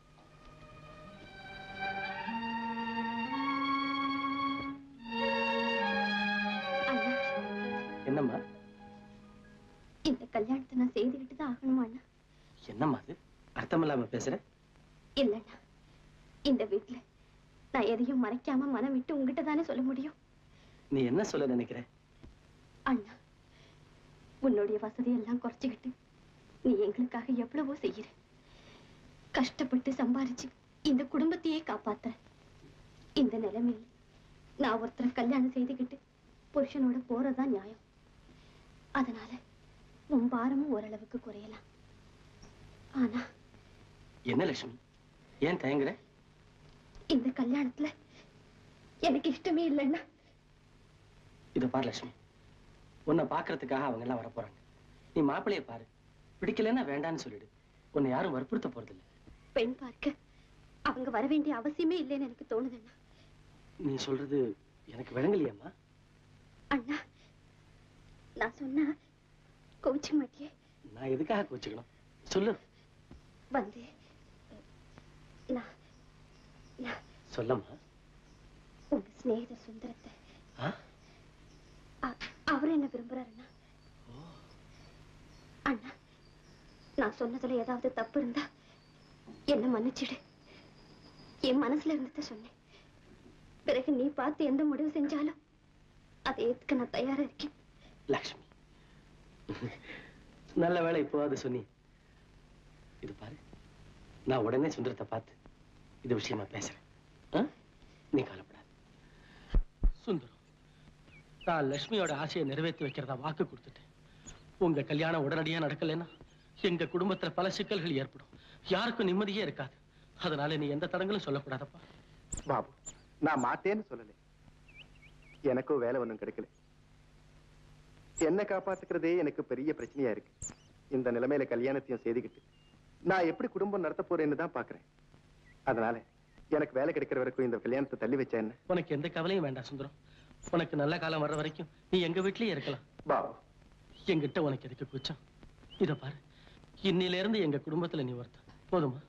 என்னம்மா? இந்த கல்யாணத்தை நான் செய்துகிட்டு தான் ஆகணுமா அண்ணா? என்னம்மா அது அர்த்தமில்லாம பேசுற? இல்லண்ணா, இந்த வீட்டுல நான் எதையும் மறைக்காம மனம் விட்டு உங்ககிட்ட தானே சொல்ல முடியும். நீ என்ன சொல்ல நினைக்கிற? அண்ணா, உன்னுடைய வசதியெல்லாம் குறைச்சுக்கிட்டு நீ எங்களுக்காக எவ்வளவோ செய்யற. கஷ்டப்பட்டு சம்பாரிச்சு இந்த குடும்பத்தையே காப்பாத்துற. இந்த நிலைமையில் நான் ஒருத்தரை கல்யாணம் செய்துக்கிட்டு புருஷனோட போறதுதான் நியாயம். அதனால உன் பாரமும் ஓரளவுக்கு குறையலாம். ஆனா என்ன லட்சுமி, ஏன் தயங்குற? இந்த கல்யாணத்துல எனக்கு இஷ்டமே இல்லைன்னா. இத பாரு லட்சுமி, உன்னை பாக்குறதுக்காக அவங்க எல்லாம் வர போறாங்க. நீ மாப்பிள்ளைய பாரு, பிடிக்கலன்னா வேண்டான்னு சொல்லிடு. உன்னை யாரும் வற்புறுத்த போறதில்லை. பெண் பார்க்க அவங்க வர வேண்டிய அவசியமே இல்லைன்னு எனக்கு தோணுதுண்ணா. நீ சொல்றது எனக்கு விளங்கலையம்மா. அண்ணா, நான் சொன்னா கோவிச்சுக்க மாட்டியே? நான் எதுக்காக கோச்சுக்கணும் சொல்லு. வந்து நான் சொல்லம்மா. உங்க சிநேகிதர் சுந்தரத்தை அவர் என்ன விரும்புறாருன்னா. அண்ணா, நான் சொன்னதுல ஏதாவது தப்பு இருந்தா என்ன மன்னிச்சிடு. என் மனசுல இருந்ததை சொன்னேன். பிறகு நீ பார்த்து எந்த முடிவு செஞ்சாலும் அதை ஏத்துக்க நான் தயாரா இருக்கேன். லக்ஷ்மி, நல்ல வேளை இப்போ அது சொன்னி. இது பாரு, நான் உடனே சுந்தரத்தை பார்த்து இது விஷயமா பேசுறேன். நீ கவலைப்படாத. சுந்தரம், நான் லட்சுமியோட ஆசையை நிறைவேற்றி வைக்கிறதா வாக்கு கொடுத்துட்டேன். உங்க கல்யாணம் உடனடியா நடக்கலைன்னா எங்க குடும்பத்துல பல சிக்கல்கள் ஏற்படும். யாருக்கும் நிம்மதியே இருக்காது. அதனால நீ எந்த தடங்களும் சொல்லக்கூடாதப்பா. பாபு, நான் மாட்டேன்னு சொல்லல. எனக்கும் வேலை ஒண்ணும் கிடைக்கல. என்ன காப்பாத்துக்கிறதே எனக்கு பெரிய பிரச்சனையா இருக்கு. இந்த நிலைமையில கல்யாணத்தையும் செய்துக்கிட்டு நான் எப்படி குடும்பம் நடத்த போறேன்னு தான் பாக்குறேன். அதனால எனக்கு வேலை கிடைக்கிற வரைக்கும் இந்த கல்யாணத்தை தள்ளி வச்சா என்ன? உனக்கு எந்த கவலையும் வேண்டாம் சுந்தரம். உனக்கு நல்ல காலம் வர்ற வரைக்கும் நீ எங்க வீட்லயே இருக்கலாம். பாபு, எங்கிட்ட உனக்கு எதுக்கு கூச்சம்? இத பாரு, இன்னில இருந்து எங்க குடும்பத்துல நீ ஒருத்த போதுமா?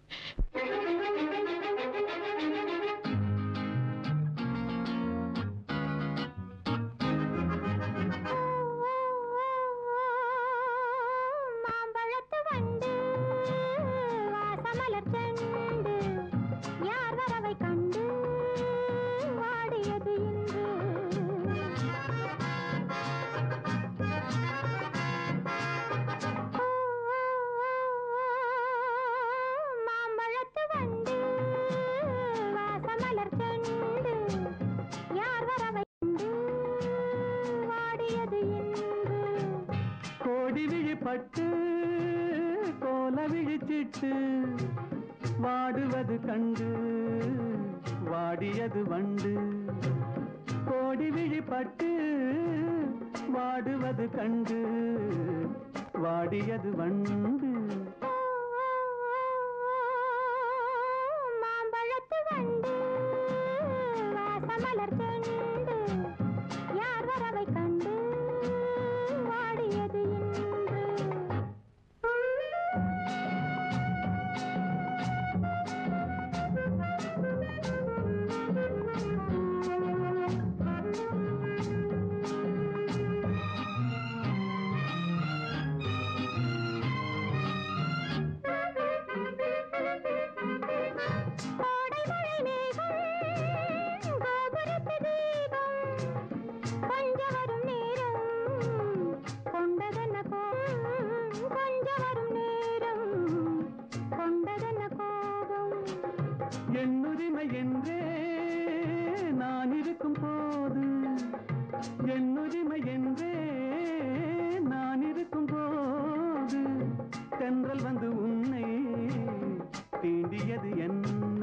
பட்டு கோல விழிச்சிட்டு வாடுவது கண்டு வாடியது வண்டு. கோடி விழிப்பட்டு வாடுவது கண்டு வாடியது வண்டு. மாம்பழத்து வண்டு வாசமலர் செண்டு யார் வரவை கண்டு வாடியது இன்று. உரிமை என்றே நான் இருக்கும் போது, என் உரிமை என்றே நான் இருக்கும் போது, தென்றல் வந்து உன்னை தீண்டியது என்ன?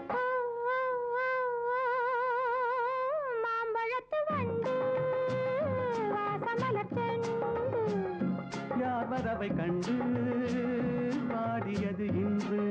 மாம்பழத்து வண்டு வாசமலர் செண்டு, யார் வரவை கண்டு பாடியது இன்று?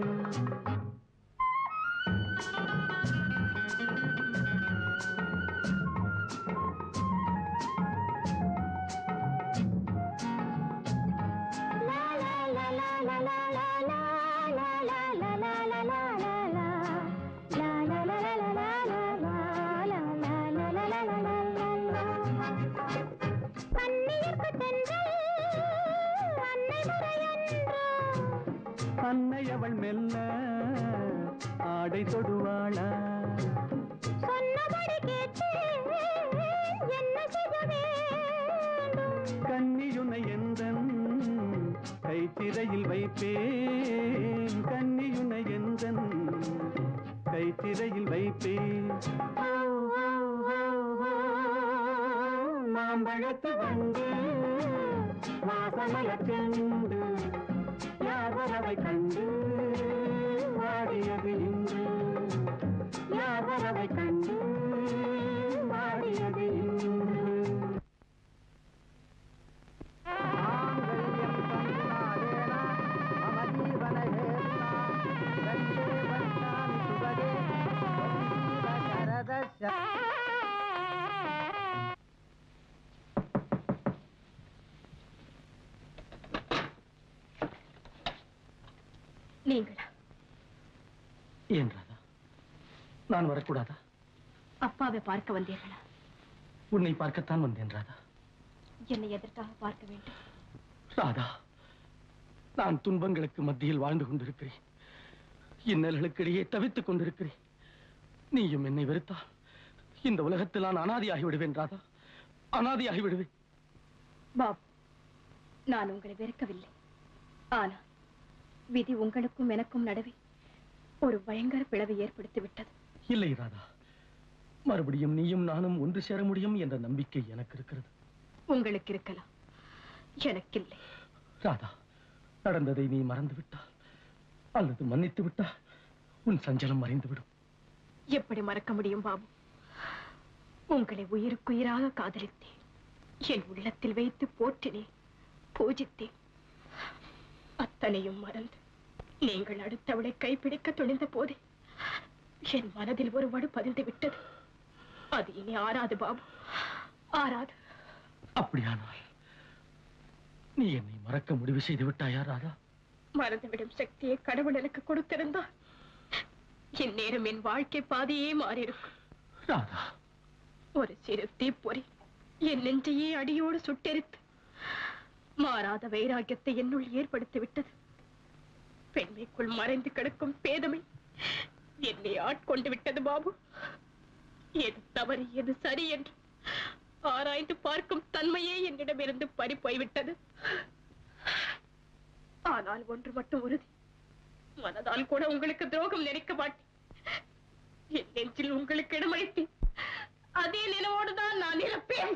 அன்னை அவள் மெல்ல ஆடை தொடுவாளா? சொன்னபடி கேட்டு என்ன செய்ய வேண்டும்? கன்னியுனை எந்தன் கைத்திரையில் வைப்பேன், கன்னியுனை எந்தன் கைத்திரையில் வைப்பேன். மாம்பழத்து வந்து வாசமலர் செண்டு, யார் வரவை கண்டு வாடியது இன்று? யார் வரவை கண்டு வாடியது இன்று? நீங்களா? ஏன் ராதா, நான் வரக்கூடாதா? அப்பாவை பார்க்க வந்தீர்களா? உன்னை பார்க்கத்தான் வந்தேன் ராதா. என்னை எதற்காக பார்க்க வேண்டும்? ராதா, நான் துன்பங்களுக்கு மத்தியில் வாழ்ந்து கொண்டிருக்கிறேன். இன்னல்களுக்கிடையே தவித்துக் கொண்டிருக்கிறேன். நீயும் என்னை வெறுத்தால் இந்த உலகத்தில் நான் அனாதியாகி விடுவேன் ராதா, அனாதியாகி விடுவேன். பாபு, நான் உங்களை வெறுக்கவில்லை. ஆனால் விதி உங்களுக்கும் எனக்கும் நடுவே ஒரு பயங்கர பிளவை ஏற்படுத்தி விட்டது. இல்லை ராதா, மறுபடியும் நீயும் நானும் ஒன்று சேர முடியும் என்ற நம்பிக்கை எனக்கு இருக்கிறது. உங்களுக்கு இருக்கலாம், எனக்கில்லை. ராதா, நடந்ததை நீ மறந்து விட்டால் அல்லது மன்னித்து விட்டால் உன் சஞ்சலம் மறைந்துவிடும். எப்படி மறக்க முடியும் பாபு? உங்களை உயிருக்குயிராக காதலித்தேன். என் உள்ளத்தில் வைத்து போற்றினேன், பூஜித்தேன். அத்தனையும் மறந்து நீங்கள் அடுத்தவளை கைப்பிடிக்க துணிந்த போதே என் மனதில் ஒரு வடு பதிந்து விட்டது. அது இனி ஆறாது பாபு, ஆறாது. அப்படியானால் நீ என்னை மறக்க முடிவு செய்து விட்டாயா ராதா? மறந்துவிடும் சக்தியை கடவுள் எனக்கு கொடுத்திருந்தால் இந்நேரம் என் வாழ்க்கை பாதையே மாறியிருக்கும். ராதா, ஒரு சிறு தீப்பொறி என் நெஞ்சையே அடியோடு சுட்டெரித்து மாறாத வைராக்கியத்தை என்னுள் ஏற்படுத்தி விட்டது. பெண்மைக்குள் மறைந்து கிடக்கும் பேதமை என்னை ஆட்கொண்டு விட்டது பாபு. எது தவறு எது சரி என்று ஆராய்ந்து பார்க்கும் தன்மையே என்னிடமிருந்து பறி போய்விட்டது. ஆனால் ஒன்று மட்டும் உறுதி, மனதால் கூட உங்களுக்கு துரோகம் நினைக்க மாட்டேன். என் நெஞ்சில் உங்களுக்கு இடமளித்தேன், அதே நினைவோடுதான் நான் இறப்பேன்.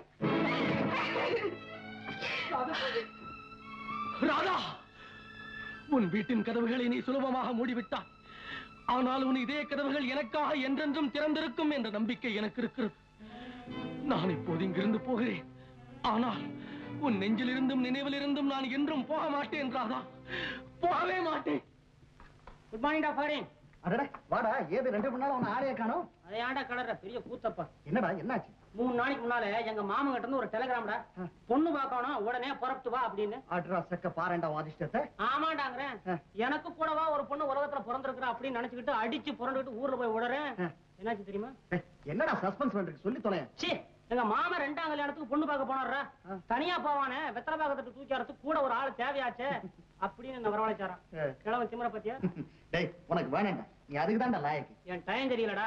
ராதா, உன் வீட்டின் கதவுகளை நீ சுலபமாக மூடிவிட்டாய். ஆனால் உன் இதே கதவுகள் எனக்காக என்றென்றும் திறந்திருக்கும் என்ற நம்பிக்கை எனக்கு இருக்கிறது. நான் இப்போது இங்கிருந்து போகிறேன். ஆனால் உன் நெஞ்சிலிருந்தும் நினைவிலிருந்தும் நான் என்றும் போக மாட்டேன் ராதா, போகவே மாட்டேன். குட் மார்னிங் டா ஃபாரின். அடடா, வாடா. ஏது 2 மணி நேரம் உன்னை ஆளையே காணோம்? அதை ஆண்டா கலர்ற பெரிய கூத்தப்பா. என்னடா, என்னாச்சு? 3 நாளைக்கு முன்னால எங்க மாமன் கிட்ட இருந்து ஒரு டெலிகிராம்டா, பொண்ணு பார்க்கணும் உடனே புறப்பட்டு வா அப்படின்னு. ஆட்ரா சக்க பாரண்டா வாதிஷ்டத்தை. ஆமாண்டாங்கிறேன். எனக்கு கூடவா ஒரு பொண்ணு உலகத்துல பிறந்திருக்கிறா அப்படின்னு நினைச்சுக்கிட்டு அடிச்சு புரண்டுகிட்டு ஊர்ல போய் விடுறேன். என்னாச்சு தெரியுமா? என்னடா சஸ்பென்ஸ் பண்றீங்க, சொல்லி தொலைய. சீ, எங்க மாமா 2ஆம் கல்யாணத்துக்கு பொண்ணு பார்க்க போனாரா, தனியா போவானே, வெத்தலை பாக்கத்துக்கு தூக்கி வரத்துக்கு கூட ஒரு ஆள் தேவையாச்சே அப்படின்னு என்ன வரவழைச்சாரான். கிழவன் திமிர பத்தியா? டேய், உனக்கு வேணாண்டா, நீ அதுக்கு தான்டா லாயக்கு. என் டைம் தெரியலடா.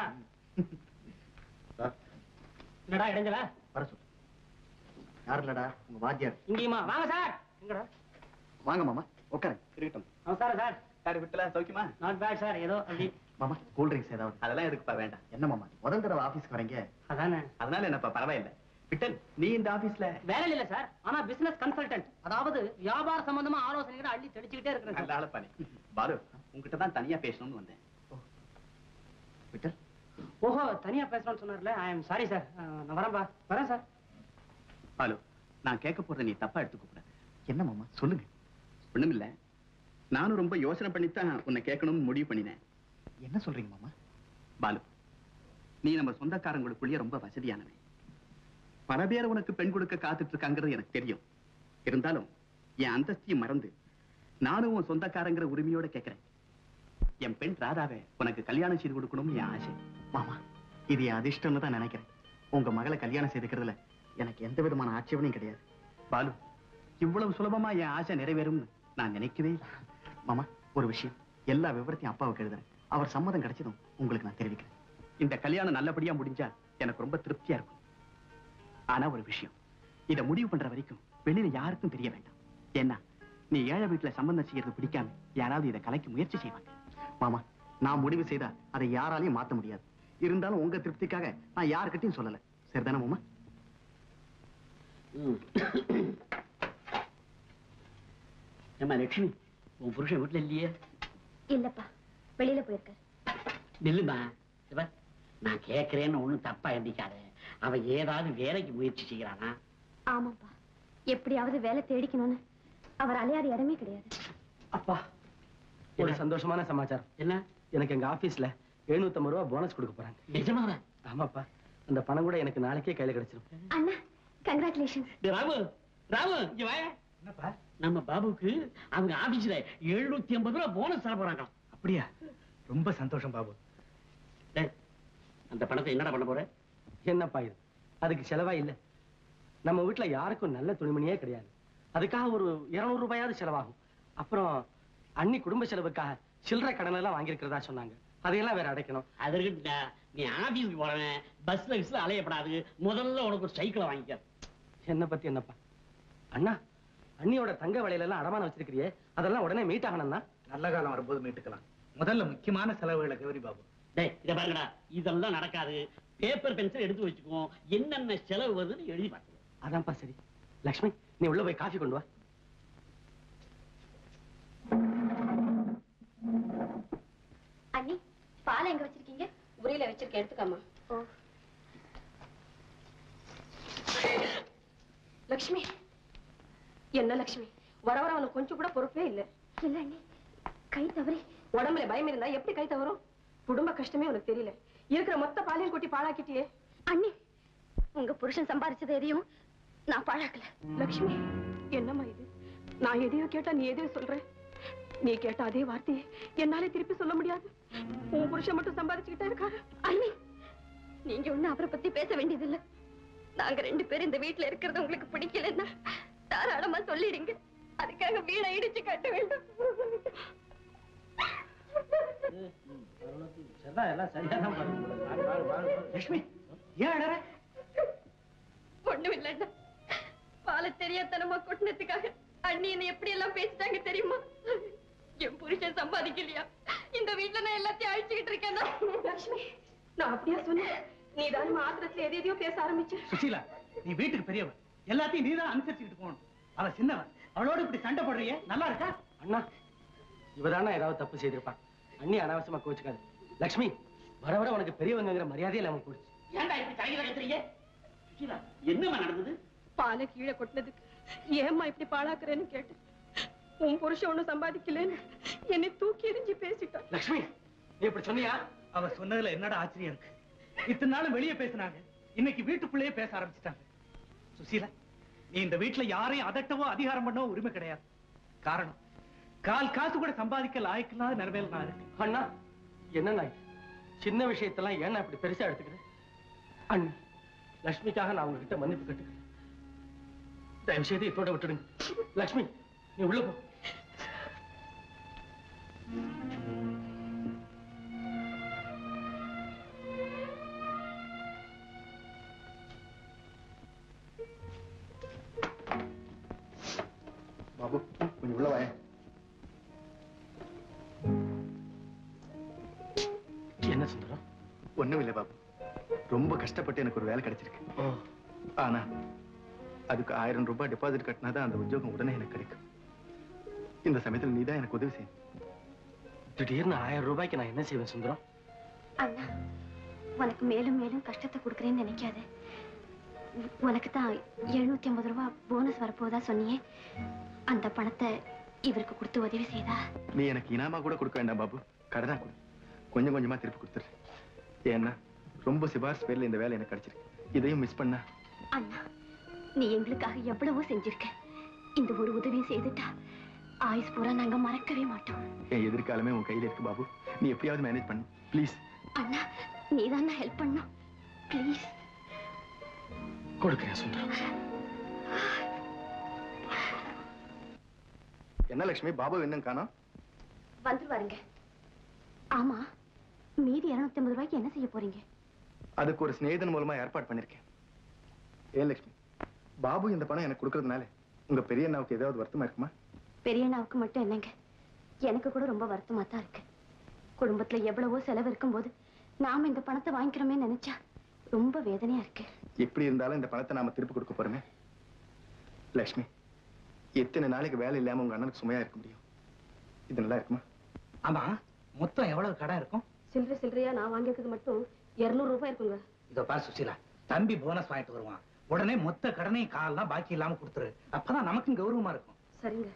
என்னடா இடைஞ்சல? வர சொல்லு. யார் இல்லடா, உங்க வாத்தியார். இங்கேயுமா? வாங்க சார். எங்கடா? வாங்க மாமா, உட்காருங்க. இருக்கட்டும். நமஸ்காரம் சார். சார், விட்டல சௌக்கியமா? நாட் பேட் சார், ஏதோ அப்படி. மாமா கூல் ட்ரிங்க்ஸ் ஏதாவது? அதெல்லாம் எதுக்குப்பா, வேண்டாம். என்ன மாமா முதல் தடவை ஆபீஸ்க்கு வரீங்க? அதானே. அதனால என்னப்பா, பரவாயில்ல. விட்டல், நீ இந்த ஆபீஸ்ல வேலை இல்ல சார், ஆனா பிசினஸ் கன்சல்டன்ட், அதாவது வியாபார சம்பந்தமா ஆலோசனைகளை அள்ளி தெளிச்சுக்கிட்டே இருக்கிறேன். நல்ல ஆளப்பா நீ. பாலு, உங்ககிட்ட தான் தனியா பேசணும்னு வந்தேன். விட்டல், ஓஹோ, தனியா பேசணும்னு சொன்னார்ல. ஐ எம் சாரி சார், நான் வரேன் சார். பாலு, நான் கேட்க போறத நீ தப்பா எடுத்துக்க கூடாது. என்ன மாமா, சொல்லுங்க. ஒண்ணுமில்ல, நானும் ரொம்ப யோசனை பண்ணித்தான் உன்னை கேட்கணும்னு முடிவு பண்ணினேன். என்ன சொல்றீங்க மாமா? பாலு, நீ நம்ம சொந்தக்காரங்களுக்குள்ளேயே ரொம்ப வசதியானவன். பல பேர் உனக்கு பெண் கொடுக்க காத்துட்டு இருக்காங்கிறது எனக்கு தெரியும். இருந்தாலும் என் அந்தஸ்தியை மறந்து நானும் உன் சொந்தக்காரங்கிற உரிமையோட கேட்கிறேன். என் பெண் ராதாவை உனக்கு கல்யாணம் செய்து கொடுக்கணும்னு என் ஆசை. மாமா, இது என் அதிர்ஷ்டம்னு தான் நினைக்கிறேன். உங்க மகளை கல்யாணம் செய்துக்கிறதுல எனக்கு எந்த விதமான ஆட்சேபனையும் கிடையாது. பாலு, இவ்வளவு சுலபமா என் ஆசை நிறைவேறும்னு நான் நினைக்கவே இல்லை. மாமா, ஒரு விஷயம், எல்லா விவரத்தையும் அப்பாவுக்கு எழுதுறேன். அவர் சம்மதம் கிடைச்சதும் உங்களுக்கு நான் தெரிவிக்கிறேன். இந்த கல்யாணம் நல்லபடியா முடிஞ்சா எனக்கு ரொம்ப திருப்தியா இருக்கும். ஆனா ஒரு விஷயம், இதை முடிவு பண்ற வரைக்கும் வெளியில யாருக்கும் தெரிய வேண்டாம். ஏன்னா நீ ஏழை வீட்டுல சம்பந்தம் செய்யறது பிடிக்காம யாராவது இதை கலைக்க முயற்சி செய்வாங்க. மாமா, நான் முடிவு செய்தா அதை யாராலையும் மாத்த முடியாது. இருந்தாலும் உங்க திருப்திக்காக நான் யாருக்கிட்டையும் சொல்லல. சரிதானே மாமா? ஏமா லட்சுமி, உன் புருஷன் வீட்டுல இல்லையே? இல்லப்பா, வெளியில போயிருக்காரு. நில்லுமா, நான் கேட்கிறேன்னு ஒண்ணும் தப்பா எண்ணிக்காத. அவன் ஏதாவது வேலைக்கு முயற்சி செய்யறானா? ஆமாப்பா, எப்படியாவது வேலை தேடிக்கணும்னு அவர் அலையாத இடமே கிடையாது. அப்பா, ஒரு சந்தோஷமான சமாச்சாரம். என்ன? எனக்கு எங்க ஆபீஸ்ல 750 ரூபாய் போனஸ் கொடுக்க போறாங்க. நிஜமாவா? ஆமாப்பா, அந்த பணம் கூட எனக்கு நாளைக்கே கையில கிடைச்சிடும். அண்ணா, கங்க்ராச்சுலேஷன்ஸ். ராமு, ராமு, இங்க வா. என்னப்பா? நம்ம பாபுக்கு அவங்க ஆபீஸ்ல 750 ரூபாய் போனஸ் தர போறாங்க. அப்படியா? ரொம்ப சந்தோஷம் பாபு. அந்த பணத்தை என்னடா பண்ண போற? என்னப்பா இது, அதுக்கு செலவா இல்ல. நம்ம வீட்டுல யாருக்கும் நல்ல துணிமணியே கிடையாது. அதுக்காக ஒரு 200 ரூபாயாவது செலவாகும். அப்புறம் அண்ணி குடும்ப செலவுக்காக சில்லறை கடன் எல்லாம் வாங்கியிருக்கிறதா சொன்னாங்க. அதையெல்லாம் வேற அடைக்கணும். அதற்கு நீ ஆபீஸ்க்கு போறவன் பஸ்ல விஸ்ல அலையப்படாது. முதல்ல உனக்கு ஒரு சைக்கிளை வாங்கிக்க. என்ன பத்தி என்னப்பா? அண்ணா, அண்ணியோட தங்க வளையல எல்லாம் அடமானம் வச்சிருக்கிறியே, அதெல்லாம் உடனே மீட் ஆகணும்னா? நல்ல காலம் வரும்போது மீட்டுக்கலாம். முதல்ல முக்கியமான செலவுகளை கௌரி பாபு. டேய், இத பாருங்கடா, இதெல்லாம் நடக்காது. பேப்பர் பென்சில் எடுத்து வச்சுக்குவோம். என்னென்ன செலவு வருதுன்னு எழுதி பார்த்துக்கோ. அதான்ப்பா சரி. லக்ஷ்மி, நீ உள்ள போய் காஃபி கொண்டு வா. அண்ணி, பாலை எங்க வச்சிருக்கீங்க? உரையில வச்சிருக்க, எடுத்துக்காமா. ஓ, லக்ஷ்மி, என்ன லக்ஷ்மி, வர வர அவனுக்கு கொஞ்சம் கூட பொறுப்பே இல்ல. இல்ல அண்ணி, கை தவறி. உடம்புல பயம் இருந்தா எப்படி கை தவறும்? குடும்ப கஷ்டமே உனக்கு தெரியல. இருக்கிற மொத்த பாலையும் கொட்டி பாழாக்கிட்டியே. அண்ணி, உங்க புருஷன் சம்பாதிச்சது எதையும் நான் பாழாக்கல. லக்ஷ்மி, என்னம்மா இது? நான் எதையோ கேட்டா நீ எதையோ சொல்ற. நீ கேட்ட அதே வார்த்தையை என்னாலே திருப்பி சொல்ல முடியாது. உன் புருஷன் மட்டும் சம்பாதிச்சுக்கிட்டே இருக்காரு. அண்ணி, நீங்க ஒண்ணு அவரை பத்தி பேச வேண்டியது இல்ல. நாங்க 2 பேரும் இந்த வீட்டுல இருக்கிறது உங்களுக்கு பிடிக்கலன்னா தாராளமா சொல்லிடுங்க. அதுக்காக வீணை இடிச்சு கட்ட வேண்டும். லட்சுமி, ஏன் அழற? ஒண்ணும் இல்லைன்னா பால தெரியாதனமா கொட்டினதுக்காக அண்ணி என்ன எப்படி எல்லாம் பேசிட்டாங்க தெரியுமா? என் புருஷன் சம்பாதிக்கலையா, இந்த வீட்டுல நான் எல்லாத்தையும் அழிச்சுக்கிட்டு இருக்கேன். லக்ஷ்மி, நான் அப்படியா சொன்னேன்? நீ தானே ஆத்திரத்துல எதையோ பேச ஆரம்பிச்ச. சுசீலா, நீ வீட்டுக்கு பெரியவன், எல்லாத்தையும் நீதான் அனுசரிச்சுக்கிட்டு போகணும். அவ சின்னவன், அவளோட இப்படி சண்டை போடுறியே, நல்லா இருக்கா? அண்ணா, இவதானா ஏதாவது தப்பு செய்திருப்பான். அண்ணி அனாவசியமா கோச்சுக்காது. லக்ஷ்மி, வர வர உனக்கு பெரியவங்கிற மரியாதையே இல்லாம போடுச்சு. ஏன்டா இப்படி தலையில கத்துறீங்க? சுசீலா, என்னமா நடந்தது? பாலை கீழே கொட்டினதுக்கு ஏம்மா இப்படி பாழாக்குறேன்னு கேட்டேன். உன் புருஷன் ஒண்ணும் சம்பாதிக்கலன்னு என்னை தூக்கி எறிஞ்சு பேசிட்டான். லக்ஷ்மி, நீ இப்படி சொன்னியா? அவ சொன்னதுல என்னடா ஆச்சரியம் இருக்கு? இத்தனை நாளும் வெளியே பேசினாங்க, இன்னைக்கு வீட்டுக்குள்ளேயே பேச ஆரம்பிச்சிட்டாங்க. சுசீலா, நீ இந்த வீட்டுல யாரையும் அதட்டவோ அதிகாரம் பண்ணவோ உரிமை கிடையாது. காரணம், கால் காசு கூட சம்பாதிக்க லாய்க்கில்லாத நிலைமையில நான் இருக்கு. அண்ணா, என்ன நாய், சின்ன விஷயத்தெல்லாம் ஏன்னா இப்படி பெருசா எடுத்துக்கிறேன்? அண்ணி, லட்சுமிக்காக நான் உங்ககிட்ட மன்னிப்பு கேட்டுக்கிறேன். தயவு செய்து இதோட விட்டுடுங்க. லட்சுமி, நீ உள்ள போ. பாபு, கொஞ்சம் உள்ள வாய. ஒண்ணும் இல்லை பாபு. ரொம்ப கஷ்டப்பட்டு எனக்கு ஒரு வேலை கிடைச்சிருக்கு. ஆனா அதுக்கு 1000 ரூபாய் டெபாசிட் கட்டினாதான் அந்த உத்தியோகம் உடனே எனக்கு கிடைக்கும். இந்த சமயத்தில் நீதான் எனக்கு உதவி செய்யணும். திடீர்னு 1000 ரூபாய்க்கு நான் என்ன செய்வேன் சுந்தரம்? அண்ணா, உனக்கு மேலும் மேலும் கஷ்டத்தை கொடுக்குறேன்னு நினைக்காத. உனக்கு தான் 750 ரூபாய் போனஸ் வரப்போதா சொன்னியே, அந்த பணத்தை இவருக்கு கொடுத்து உதவி செய்தா? நீ எனக்கு இனாமா கூட கொடுக்க வேண்டாம் பாபு, கடனா கொடு. கொஞ்சம் கொஞ்சமா திருப்பி கொடுத்துரு. ஏன்னா ரொம்ப சிபாரிசு பேர்ல இந்த வேலை எனக்கு கிடைச்சிருக்கு. இதையும் மிஸ் பண்ணா? அண்ணா, நீ எங்களுக்காக எவ்வளவோ செஞ்சிருக்க. இந்த ஒரு உதவியை செய்துட்டா ஆயுஸ் பூரா நாங்க மறக்கவே மாட்டோம். என் எதிர்காலமே உன் கையில இருக்கு பாபு. நீ எப்படியாவது மேனேஜ் பண்ணு ப்ளீஸ். அண்ணா, நீதான் ஹெல்ப் பண்ணும் ப்ளீஸ். கொடுக்கிறேன் சுந்தரம். என்ன லட்சுமி, பாபு இன்னும் காணோம்? வந்துருவாருங்க. ஆமா, மீதி 250 ரூபாய்க்கு என்ன செய்ய போறீங்க? அதுக்கு ஒரு சிநேகிதன் மூலமா ஏற்பாடு பண்ணிருக்கேன். ஏன் லட்சுமி, பாபு இந்த பணம் எனக்கு கொடுக்கறதுனால உங்க பெரிய அண்ணாவுக்கு ஏதாவது வருத்தமா இருக்குமா? பெரிய அண்ணாவுக்கு மட்டும் என்னங்க, எனக்கு கூட ரொம்ப வருத்தமா தான் இருக்கு. குடும்பத்துல எவ்வளவோ செலவு இருக்கும்போது நாம இந்த பணத்தை வாங்கிக்கிறோமே நினைச்சா ரொம்ப வேதனையா இருக்கு. எப்படி இருந்தாலும் இந்த பணத்தை நாம திருப்பி கொடுக்க போறோமே. லட்சுமி, எத்தனை நாளைக்கு வேலை இல்லாம உங்க அண்ணனுக்கு சுமையா இருக்க முடியும்? இது நல்லா இருக்குமா? ஆமா, மொத்தம் எவ்வளவு கடை இருக்கும்? சில்லறையா நான் வாங்கியிருக்கிறது மட்டும் 200 ரூபாய் இருக்குங்க. இதோ பாரு சுசீலா, தம்பி போனஸ் வாங்கிட்டு வருவான். உடனே மொத்த கடனையும் காலெல்லாம் பாக்கி இல்லாம கொடுத்துரு. அப்பதான் நமக்கும் கௌரவமா இருக்கும். சரிங்க.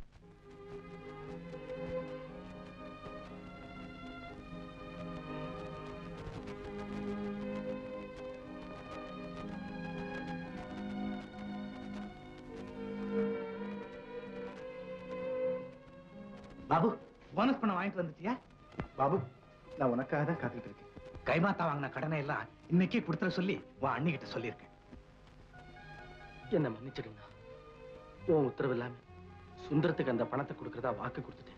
பாபு, போனஸ் பணம் வாங்கிட்டு வந்துட்டியா? பாபு, நான் உனக்காக தான் காத்துக்கிட்டு இருக்கேன். கைமாத்தா வாங்கின கடனை எல்லாம் இன்னைக்கே கொடுத்துற சொல்லி உன் அண்ணிகிட்ட சொல்லியிருக்கேன். என்ன மன்னிச்சிடுங்க. உன் உத்தரவு இல்லாம சுந்தரத்துக்கு அந்த பணத்தை கொடுக்கறதா வாக்கு கொடுத்துட்டேன்.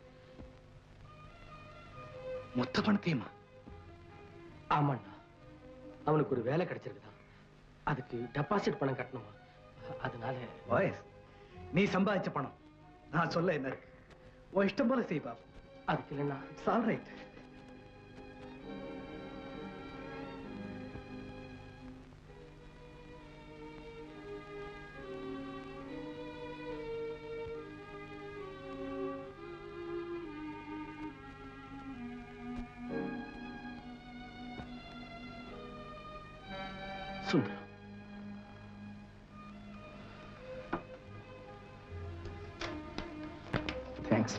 மொத்த பணத்தையுமா? ஆமாண்ணா, அவனுக்கு ஒரு வேலை கிடைச்சிருக்குதா. அதுக்கு டெபாசிட் பணம் கட்டணுமா. அதனால நீ சம்பாதிச்ச பணம் நான் சொல்ல என்ன இருக்கு? உன் இஷ்டம் போல செய் பாபு. அதுக்கு இல்லைன்னா it's all right. Sundaram, thanks.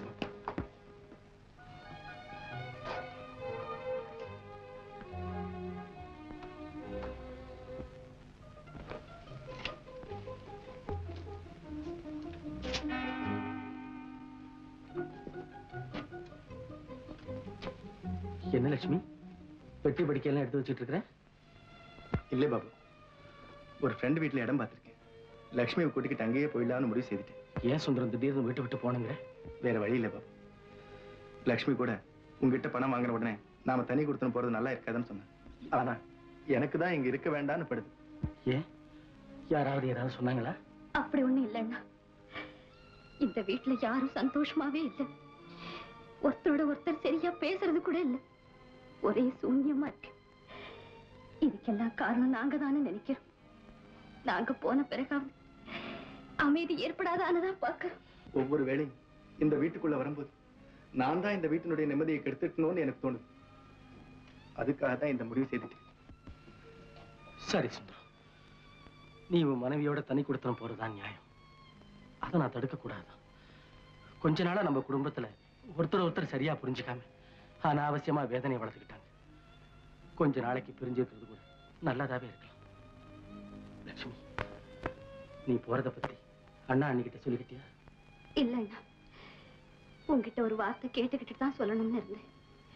என்ன லட்சுமி, பெட்டி படிக்கையெல்லாம் எடுத்து வச்சுட்டு இருக்கிற? இல்ல பாபு, ஒரு ஃப்ரெண்ட் வீட்டுல இடம் பார்த்திருக்கேன். லட்சுமியை கூட்டிக்கிட்டு அங்கேயே போயிடலாம்னு முடிவு செய்துட்டேன். ஏன் சுந்தரம் திடீர்னு வீட்டு விட்டு போனங்க? வேற வழி இல்ல பாபு. லட்சுமி கூட உங்ககிட்ட பணம் வாங்கின உடனே நாம தனி கொடுத்துன்னு போறது நல்லா இருக்காதுன்னு சொன்னேன். ஆனா எனக்கு தான் இங்க இருக்க வேண்டாம்னு படுது. ஏன், யாராவது ஏதாவது சொன்னாங்களா? அப்படி ஒண்ணும் இல்லைன்னா, இந்த வீட்டுல யாரும் சந்தோஷமாவே இல்லை. ஒருத்தரோட ஒருத்தர் சரியா பேசுறது கூட இல்லை. ஒரே சூன்யமா இருக்கு. இதுக்கெல்லாம் காரணம் நாங்க தானே நினைக்கிறோம். நாங்க போன பிறகாவது அமைதி ஏற்படாதானதான் பாக்குறோம். ஒவ்வொரு வேளையும் இந்த வீட்டுக்குள்ள வரும்போது நான் தான் இந்த வீட்டினுடைய நிம்மதியை கெடுத்துட்டணும்னு எனக்கு தோணுது. அதுக்காக தான் இந்த முடிவு செய்துட்டேன். சரி சுந்தரம், நீ உன் மனைவியோட தனி கொடுத்தனம் போறதுதான் நியாயம். அதை நான் தடுக்க கூடாது. கொஞ்ச நாளா நம்ம குடும்பத்துல ஒருத்தர் சரியா புரிஞ்சுக்காம அனாவசியமா வேதனை வளர்த்துக்கிட்டாங்க. கொஞ்ச நாளைக்கு பிரிஞ்சிருக்கிறது கூட நல்லதாவே இருக்கலாம். லட்சுமி, நீ போறத பத்தி அண்ணா அண்ணிக்கிட்ட சொல்லிக்கிட்டியா? இல்லைண்ணா, உங்ககிட்ட ஒரு வார்த்தை கேட்டுக்கிட்டு தான் சொல்லணும்னு இருந்தேன்.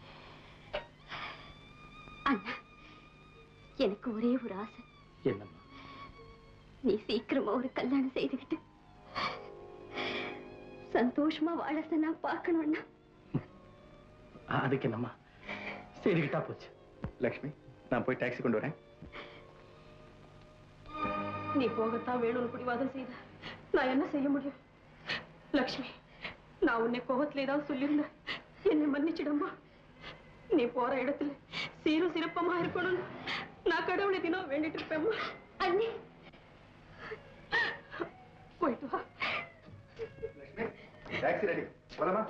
அண்ணா, எனக்கு ஒரே ஒரு ஆசை. என்னம்மா? நீ சீக்கிரமா ஒரு கல்யாணம் செய்துக்கிட்டு சந்தோஷமா வாழத்தை நான் பார்க்கணும்னா. அதுக்கு என்னம்மா, செய்துக்கிட்டா போச்சு. லட்சுமி, நான் போய் டாக்ஸி கொண்டு வரேன். நீ போகத்தான் வேணும்னு பிடிவாதம் செய்த நான் என்ன செய்ய முடியும்? லக்ஷ்மி, நான் உன்னை கோபத்துல ஏதாவது சொல்லியிருந்தேன், என்னை மன்னிச்சிடம்மா. நீ போற இடத்துல சீரும் சிறப்பமா இருக்கணும்னு நான் கடவுளை தினம் வேண்டிட்டு இருப்பேன் அண்ணி போயிட்டு வா. டாக்ஸி ரெடி போலாமா?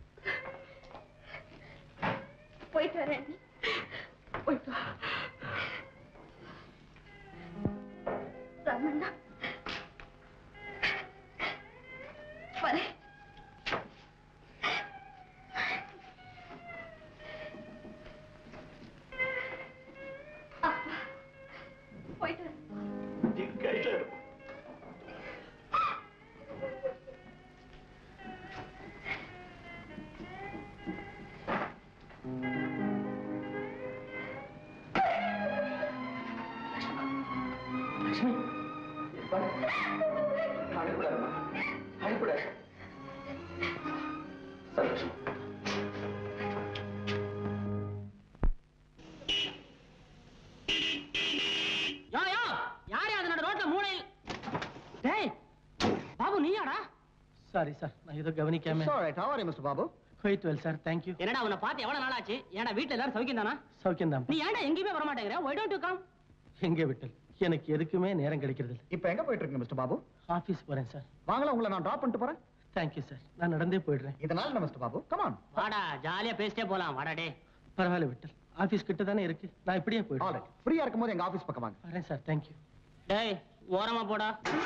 போயிட்டு வரேன் அண்ணி. போயிட்டு வா. ராமண்ணா வரேன். அப்பா போயிட்டு வரேன். லட்சுமி அழைக்கூடாதுமா, அழைக்கூடாது. சந்தோஷம். யோ யோ யாரே அதனோட ரோட்ல மூளையில். டேய் பாபு நீயாடா? சாரி சார், நான் ஏதோ கவனிக்காம. Mister Babu. Quite well sir, thank you. என்னடா உன்னை பார்த்து எவ்வளவு நாள் ஆச்சு? ஏன்டா வீட்டுல எல்லாரும் சௌக்கியம் தானா? சௌக்கியம் தான். நீ ஏன்டா எங்கேயுமே வர மாட்டேங்கிற? why don't you come? எங்கே விட்டல், எனக்கு எதுக்குமே நேரம் கிடைக்கிறது இல்லை. இப்ப எங்க போயிட்டு இருக்கீங்க மிஸ்டர் பாபு? ஆபீஸ் போறேன் சார். வாங்கலாம், உங்களை நான் டிராப் பண்ணிட்டு போறேன். தேங்க்யூ சார், நான் நடந்தே போயிடுறேன். இதனால மிஸ்டர் பாபு கம் ஆன். வாடா ஜாலியா பேசிட்டே போலாம். வாடா டே. பரவாயில்ல விட்டல், ஆபீஸ் கிட்ட தானே இருக்கு, நான் இப்படியே போயிடுறேன். ஆல்ரைட், ஃப்ரீயா இருக்கும்போது எங்க ஆபீஸ் பக்கம் வாங்க. வரேன் சார், தேங்க்யூ. டேய் ஓரமா போடா.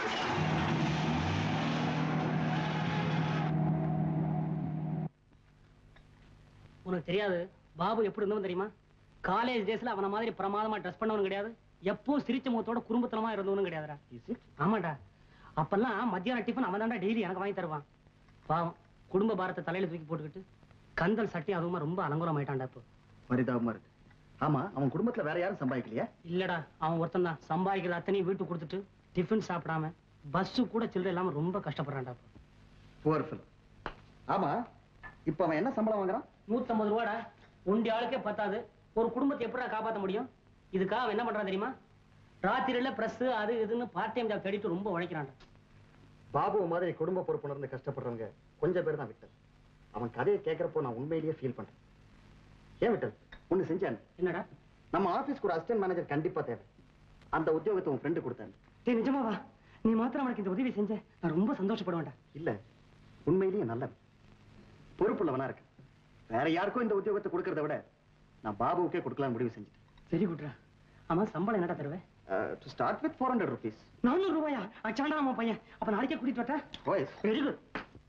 உனக்கு தெரியாது பாபு எப்படி இருந்தவன் தெரியுமா? காலேஜ் டேஸ்ல அவன மாதிரி பிரமாதமா ட்ரெஸ் பண்ணவனும் கிடையாது, எப்பவும் சிரிச்ச முகத்தோட குடும்பத்தனமா இருந்தவனும் கிடையாதுடா. ஆமாடா, அப்பெல்லாம் மத்தியான டிஃபன் அவன் தான்டா டெய்லி எனக்கு வாங்கி தருவான். பாவம், குடும்ப பாரத்தை தலையில தூக்கி போட்டுக்கிட்டு கந்தல் சட்டி அதுவுமா ரொம்ப அலங்கோலம் ஆயிட்டான்டா. இப்போ பரிதாபமா இருக்கு. ஆமா, அவன் குடும்பத்துல வேற யாரும் சம்பாதிக்கலையா? இல்லடா, அவன் ஒருத்தன் தான் சம்பாதிக்கிற அத்தனையும் வீட்டுக்கு கொடுத்துட்டு டிஃபன் சாப்பிடாம பஸ் கூட சில்லறை இல்லாம ரொம்ப கஷ்டப்படுறான்டா. Poor fellow. ஆமா, இப்ப அவன் என்ன சம்பளம் வாங்குறான்? 150 ரூபாடா. ஒண்டி ஆளுக்கே பத்தாது. ஒரு குடும்பத்தை எப்படா காப்பாற்ற முடியும்? இதுக்காக அவன் என்ன பண்றான் தெரியுமா? ராத்திரியில பிரஸ் அது இதுன்னு பார்ட் டைம் ஜாப் தேடிட்டு ரொம்ப உழைக்கிறான்டா. பாபு மாதிரி குடும்ப பொறுப்புணர்ந்து கஷ்டப்படுறவங்க கொஞ்சம் பேர் தான் விட்டல். அவன் கதையை கேட்கறப்போ நான் உண்மையிலேயே ஃபீல் பண்றேன். ஏன் விட்டல், ஒண்ணு செஞ்சான். என்னடா? நம்ம ஆபீஸ்க்கு ஒரு அசிஸ்டன்ட் மேனேஜர் கண்டிப்பா தேவை. அந்த உத்தியோகத்தை உன் ஃப்ரெண்டு கொடுத்தாங்க. டேய் நிஜமாவா? நீ மாத்திரம் அவனுக்கு இந்த உதவி செஞ்ச நான் ரொம்ப சந்தோஷப்படுவேன்டா. இல்ல, உண்மையிலேயே நல்லவன், பொறுப்புள்ளவனா இருக்கு. வேற யாருக்கும் இந்த உத்தியோகத்தை கொடுக்கறத விட நான் பாபுவுக்கே கொடுக்கலாம் முடிவு செஞ்சுட்டேன். வெரி குட்ரா. ஆமா, சம்பளம் என்னடா தருவேன்? To start with 400 rupees. 400 ரூபாயா? அச்சாண்டா நம்ம பையன். அப்ப நாளைக்கே கூட்டிட்டு வரட்டா? Oh yes. Very good.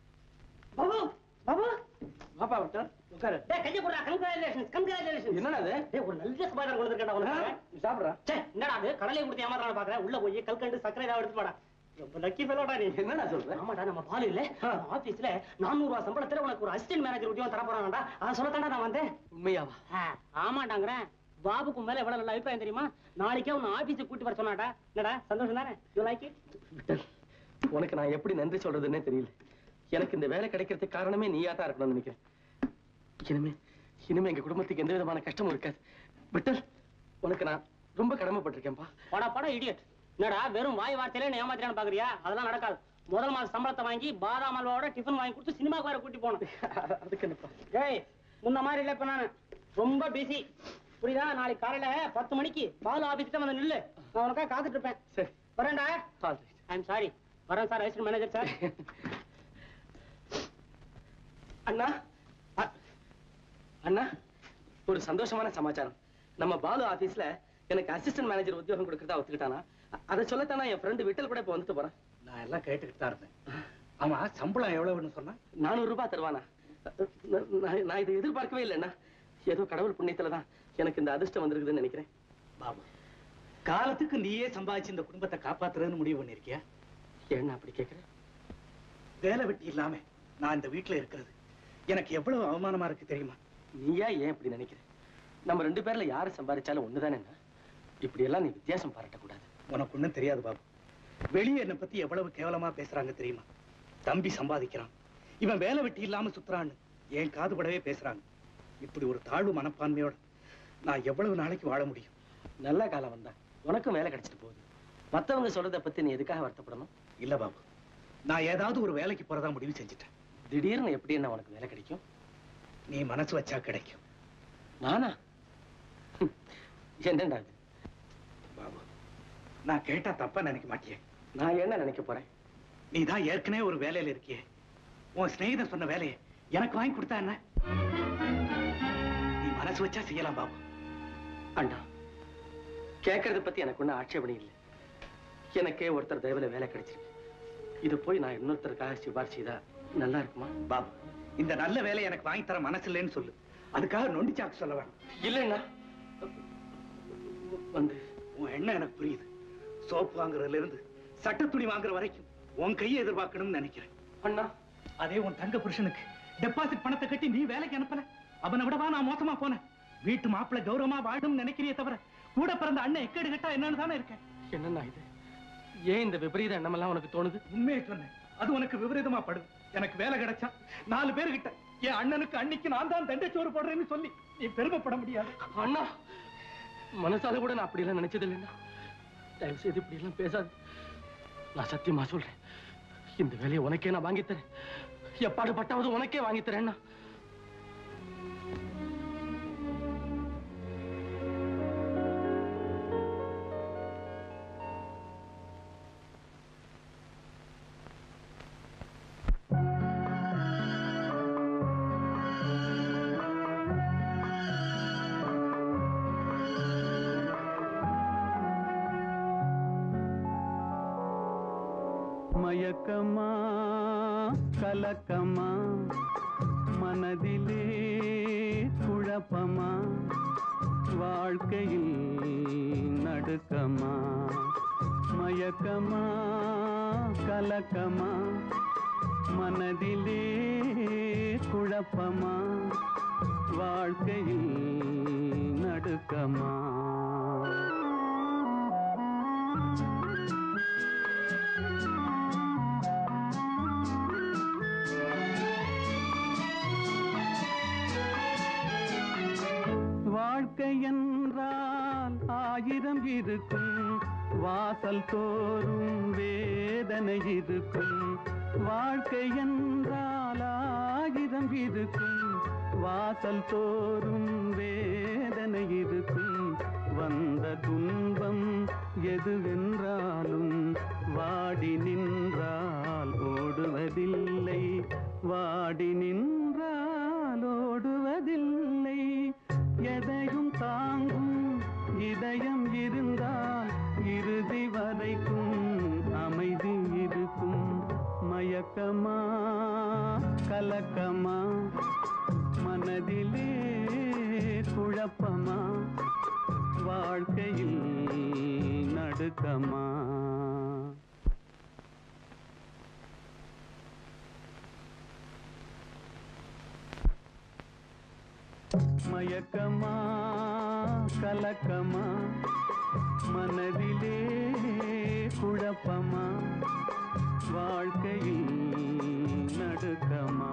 Babu Babu வாப்பா விட்டல், உட்காரு. டேய் கைய போடுடா. Congratulations congratulations. என்னடா அது? டேய் ஒரு நல்ல சபாதாரம் கொடுத்துருக்கடா உனக்கு. நீ சாப்பிடுறா. சே என்னடா அது? கடலையை கொடுத்து ஏமாத்தறானு பாக்குறேன். உள்ள போய் கல்கண்டு சக்கரை ஏதாவது எடுத்து போடா. ரொம்ப லக்கி ஃபெலோடா நீ. என்னடா சொல்ற? ஆமாடா, நம்ம பாலு இல்ல ஆபீஸ்ல 400 ரூபாய் சம்பளத்துல உனக்கு ஒரு அசிஸ்டன்ட் மேனேஜர் உத்தியோகம் தர போறானடா. அத சொல்லத்தாண்டா நான் வந்தேன். உண்மையாவா? ஆமாடாங்கறேன். பாபுக்கு மேல எவ்வளவு நல்ல அபிப்பிராயம் தெரியுமா? நாளைக்கே உன்னை ஆபீஸுக்கு கூட்டி வர சொன்னாடா. என்னடா சந்தோஷம் தானே? You like it? விட்டல், உனக்கு நான் எப்படி நன்றி சொல்றதுன்னே தெரியல. எனக்கு இந்த வேலை கிடைக்கிறதுக்கு காரணமே நீயா தான் இருக்கணும்னு நினைக்கிறேன். இனிமே எங்க குடும்பத்துக்கு எந்த விதமான கஷ்டமும் இருக்காது. விட்டல், உனக்கு நான் ரொம்ப கடமைப்பட்டிருக்கேன்பா. போடா போடா இடியட். என்னடா வெறும் வாய் வார்த்தையில என்ன ஏமாத்திரான்னு பாக்குறியா? அதெல்லாம் நடக்காது. முதல் மாச சம்பளத்தை வாங்கி பாதாம் அல்வாவோட டிஃபன் வாங்கி கொடுத்து சினிமாக்கு வேற கூட்டி போனோம். அதுக்கு என்னப்பா? ஏய் முன்ன மாதிரி இல்ல, இப்ப நானு ரொம்ப பிஸி. புரியுதா? நாளைக்கு காலையில 10 மணிக்கு பாலு ஆபீஸ்க்கு வந்து நில்லு. நான் உனக்காக காத்துட்டு இருப்பேன். சரி வரேன்டா. I am sorry. வரேன் சார், அசிஸ்டன்ட் மேனேஜர் சார். அண்ணா அண்ணா, ஒரு சந்தோஷமான சமாச்சாரம். நம்ம பாலு ஆபீஸ்ல எனக்கு அசிஸ்டன்ட் மேனேஜர் உத்தியோகம் கொடுக்கறதா ஒத்துக்கிட்டானா? அதை சொல்லத்தானா என் ஃப்ரெண்டு விட்டல் கூட இப்ப வந்துட்டு போறான். நான் எல்லாம் கேட்டுக்கிட்டு தான் இருந்தேன். ஆமா, சம்பளம் எவ்வளவுன்னு சொன்னா? 400 ரூபாய் தருவானா? நான் இதை எதிர்பார்க்கவே இல்லைண்ணா. ஏதோ கடவுள் புண்ணியத்துல தான் எனக்கு இந்த அதிர்ஷ்டம் வந்திருக்குதுன்னு நினைக்கிறேன். பாபு, காலத்துக்கு நீயே சம்பாதிச்சு இந்த குடும்பத்தை காப்பாத்துறதுன்னு முடிவு பண்ணிருக்கியா? ஏன்னா அப்படி கேட்கிறேன்? வேலை வெட்டி இல்லாம நான் இந்த வீட்டுல இருக்கிறது எனக்கு எவ்வளவு அவமானமா இருக்கு தெரியுமா? நீயா ஏன் இப்படி நினைக்கிற? நம்ம 2 பேர்ல யாரு சம்பாதிச்சாலும் ஒண்ணுதானே. இப்படி எல்லாம் நீ வித்தியாசம் பாராட்டக்கூடாது. உனக்கு ஒண்ணும் தெரியாது பாபு. வெளியே என்னை பத்தி எவ்வளவு கேவலமா பேசுறாங்க தெரியுமா? தம்பி சம்பாதிக்கிறான், இவன் வேலை வெட்டி இல்லாம சுத்துறான்னு என் காதுபடவே பேசுறாங்க. இப்படி ஒரு தாழ்வு மனப்பான்மையோட நான் எவ்வளவு நாளைக்கு வாழ முடியும்? நல்ல காலம் வந்தா உனக்கும் வேலை கிடைச்சிட்டு போகுது. மத்தவங்க சொல்றதை பத்தி நீ எதுக்காக வருத்தப்படணும்? இல்ல பாபு, நான் ஏதாவது ஒரு வேலைக்கு போறதா முடிவு செஞ்சுட்டேன். திடீர்னு எப்படி என்ன உனக்கு வேலை கிடைக்கும்? நீ மனசு வச்சா கிடைக்கும். நானா? என்னண்டா இது? பாபு, நான் கேட்டா தப்பா நினைக்க மாட்டியே? நான் என்ன நினைக்க போறேன்? நீ தான் ஏற்கனவே ஒரு வேலையில இருக்கியே. உன் சிநேகிதன் சொன்ன வேலையை எனக்கு வாங்கி கொடுத்தா என்ன? நீ மனசு வச்சா செய்யலாம் பாபு. அண்ணா, கேட்கறத பத்தி எனக்கு ஒன்னும் ஆட்சேபணி இல்லை. எனக்கே ஒருத்தர் தயவுல வேலை கிடைச்சிருக்கு. இது போய் நான் இன்னொருத்தருக்காக சிபாரிசு செய்தா நல்லா இருக்குமா? பாபு, இந்த நல்ல வேலையை எனக்கு வாங்கி தர மனசு இல்லைன்னு சொல்லு. அதுக்காக நொண்டி சாக்கு சொல்ல வேணும். இல்லைண்ணா, வந்து உன் எண்ணம் எனக்கு புரியுது. சோப்பு வாங்குறதுல இருந்து சட்ட துணி வாங்குற வரைக்கும் உன் கையை எதிர்பார்க்கணும்னு நினைக்கிறேன். அண்ணா, அதே உன் தங்க புருஷனுக்கு டெபாசிட் பணத்தை கட்டி நீ வேலைக்கு அனுப்பல. அவனை விடவா நான் மோசமா போனேன்? வீட்டு மாப்பிள்ளை கௌரவமா வாழணும்னு நினைக்கிறியே தவிர கூட பிறந்த அண்ணன் எக்கேடு கட்டா என்னன்னு தானே இருக்கேன். என்னண்ணா இது? ஏன் இந்த விபரீத எண்ணமெல்லாம் உனக்கு தோணுது? உண்மையை சொன்னேன், அது உனக்கு விபரீதமா படுது. எனக்கு வேலை கிடைச்சா 4 பேருகிட்ட என் அண்ணனுக்கு அன்னைக்கு நான் தான் தண்டைச்சோறு போடுறேன்னு சொல்லி நீ பெருமைப்பட முடியாது. அண்ணா, மனசால கூட நான் அப்படி எல்லாம் நினைச்சது இல்லைன்னா. தயவு செய்து இப்படி எல்லாம் பேசாது. நான் சத்தியமா சொல்றேன், இந்த வேலையை உனக்கே நான் வாங்கித்தரேன். எப்பாடு பட்டாவது உனக்கே வாங்கித்தரேன்னா. மயக்கமா கலக்கமா மனதிலே குழப்பமா வாழ்க்கையில் நடுக்கமா மயக்கமா கலக்கமா மனதிலே குழப்பமா வாழ்க்கையில் நடுக்கமா வாழ்க்கை என்றால் 1000 இருக்கும் வாசல் தோறும் வேதனை இருக்கும் வாழ்க்கை என்றால் 1000 இருக்கும் வாசல் தோறும் வேதனை இருக்கும் வந்த துன்பம் எதுவென்றாலும் வாடி நின்றால் ஓடுவதில்லை வாடி நின்றால் ஓடுவதில்லை எதையும் தாங்கும் இதயம் இருந்தால் இறுதி வரைக்கும் அமைதி இருக்கும் மயக்கமா கலக்கமா மனதிலே குழப்பமா வாழ்க்கையில் நடுக்கமா மயக்கமா கலக்கமா மனதிலே குழப்பமா வாழ்க்கையில் நடுக்கமா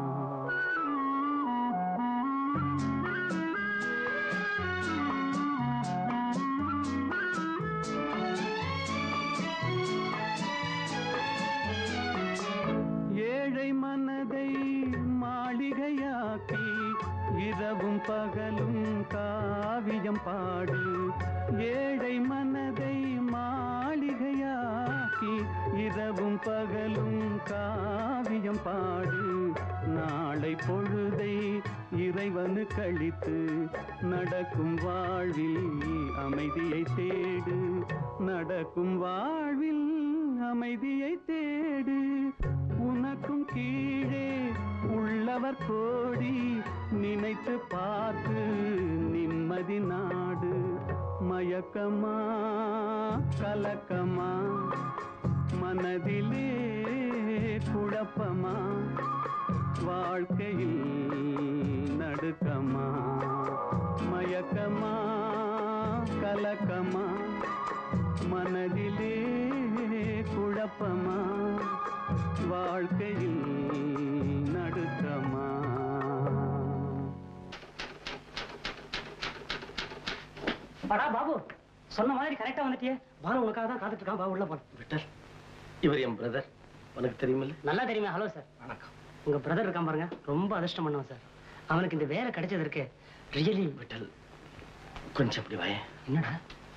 ஏழை மனதை மாளிகையாக்கி இரவும் பகலும் காவியம் பாடு ஏழை மனதை மாளிகையாக்கி இரவும் பகலும் காவியம் பாடு நாளை பொழுதை இறைவனு கழித்து நடக்கும் வாழ்வில் அமைதியை தேடு நடக்கும் வாழ்வில் அமைதியை தேடு உனக்கும் கீழே உள்ளவர் கோடி நினைத்து பார்த்து நிம்மதி நாடு மயக்கமா கலக்கமா மனதிலே குழப்பமா வாழ்க்கையில் நடுக்கமா மயக்கமா கலக்கமா மனதிலே குழப்பமா வாழ்க்கையில் நடுக்கமா படா பாபு, சொன்ன மாதிரி கரெக்டா வந்துட்டியே. பானு உனக்காக தான் காத்துட்டு இருக்கான். உள்ள போன விட்டல், இவர் என் பிரதர். உனக்கு தெரியுமில்ல? நல்லா தெரியுமே. Hello sir. வணக்கம். உங்க பிரதர் இருக்கான் பாருங்க, ரொம்ப அதிர்ஷ்டம் பண்ணுவான் சார். அவனுக்கு இந்த வேலை கிடைச்சது இருக்கு. ரியலி விட்டல், கொஞ்சம் அப்படி வாயே. என்னடா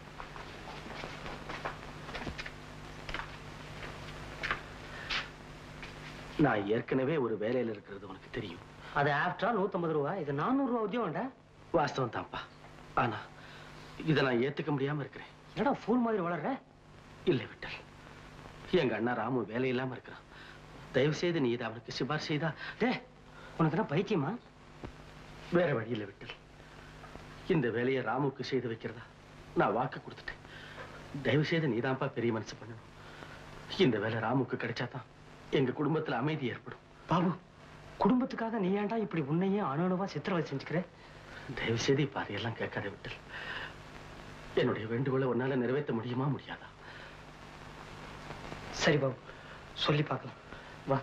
நான் ஏற்கனவே ஒரு வேலையில இருக்கிறது உனக்கு தெரியும். அது ஆஃப்டரா 150 ரூபா, இது 400 ரூபா உத்தியோகம்டா. வாஸ்தவம் தான்ப்பா. ஆனா இதை நான் ஏத்துக்க முடியாம இருக்கிறேன். என்னடா ஃபூல் மாதிரி வளர்ற? இல்ல விட்டல், எங்க அண்ணா ராமு வேலை இல்லாம இருக்கிறான். தயவு செய்து நீ இதை அவனுக்கு சிபாரிசு செய்தா. டே, உனக்கு என்ன பைத்தியமா? வேற வழி இல்ல விட்டல். இந்த வேலையை ராமுக்கு செய்து வைக்கிறதா நான் வாக்கு கொடுத்துட்டேன். தயவு செய்து நீதான்ப்பா பெரிய மனசு பண்ணணும். இந்த வேலை ராமுக்கு கிடைச்சாதான் எங்க குடும்பத்துல அமைதி ஏற்படும். பாபு, குடும்பத்துக்காக நீ ஏன்டா இப்படி உன்னையே அணுவா சித்திரவதை செஞ்சுக்கிற? தயவு செய்து இப்ப அதையெல்லாம் கேட்காத விட்டல். என்னுடைய வேண்டுகோளை உன்னால நிறைவேற்ற முடியுமா முடியாதா? சரி பாபு, சொல்லி பார்க்கலாம். வா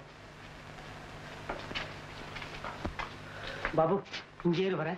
பாபு, இங்கே வரேன்.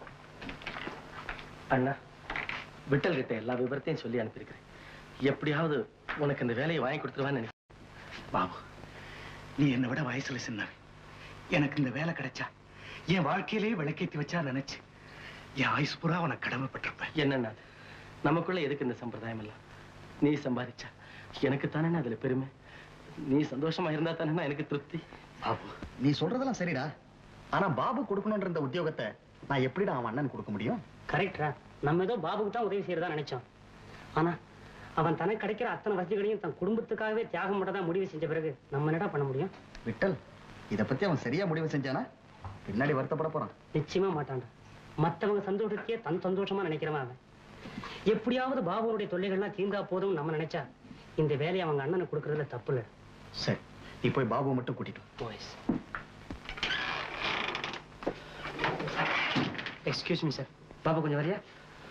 அண்ணா, விட்டல் கிட்ட எல்லா விவரத்தையும் சொல்லி அனுப்பியிருக்கிறேன். எப்படியாவது உனக்கு இந்த வேலையை வாங்கி கொடுத்துருவான்னு நினைக்கிறேன். பாபு, நீ என்னை விட வயசுல சின்னவன். எனக்கு இந்த வேலை கிடைச்சா என் வாழ்க்கையிலேயே விளக்கேத்தி வச்சா நினைச்சு என் ஆயுசு பூரா உனக்கு கடமைப்பட்டிருப்பேன். என்னன்னா நமக்குள்ள எதுக்கு இந்த சம்பிரதாயம் எல்லாம்? நீ சம்பாதிச்சா எனக்கு தானே அதுல பெருமை. நீ சந்தோஷமா இருந்தா தானே எனக்கு திருப்தி. பாபு, நீ சொல்றதெல்லாம் சரிடா. ஆனா பாபு கொடுக்கணும்ன்ற இந்த உத்தியோகத்தை நான் எப்படிடா அவன் அண்ணன் கொடுக்க முடியும்? கரெக்டா, நம்ம ஏதோ பாபுக்கு தான் உதவி செய்யறதா நினைச்சோம். ஆனா அவன் தனக்கு கிடைக்கிற அத்தனை வசதிகளையும் தன் குடும்பத்துக்காகவே தியாகம் பண்ணதான் முடிவு செஞ்ச பிறகு நம்ம என்னடா பண்ண முடியும்? விட்டல், இத பத்தி அவன் சரியா முடிவு செஞ்சானா பின்னாடி வருத்தப்பட போறான். நிச்சயமா மாட்டான்டா. மத்தவங்க சந்தோஷத்தையே தன் சந்தோஷமா நினைக்கிறவன் அவன். எப்படியாவது பாபுனுடைய தொல்லைகள்லாம் தீர்ந்தா போதும் நம்ம நினைச்சா இந்த வேலையை அவங்க அண்ணனுக்கு கொடுக்கறதுல தப்பு இல்லை. சரி, நீ போய் பாபுவை மட்டும் கூட்டிட்டு வா. எக்ஸ்கியூஸ் மீ சார், பாபு கொஞ்சம் வரியா?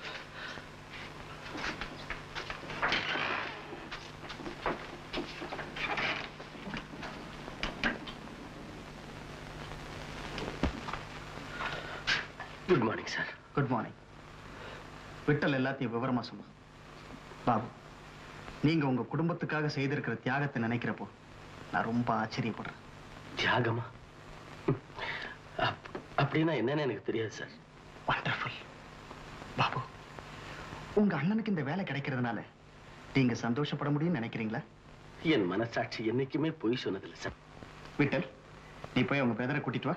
Good morning sir. Good morning. Vittal எல்லாத்தையும் விவரமா சொல்லு. பாபு, நீங்க உங்க குடும்பத்துக்காக செய்திருக்கிற தியாகத்தை நினைக்கிறப்போ நான் ரொம்ப ஆச்சரியப்படுறேன். தியாகமா? அப்படின்னா என்னன்னு எனக்கு தெரியாது சார். வண்டர்ஃபுல். பாபு, உங்க அண்ணனுக்கு இந்த வேலை கிடைக்கிறதுனால நீங்க சந்தோஷப்பட முடியும்னு நினைக்கிறீங்களா? என் மனசாட்சி என்னைக்குமே பொய் சொன்னதில்லை சார். விட்டல், நீ போய் உங்க பிரதரை கூட்டிட்டு வா.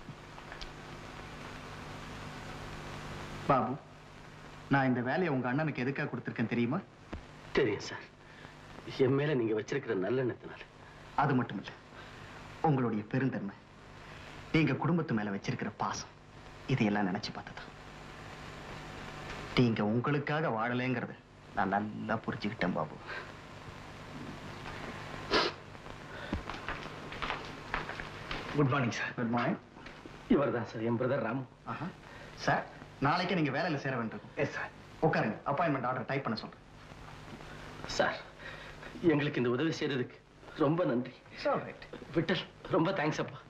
பாபு, நான் இந்த வேலையை உங்க அண்ணனுக்கு எதுக்காக கொடுத்திருக்கேன் தெரியுமா? தெரியும் சார். என் மேல நீங்க வச்சிருக்கிற நல்லெண்ணத்தினால. அது மட்டும் இல்ல, உங்களுடைய பெருந்தன்மை, நீங்க குடும்பத்து மேல வச்சிருக்கிற பாசம், இதையெல்லாம் நினைச்சு பார்த்ததான் நீங்க உங்களுக்காக வாழலைங்கிறத நான் நல்லா புரிஞ்சுக்கிட்டேன் Babu. Good morning sir. Good morning. இவர் தான் சார் என் பிரதர் ராமு. சார், நாளைக்கு நீங்க வேலையில சேர வேண்டும். Yes sir. உட்காருங்க, அப்பாயின்மெண்ட் ஆர்டர் டைப் பண்ண சொல்றேன். சார், எங்களுக்கு இந்த உதவி செய்யறதுக்கு ரொம்ப நன்றி. விட்டல், ரொம்ப தேங்க்ஸ் அப்பா.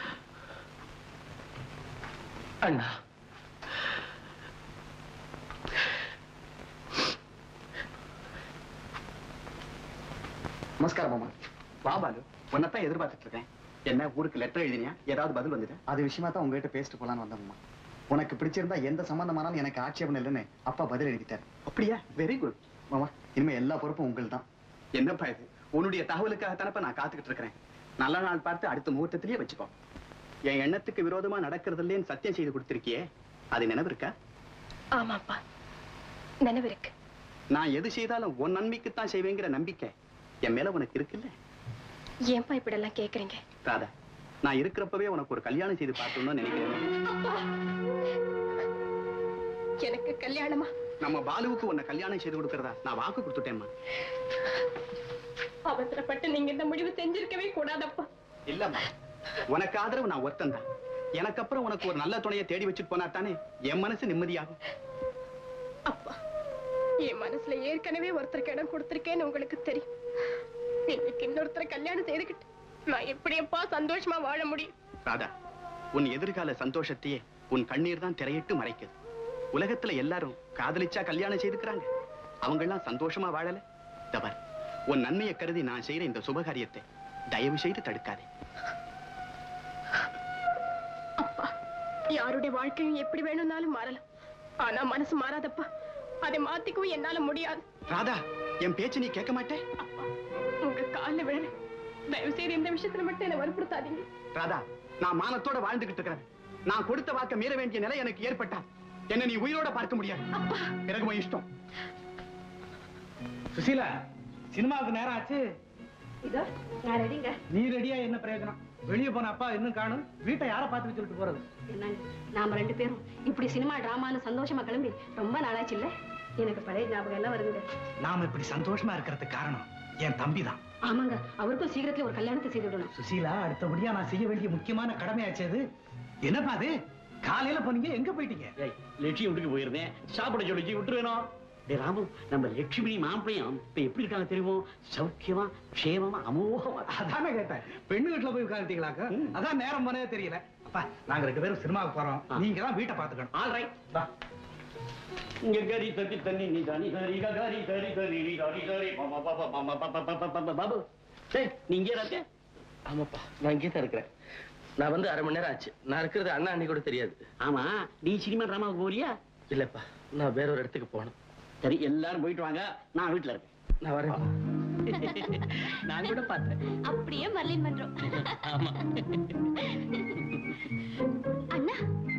அண்ணா, நமஸ்காரம் மாமா. வா பாலு, உன்னைத்தான் எதிர்பார்த்துட்டு இருக்கேன். என்ன ஊருக்கு லெட்டர் எழுதினியா? ஏதாவது பதில் வந்துட்டு? அது விஷயமா தான் உங்ககிட்ட பேசிட்டு போலான்னு வந்தோம்மா. உனக்கு பிடிச்சிருந்தா எந்த சம்பந்தமானாலும் எனக்கு ஆட்சேபம் இல்லைன்னு அப்பா பதில் எழுதிட்டாரு. அப்படியா? வெரி குட் மாமா. இனிமே எல்லா பொறுப்பும் உங்கள் தான். என்னப்பா இது? உன்னுடைய தகவலுக்காகத்தானப்ப நான் காத்துக்கிட்டு இருக்கிறேன். நல்ல நாள் பார்த்து அடுத்த முகூர்த்தத்திலேயே வச்சுக்கோ. என் எண்ணத்துக்கு விரோதமா நடக்கிறது இல்லைன்னு சத்தியம் செய்து கொடுத்திருக்கியே, அது நினைவு இருக்கா? ஆமாப்பா, நினைவு இருக்கு. நான் எது செய்தாலும் உன் நன்மைக்குத்தான் செய்வேங்கிற நம்பிக்கை என் மேல உனக்கு இருக்குல்ல? ஏன்பா இப்படி எல்லாம் கேக்குறீங்க? ராதா, நான் இருக்கிறப்பவே உனக்கு ஒரு கல்யாணம் செய்து பார்க்கணும்னு நினைக்கிறேன். எனக்கு கல்யாணமா? நம்ம பாலுவுக்கு உன்னை கல்யாணம் செய்து கொடுக்கறதா நான் வாக்கு கொடுத்துட்டேம்மா. அவசரப்பட்டு நீங்க இந்த முடிவு செஞ்சிருக்கவே கூடாதப்பா. இல்லம்மா, உனக்கு ஆதரவு நான் ஒருத்தன் தான். எனக்கு அப்புறம் உனக்கு ஒரு நல்ல துணையை தேடி வச்சுட்டு போனா தானே என் மனசு நிம்மதியாகும். அப்பா, என் மனசுல ஏற்கனவே ஒருத்தருக்கு இடம் கொடுத்திருக்கேன்னு உங்களுக்கு தெரியும். இன்னைக்கு இன்னொருத்தரை கல்யாணம் செய்துக்கிட்டு நான் எப்படியப்பா சந்தோஷமா வாழ முடியும்? ராதா, உன் எதிர்கால சந்தோஷத்தையே உன் கண்ணீர் தான் திரையிட்டு மறைக்குது. உலகத்துல எல்லாரும் காதலிச்சா கல்யாணம் செய்துக்கிறாங்க. அவங்க எல்லாம் சந்தோஷமா வாழல. தவறு. உன் நன்மையை கருதி நான் செய்யற இந்த சுபகாரியத்தை தயவு செய்து தடுக்காதே. அப்பா, யாருடைய வாழ்க்கையும் எப்படி வேணும்னாலும் மாறலாம். ஆனா மனசு மாறாதப்பா. அதை மாத்திக்கவும் என்னால முடியாது. ராதா, என் பேச்சு நீ கேட்க மாட்டே? உங்க கால்ல விழ, தயவு செய்து இந்த விஷயத்துல மட்டும் என்ன வற்புறுத்தாதீங்க. ராதா, நான் மானத்தோட வாழ்ந்துகிட்டு இருக்கிறேன். நான் கொடுத்த வாக்க மீற வேண்டிய நிலை எனக்கு ஏற்பட்டா என்ன நீ உயிரோட பார்க்க முடியாது. பிறகு உன் இஷ்டம். சுசீலா, சினிமாவுக்கு நேரம் ஆச்சு. இதோ நான் ரெடிங்க. நீ ரெடியா என்ன பிரயோஜனம்? வெளியே போன அப்பா இன்னும் காணும். வீட்டை யாரை பார்த்து சொல்லிட்டு போறது? என்னங்க, நாம 2 பேரும் இப்படி சினிமா டிராமான்னு சந்தோஷமா கிளம்பி ரொம்ப நாளாச்சு இல்ல? எனக்கு பழைய ஞாபகம் எல்லாம் வருதுங்க. நாம இப்படி சந்தோஷமா இருக்கிறதுக்கு காரணம் என் தம்பி தான். ஆமாங்க, அவருக்கும் சீக்கிரத்துல ஒரு கல்யாணத்தை செய்து விடணும். சுசீலா, அடுத்தபடியா நான் செய்ய வேண்டிய முக்கியமான கடமையாச்சு அது. என்னப்பா அது? காலையில போனீங்க, எங்க போயிட்டீங்க? லட்சுமி வீட்டுக்கு போயிருந்தேன். சாப்பிட சொல்லி விட்டுருவேணும். டே ராமு, நம்ம லட்சுமி மாப்பிளையும் இப்ப எப்படி இருக்காங்க தெரியுமோ? சௌக்கியமா, க்ஷேமமா, அமோகமா. அதானே கேட்டேன். பெண்ணு வீட்டுல போய் உட்காந்துட்டீங்களாக்க? அதான் நேரம் போனே தெரியல. அப்பா, நாங்க 2 பேரும் சினிமாவுக்கு போறோம். நீங்க தான் வீட்டை பாத்துக்கணும். ஆல் ரைட், வா. இங்க கரி தட்டி தண்ணி நீ தானி கரி கரி கரி கரி நீ தானி கரி பாபு. சரி, நீங்க இருக்க? ஆமாப்பா, நான் இங்கே தான் இருக்கிறேன். நான் வந்து 1/2 மணி நேரம் ஆச்சு. நான் இருக்கிறது அண்ணா அண்ணி கூட தெரியாது. ஆமா, நீ சினிமா டிராமாவுக்கு போறியா? இல்லப்பா, நான் வேற ஒரு இடத்துக்கு போகணும். சரி, எல்லாரும் போயிட்டு வாங்க. நான் வீட்டுல இருக்கேன். நான் வரேன். நான் கூட பார்த்தேன். அப்படியே மர்லின் பண்றோம். ஆமா. அண்ணா,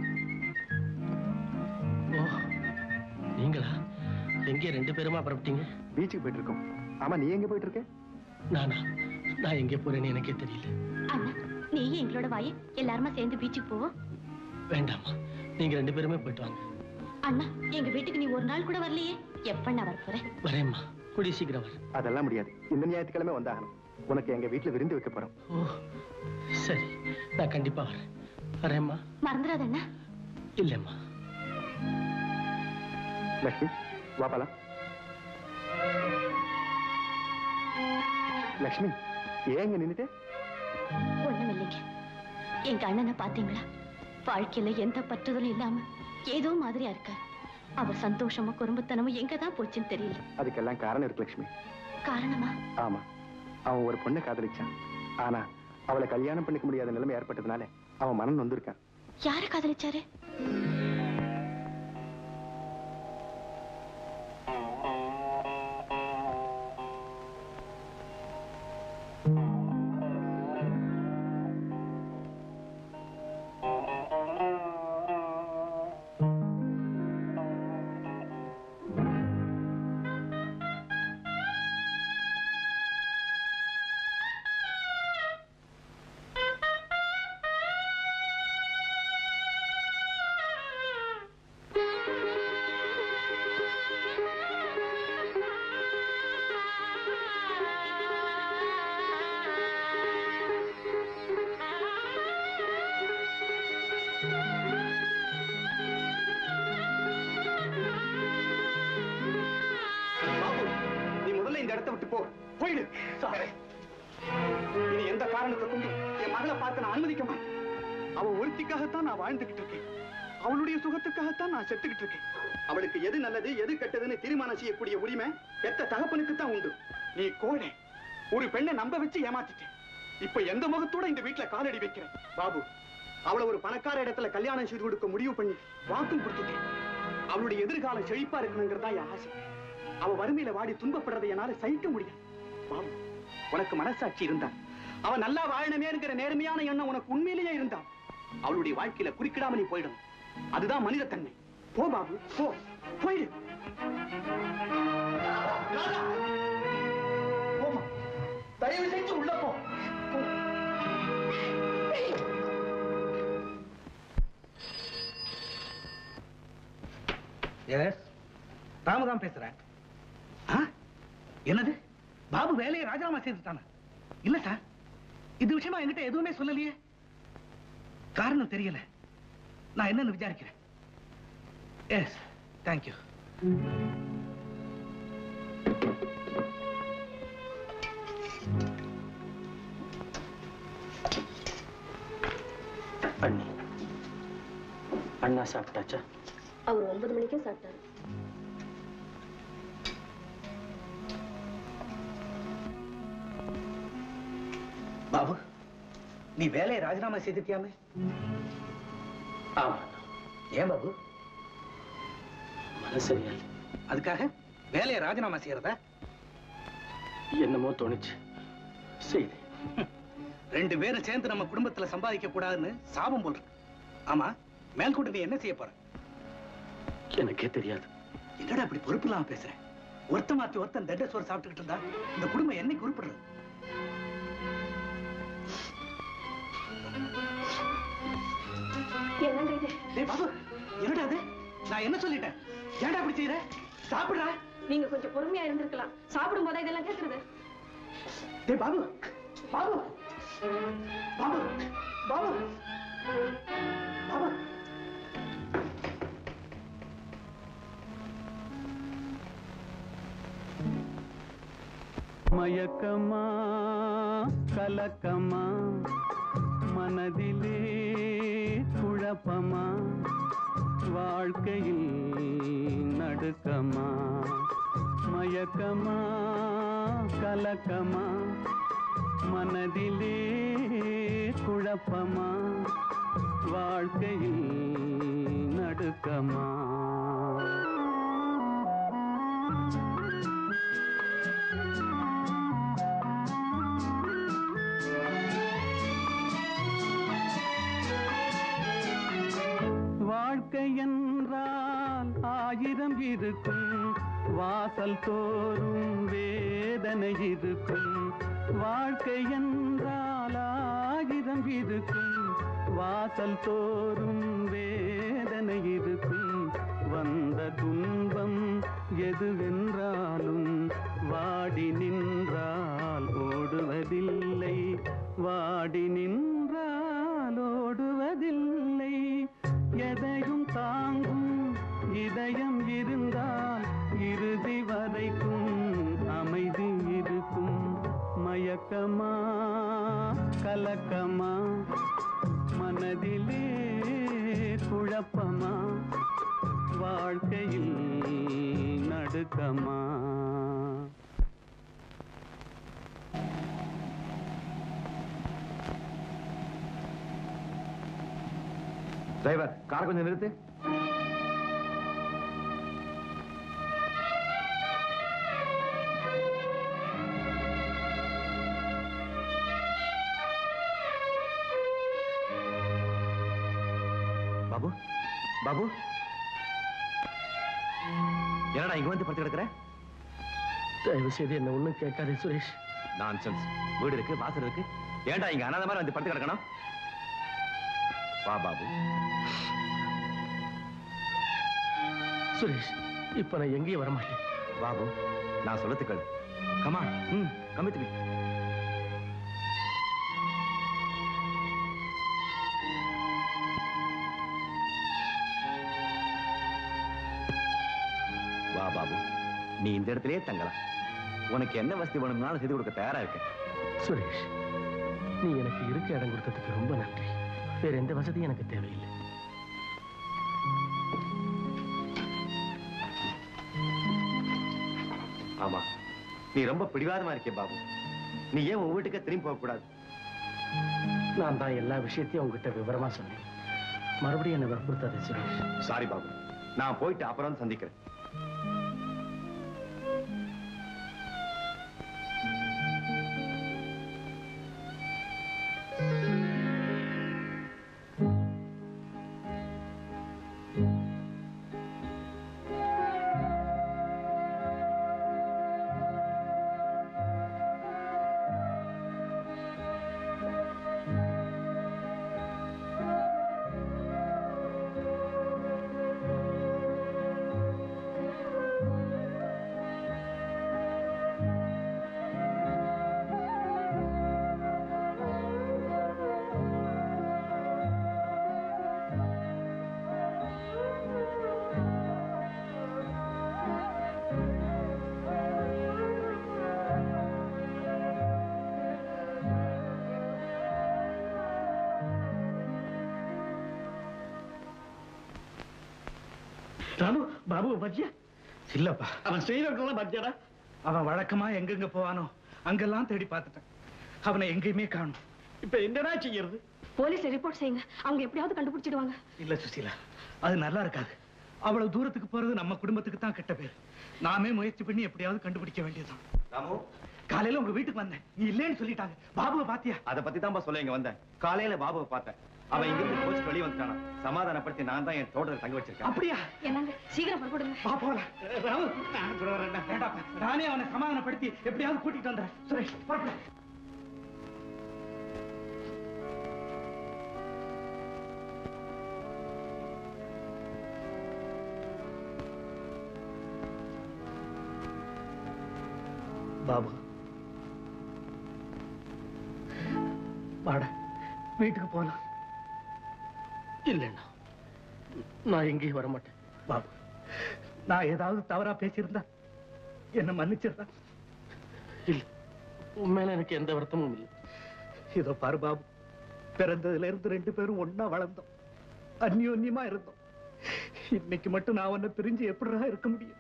ஓ, நீங்களா? எங்கே 2 பேருமா புறப்பட்டீங்க? பீச்சுக்கு போயிட்டு இருக்கோம். ஆமா, நீ எங்க போயிட்டு இருக்க? நானா? நான் எங்கே போறேன்னு எனக்கே தெரியல. அண்ணா நீயே எங்களோட வாயே, எல்லாருமா சேர்ந்து பீச்சுக்கு போவோம். வேண்டாமா, நீங்க 2 பேருமே போயிட்டு வாங்க. அண்ணா, எங்க வீட்டுக்கு நீ ஒரு நாள் கூட வரலையே. எப்ப நான் வர போறேன்? வரேம்மா, கூடிய சீக்கிரம் வரேன். அதெல்லாம் முடியாது. இந்த ஞாயிற்றுக்கிழமை வந்தாகணும். உனக்கு எங்க வீட்டுல விருந்து வைக்க போறோம். ஓ சரி, நான் கண்டிப்பா வரேன். வரேம்மா. மறந்துடாத அண்ணா. இல்லம்மா. லட்சுமி, வா போலாம். லட்சுமி, ஏங்க நின்னுட்டு? ஒண்ணும் இல்லைங்க. எங்க அண்ணனை பாத்தீங்களா? வாழ்க்கையில எந்த பற்றுதலும் இல்லாம ஏதோ மாதிரியா இருக்கார். அவர் சந்தோஷமும் குறும்புத்தனமும் எங்கதான் போச்சுன்னு தெரியல. அதுக்கெல்லாம் காரணம் இருக்கு லட்சுமி. காரணமா? ஆமா, அவன் ஒரு பொண்ணை காதலிச்சான். ஆனா அவளை கல்யாணம் பண்ணிக்க முடியாத நிலைமை ஏற்பட்டதுனால அவன் மனம் நொந்திருக்கான். யாரை காதலிச்சாரு? இனி எந்த காரணத்தை கொண்டு என் மகளை பார்க்க நான் அனுமதிக்க மாட்டேன். அவ ஒருத்திக்காகத்தான் நான் வாழ்ந்துகிட்டு இருக்கேன். அவளுடைய சுகத்துக்காகத்தான் நான் செத்துக்கிட்டு இருக்கேன். அவளுக்கு எது நல்லது எது கெட்டதுன்னு தீர்மானம் செய்யக்கூடிய உரிமை பெத்த தகப்பனுக்கு தான் உண்டு. நீ கோழை, ஒரு பெண்ணை நம்ப வச்சு ஏமாத்திட்டேன். இப்ப எந்த முகத்தோட இந்த வீட்டுல காலடி வைக்கிறேன். பாபு, அவளை ஒரு பணக்கார இடத்துல கல்யாணம் செய்து கொடுக்க முடிவு பண்ணி வாக்கும் கொடுத்துட்டேன். அவளுடைய எதிர்காலம் செழிப்பா இருக்கணுங்கிறதா என் ஆசை. அவ வறுமையில வாடி துன்பப்படுறதை என்னால சகிக்க முடியாது. பாபு, உனக்கு மனசாட்சி இருந்தா, அவ நல்லா வாழணுமேங்கிற நேர்மையான எண்ணம் உனக்கு உண்மையிலேயே இருந்தா, அவளுடைய வாழ்க்கையில குறுக்கிடாம நீ போயிடணும். அதுதான் மனித தன்மை. போ பாபு, போ, போயிடு. தயவு செஞ்சு உள்ள போ. ராமதான் பேசுறேன். என்னது, பாபு வேலையை ராஜினாமா செய்துட்டானா? இல்ல சார், இது விஷயமா என்கிட்ட எதுவுமே சொல்லலையே. காரணம் தெரியல. நான் என்னன்னு விசாரிக்கிறேன். Yes, thank you. அண்ணி, அண்ணா சாப்பிட்டாச்சா? அவர் 9 மணிக்கே சாப்பிட்டாரு. பாபு, நீ வேலையை ராஜினாமா செய்துட்டியாமே? ஆமா. ஏன் பாபு? சரியா அதுக்காக வேலையை ராஜினாமா செய்யறதா? என்னமோ தோணுச்சு செய்தி. 2 பேரும் சேர்ந்து நம்ம குடும்பத்துல சம்பாதிக்க கூடாதுன்னு சாபம் போல் இருக்கு. ஆமா, மேல்கொண்டு நீ என்ன செய்ய போற? எனக்கே தெரியாது. என்னடா இப்படி பொறுப்பு இல்லாம பேசுற? ஒருத்த மாத்தி ஒருத்தன் தட்ட சோறு சாப்பிட்டுக்கிட்டு இருந்தா இந்த குடும்பம் என்னைக்கு உருப்படுறது? என்னங்க இது? டேய் பாபு, என்னடா அது? நான் என்ன சொல்லிட்டேன்? ஏன்டா அப்படி செய்யற? சாப்பிடுறா. நீங்க கொஞ்சம் பொறுமையா இருந்திருக்கலாம். சாப்பிடும் போதா இதெல்லாம் கேக்குறது? டேய் பாபு, பாபு, பாபு, பாபு, பாபு. மயக்கமா கலக்கமா மனதிலே குழப்பமா வாழ்க்கையில் நடுக்கமா மயக்கமா கலக்கமா மனதிலே குழப்பமா வாழ்க்கையில் நடுக்கமா வாழ்க்கை என்றால் 1000 இருக்கும் வாசல் தோறும் வேதனை இருக்கும் வாழ்க்கை என்றால் 1000 இருக்கும் வாசல் தோறும் வேதனை இருக்கும் வந்த துன்பம் எதுவென்றாலும் வாடி நின்றால் ஓடுவதில்லை வாடி நின்றால் ஓடுவதில்லை எதையும் தாங்கும் இதயம் இருந்தால் இறுதி வரைக்கும் அமைதி இருக்கும் மயக்கமா கலக்கமா மனதிலே குழப்பமா வாழ்க்கையில் நடுக்கமா டிரைவர் காரை கொஞ்சம் நிறுத்து. பாபு பாபு என்னடா இங்க வந்து படுத்து கிடக்குற? தயவு செய்து என்ன ஒண்ணும் கேட்காதே சுரேஷ். நான்சென்ஸ். வீடு இருக்கு, வாசல் இருக்கு, ஏன்டா இங்க அனாதை மாதிரி வந்து படுத்து கிடக்கணும்? வா பாபு. சுரேஷ், இப்ப நான் எங்கேயும் வரமாட்டேன். பாபு, நான் சொல்லத்துக்கு கேளு. Come on. Come with me. வா பாபு, நீ இந்த இடத்திலேயே தங்கலாம். உனக்கு என்ன வசதி வேணும்னாலும் செய்து கொடுக்க தயாரா இருக்க. சுரேஷ், நீ எனக்கு இருக்க இடம் கொடுத்ததுக்கு ரொம்ப நன்றி. வேற எந்த வசதியும் எனக்கு தேவையில்லை. ஆமா, நீ ரொம்ப பிடிவாதமா இருக்கே பாபு. நீ ஏன் உன் வீட்டுக்கு திரும்பி போக கூடாது? நான் தான் எல்லா விஷயத்தையும் உங்ககிட்ட விவரமா சொன்னேன். மறுபடியும் என்ன வற்புறுத்தாதே சுரேஷ். சாரி பாபு, நான் போயிட்டு அப்புறம் சந்திக்கிறேன். ராமு, பாபு பத்தியா? இல்லப்பா, அவன் செய்யறதெல்லாம் பத்தியாடா. அவன் வழக்கமா எங்கெங்க போவானோ அங்கெல்லாம் தேடி பார்த்துட்டேன். அவனை எங்கேயுமே காணும். இப்ப என்னடா செய்யறது? போலீஸ் ரிப்போர்ட் செய்யுங்க. அவங்க எப்படியாவது கண்டுபிடிச்சிடுவாங்க. இல்ல சுசீலா, அது நல்லா இருக்காது. அவ்வளவு தூரத்துக்கு போறது நம்ம குடும்பத்துக்கு தான் கெட்ட பேர். நாமே முயற்சி பண்ணி எப்படியாவது கண்டுபிடிக்க வேண்டியதுதான். ராமு, காலையில உங்க வீட்டுக்கு வந்தேன், நீ இல்லேன்னு சொல்லிட்டாங்க. பாபுவை பாத்தியா? அதை பத்தி தான் சொல்ல இங்க வந்தேன். காலையில பாபுவை பார்த்தேன். அவன் இங்கிருந்து கோச்சு வெளியே வந்துட்டானா. சமாதானப்படுத்தி நான் தான் என் தோட்டத்தை தங்க வச்சிருக்கேன். அப்படியா? என்னங்க சீக்கிரம் புறப்படுங்க. வா போலாம். ராமு, நான் கூட வரேன். வேண்டாப்பா, நானே அவனை சமாதானப்படுத்தி எப்படியாவது கூட்டிட்டு வந்துறேன். சுரேஷ், புறப்படு. பாபு, வாடா, வீட்டுக்கு போலாம். இல்லைண்ணா, நான் எங்கேயும் வரமாட்டேன். பாபு, நான் ஏதாவது தவறா பேசியிருந்தா என்ன மன்னிச்சிருந்தா? இல்ல, உண்மையில எனக்கு எந்த வருத்தமும் இல்லை. இதோ பாரு பாபு, பிறந்ததுல இருந்து 2 பேரும் ஒன்னா வளர்ந்தோம், அந்யோன்யமா இருந்தோம். இன்னைக்கு மட்டும் நான் உன்னை பிரிஞ்சு எப்படிடா இருக்க முடியும்?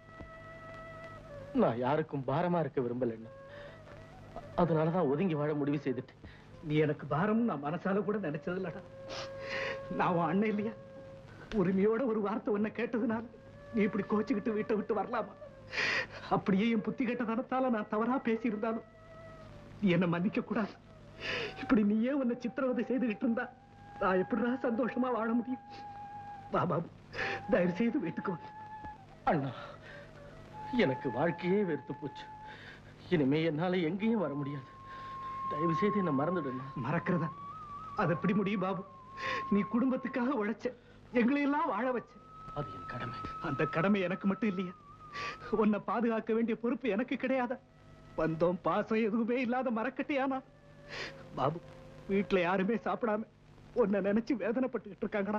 நான் யாருக்கும் பாரமா இருக்க விரும்பலண்ணா. அதனாலதான் ஒதுங்கி வாழ முடிவு செய்துட்டேன். நீ எனக்கு பாரம் நான் மனசால கூட நினைச்சது இல்லடா. நான் உன் அண்ணன் இல்லையா? உரிமையோட ஒரு வார்த்தை உன்னை கேட்டதுனால நீ இப்படி கோச்சுக்கிட்டு வீட்டை விட்டு வரலாமா? அப்படியே என் புத்தி கெட்ட தனத்தால நான் தவறா பேசியிருந்தாலும் நீ என்ன மன்னிக்க கூடாது. இப்படி நீயே உன்னை சித்திரவதை செய்துகிட்டு இருந்தா நான் எப்படிடா சந்தோஷமா வாழ முடியும்? பாபா, தயவு செய்து வீட்டுக்கு வா. அண்ணா, எனக்கு வாழ்க்கையே வெறுத்து போச்சு. இனிமே என்னால எங்கேயும் வர முடியாது. தயவு செய்து என்ன மறந்துடுங்க. மறக்கிறதா? அது எப்படி முடியும் பாபு? நீ குடும்பத்துக்காக உழைச்ச, எங்களையெல்லாம் வாழ வச்ச. அது என் கடமை. அந்த கடமை எனக்கு மட்டும் இல்லையா? உன்னை பாதுகாக்க வேண்டிய பொறுப்பு எனக்கு கிடையாதா? பந்தம் பாசம் எதுவுமே இல்லாத மரக்கட்டையானா? பாபு, வீட்டுல யாருமே சாப்பிடாம உன்னை நினைச்சு வேதனைப்பட்டுக்கிட்டு இருக்காங்கடா.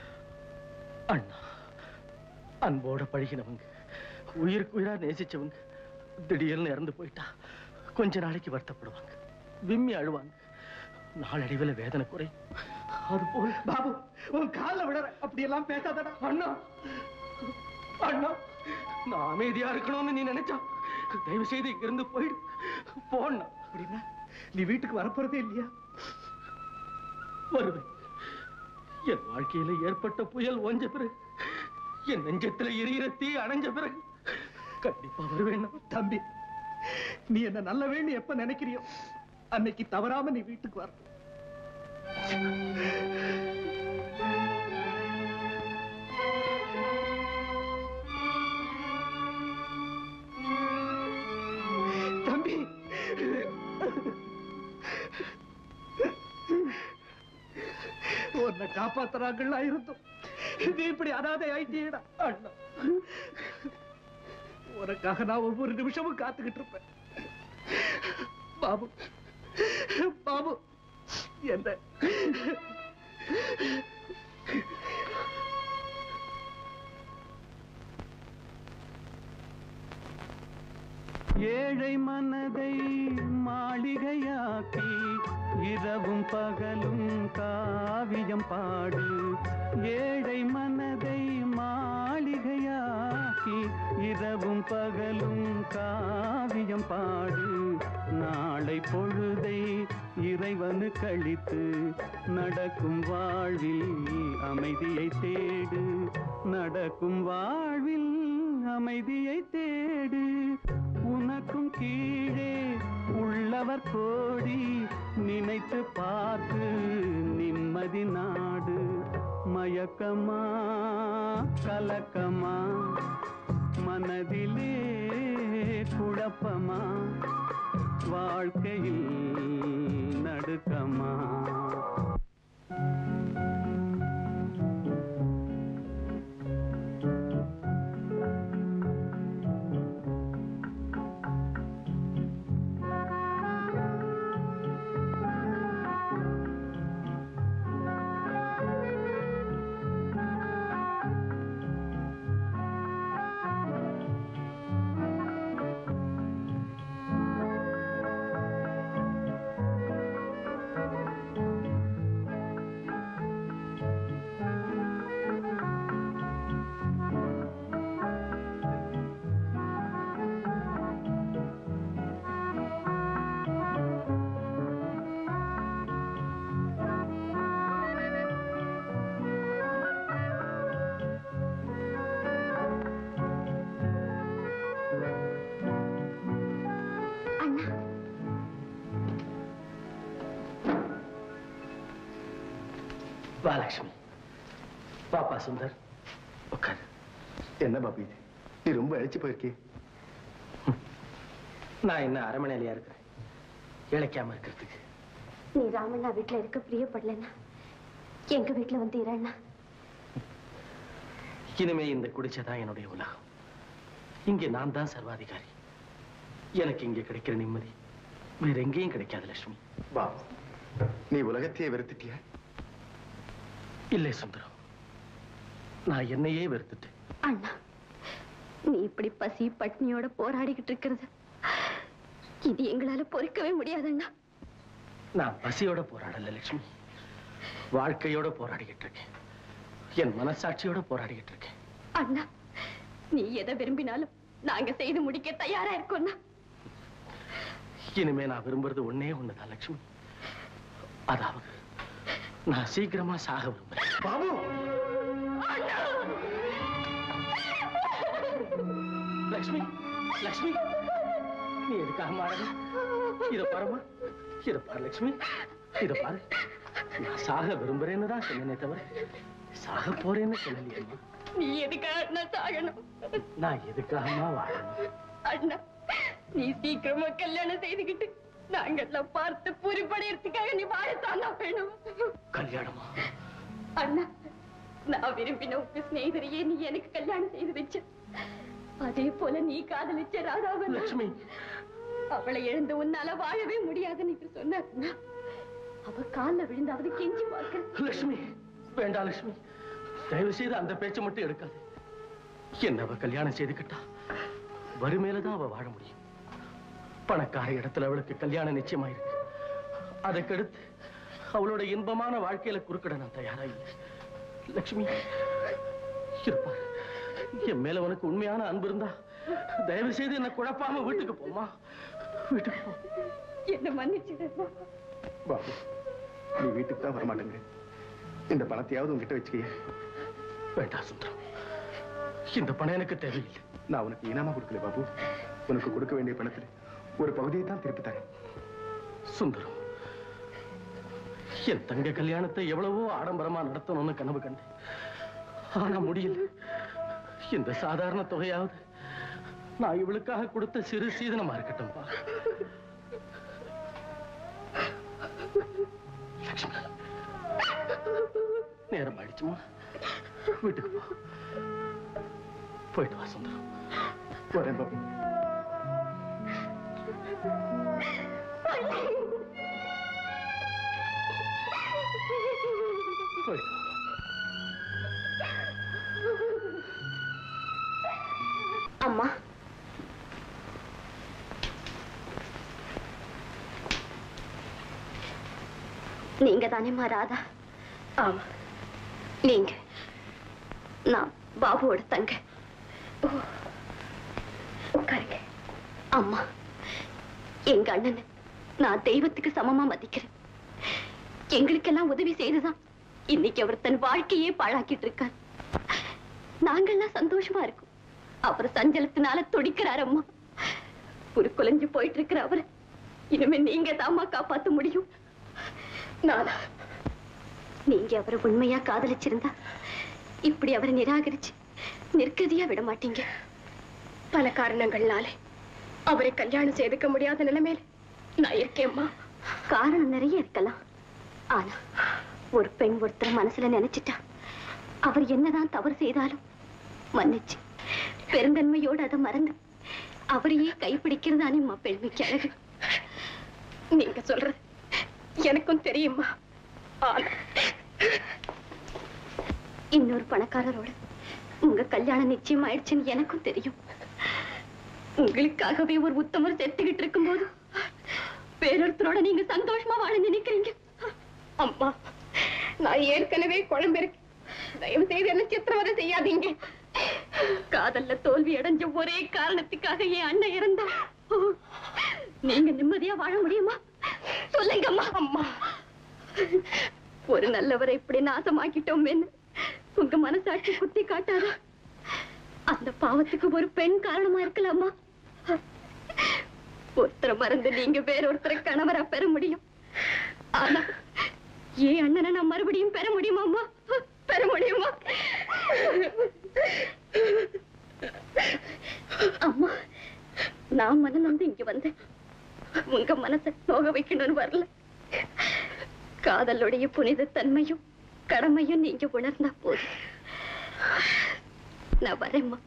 அண்ணா, அன்போட பழகினவங்க, உயிருக்கு உயிரா நேசிச்சவங்க திடீர்னு இறந்து போயிட்டா கொஞ்ச நாளைக்கு வருத்தப்படுவாங்க, விம்மி அழுவாங்க. நாளடைவில் வேதனை குறை. அது போல பாபு, உன் கால விட அப்படி எல்லாம் பேசாதடா. அண்ணா, அண்ணா, நான் அமைதியா இருக்கணும்னு நீ நினைச்சா தயவு செய்து இங்கிருந்து போயிடு. போண்ணா. அப்படின்னா நீ வீட்டுக்கு வரப்போறதே இல்லையா? வருவேன். என் வாழ்க்கையில ஏற்பட்ட புயல் ஓஞ்ச பிறகு, என் நெஞ்சத்துல எரியிற தீ அணைஞ்ச பிறகு கண்டிப்பா வருவேன். தம்பி, நீ என்ன நல்ல வேண்டி எப்ப நினைக்கிறியோ அன்னைக்கு தவறாம நீ வீட்டுக்கு வர. தம்பி, உன்னை காப்பாத்துறாங்களா இருந்தோம், நீ இப்படி அனாதை ஆயிட்டீடா. அண்ணா, உனக்காக நான் ஒவ்வொரு நிமிஷமும் காத்துக்கிட்டு இருப்பேன். பாபு, பாபு, என்ன ஏழை மனதை மாளிகையாக்கி இரவும் பகலும் காவியம் பாடு. ஏழை மனதை மாளிகையாக்கி இரவும் பகலும் காவியம் பாடு. நாளை பொழுதை இறைவனு கழித்து நடக்கும் வாழ்வில் அமைதியை தேடு. நடக்கும் வாழ்வில் அமைதியை தேடு. உனக்கும் கீழே உள்ளவர் கோடி நினைத்து பார்த்து நிம்மதி நாடு. மயக்கமா கலக்கமா மனதிலே குழப்பமா வாழ்க்கையில் நடுக்கமா. வா லட்சுமி. பாப்பா சுந்தர் உட்கார். என்ன பாபு இது, நீ ரொம்ப அழைச்சு போயிருக்கே. நான் என்ன அரமனையிலையா இருக்கிறேன் இழைக்காம இருக்கிறதுக்கு? நீ ராமண்ணா வீட்டுல இருக்க பிரியப்படலன்னா எங்க வீட்டுல வந்து இரண்ணா. இனிமே இந்த குடிச்சதான் என்னுடைய உலகம். இங்கே நான் தான் சர்வாதிகாரி. எனக்கு இங்கே கிடைக்கிற நிம்மதி வேற எங்கேயும் கிடைக்காது லட்சுமி. பாபு, நீ உலகத்தையே வெறுத்துட்டியா? இல்லை சுந்தரம், நான் என்னையே வெறுத்துட்டேன். அண்ணா, நீ இப்படி பசி பட்னியோட போராடிக்கிட்டு இருக்கிறது இது எங்களால பொறுக்கவே முடியாது அண்ணா. நான் பசியோட போராடல லட்சுமி, வாழ்க்கையோட போராடிக்கிட்டு இருக்கேன். என் மனசாட்சியோட போராடிக்கிட்டு இருக்கேன். அண்ணா, நீ எதை விரும்பினாலும் நாங்க செய்து முடிக்க தயாரா இருக்கோம். இனிமே நான் விரும்புறது ஒன்னே ஒண்ணுதான் லட்சுமி. அதாவது நான் சீக்கிரமா சாக விரும்புறேன். பாபு, லட்சுமி, லட்சுமி, நீ எதுக்காக மாறல? இத பாருமா, இத பாரு லட்சுமி, இத பாரு. நான் சாக விரும்புறேன்னு தான் சொன்னேனே தவிர சாக போறேன்னு சொல்லலையேம்மா. நீ எதுக்காக அண்ணா சாகணும்? நான் எதுக்காகமா வாழணும்? அண்ணா, நீ சீக்கிரமா கல்யாணம் செய்துகிட்டு நாங்கெல்லாம் பார்த்து புரிபடையறதுக்காக நீ வாழத்தானா வேணும். கல்யாணமா? அண்ணா, நான் விரும்பின உங்க ஸ்நேகிதரையே நீ எனக்கு கல்யாணம் செய்து வச்ச. அதே போல நீ காதலிச்ச ராதாவை லட்சுமி, அவளை எழுந்து உன்னால வாழவே முடியாதுன்னு இப்ப சொன்ன. அவ கால்ல விழுந்தாவது கெஞ்சி பார்க்க. லட்சுமி, வேண்டாம் லட்சுமி, தயவு செய்து அந்த பேச்சை மட்டும் எடுக்காது. என்ன அவ கல்யாணம் செய்துக்கிட்டா வறுமையிலதான் அவ வாழ முடியும். பணக்கார இடத்துல அவளுக்கு கல்யாணம் நிச்சயமாயிருக்கு. அதற்கடுத்து அவளோட இன்பமான வாழ்க்கையில குறுக்கிட நான் தயாரா இல்லை. லட்சுமி, இருப்பார், என் மேல உனக்கு உண்மையான அன்பு இருந்தா தயவு செய்து என்ன குழப்பாம வீட்டுக்கு போமா. வீட்டுக்கு போ. என்ன மன்னிச்சிடு பாபு, நீ வீட்டுக்கு தான் வரமாட்டேங்க. இந்த பணத்தையாவது உங்ககிட்ட வச்சுக்க. வேண்டாம் சுந்தரம், இந்த பணம் எனக்கு தேவையில்லை. நான் உனக்கு இனாமா கொடுக்கல பாபு. உனக்கு கொடுக்க வேண்டிய பணத்தில் ஒரு பகுதியை தான் திருப்பி தரேன். சுந்தரம், என் தங்க கல்யாணத்தை எவ்வளவோ ஆடம்பரமா நடத்தணும்னு கனவு கண்டேன். ஆனா முடியல. இந்த சாதாரண தொகையாவது நான் இவளுக்காக கொடுத்த சிறு சீதனமா இருக்கட்டும்பா. லட்சுமி, நேரம் ஆயிடுச்சுமா, வீட்டுக்கு போ. போயிட்டு வா சுந்தரம். வரேன் பாபு. போயிட்டு வா. அம்மா, நீங்க தானேம்மா ராதா? ஆமா, நீங்க. நான் பாபுவோட தங்க. உட்காருங்க. அம்மா, எங்க அண்ணன் நான் தெய்வத்துக்கு சமமா மதிக்கிறேன். எங்களுக்கெல்லாம் உதவி செய்துதான் இன்னைக்கு அவர் தன் வாழ்க்கையே பாழாக்கிட்டு இருக்கார். நாங்கெல்லாம் சந்தோஷமா இருக்கோம். அவர் சஞ்சலத்தினால துடிக்கிறார். அம்மா, ஒரு குலைஞ்சு போயிட்டு இருக்கிற அவரை இனிமே நீங்க தாமா காப்பாத்த முடியும். நானா? நீங்க அவரை உண்மையா காதலிச்சிருந்தா இப்படி அவரை நிராகரிச்சு நிற்கதியா விட மாட்டீங்க. பல காரணங்கள்னாலே அவரை கல்யாணம் செய்துக்க முடியாத நிலைமையில நான் இருக்கேம்மா. காரணம் நிறைய இருக்கலாம். ஆனா ஒரு பெண் ஒருத்தர் மனசுல நினைச்சிட்டா அவர் என்னதான் தவறு செய்தாலும் மன்னிச்சு பெருந்தன்மையோடு அதை மறந்து அவரையே கைப்பிடிக்கிறதானே பெண்மைக்கு அழகு. நீங்க சொல்றது எனக்கும் தெரியுமா. ஆனா இன்னொரு பணக்காரரோட உங்க கல்யாணம் நிச்சயம் ஆயிடுச்சுன்னு எனக்கும் தெரியும். உங்களுக்காகவே ஒரு உத்தமர் செத்துக்கிட்டு இருக்கும் போது வேறொருத்தரோட நீங்க சந்தோஷமா வாழ நினைக்கிறீங்க. அம்மா, நான் ஏற்கனவே குழம்பு இருக்கு. தயவு செய்து என்ன சித்திரவதை செய்யாதீங்க. காதல்ல தோல்வி அடைஞ்ச ஒரே காரணத்துக்காக என் அண்ணன் இறந்தா நீங்க நிம்மதியா வாழ முடியுமா? சொல்லுங்கம்மா. அம்மா, ஒரு நல்லவரை இப்படி நாசமாக்கிட்டோமேன்னு உங்க மனசாட்சி குத்தி காட்டாரா? அந்த பாவத்துக்கு ஒரு பெண் காரணமா இருக்கலாமா? ஒருத்தரை மறந்து நீங்க வேறொருத்தரை கணவரா பெற முடியும். ஆனா ஏன் அண்ணனை நான் மறுபடியும் பெற முடியுமா அம்மா? பெற முடியுமா? அம்மா, நான் மனம் வந்து இங்க வந்தேன். உங்க மனசை நோக வைக்கணும்னு வரல. காதலுடைய புனித தன்மையும் கடமையும் நீங்க உணர்ந்தா போதும். நான் வரேம்மா.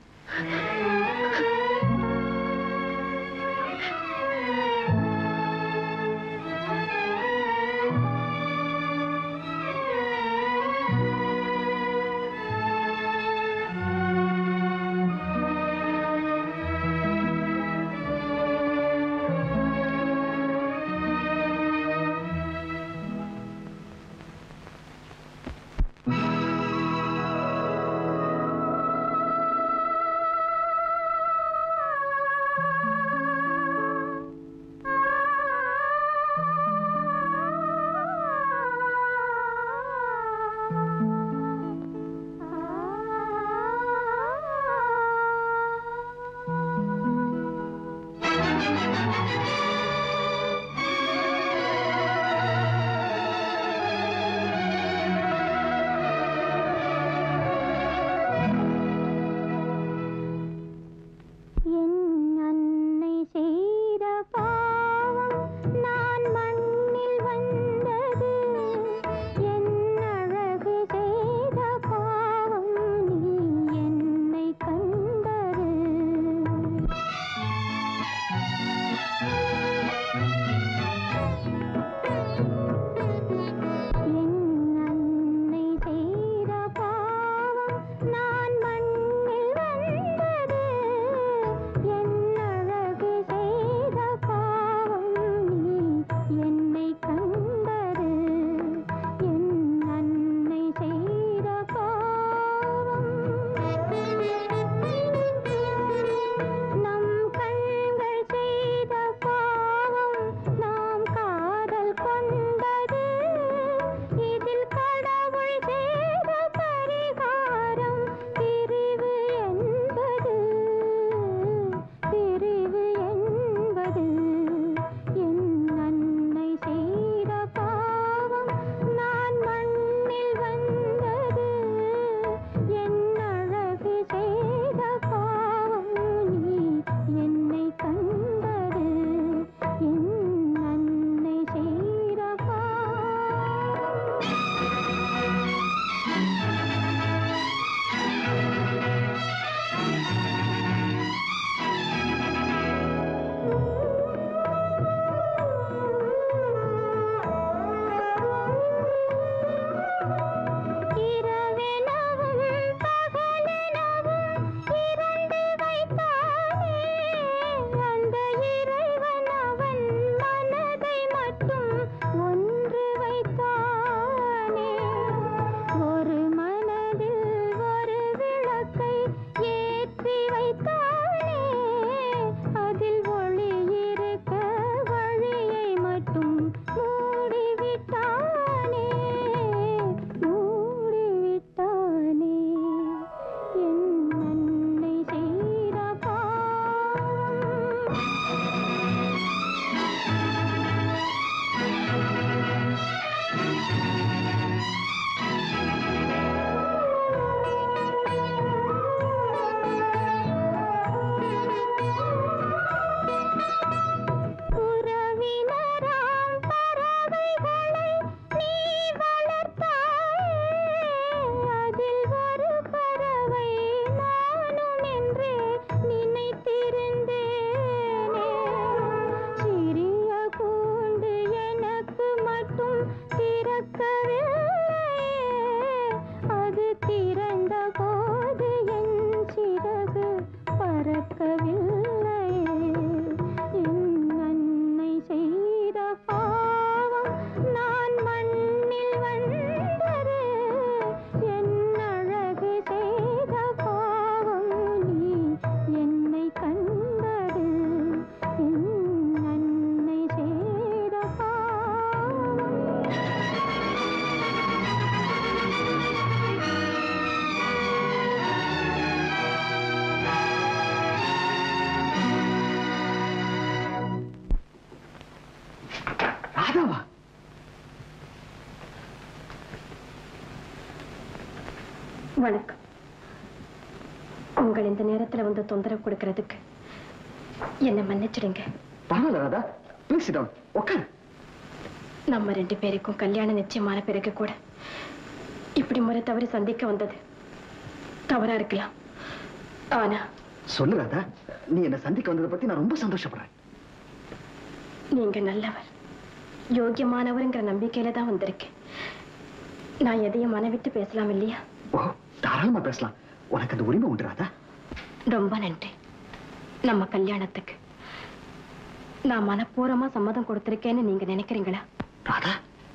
வணக்கம். உங்கள் இந்த நேரத்துல வந்து தொந்தரவு கொடுக்கறதுக்கு என்ன மன்னிச்சிடுங்க. Radha, please sit down. உட்கார். நம்ம 2 பேருக்கும் கல்யாணம் நிச்சயமான பிறகு கூட இப்படி முறை தவறி சந்திக்க வந்தது தவறா இருக்கலாம். ஆனா சொல்லு ராதா, நீ என்ன சந்திக்க வந்ததை பத்தி நான் ரொம்ப சந்தோஷப்படுறேன். நீங்க நல்லவர், யோக்கியமானவருங்கிற நம்பிக்கையில தான் வந்திருக்கேன். நான் எதையும் மனவிட்டு பேசலாம் இல்லையா? ஓ, தாராளமா பேசலாம். உனக்கு அந்த உரிமை உண்டு ராதா. ரொம்ப நன்றி. நம்ம கல்யாணத்துக்கு நான் மனப்பூர்வமா சம்மதம் கொடுத்திருக்கேன்னு நீங்க நினைக்கிறீங்களா? ராதா,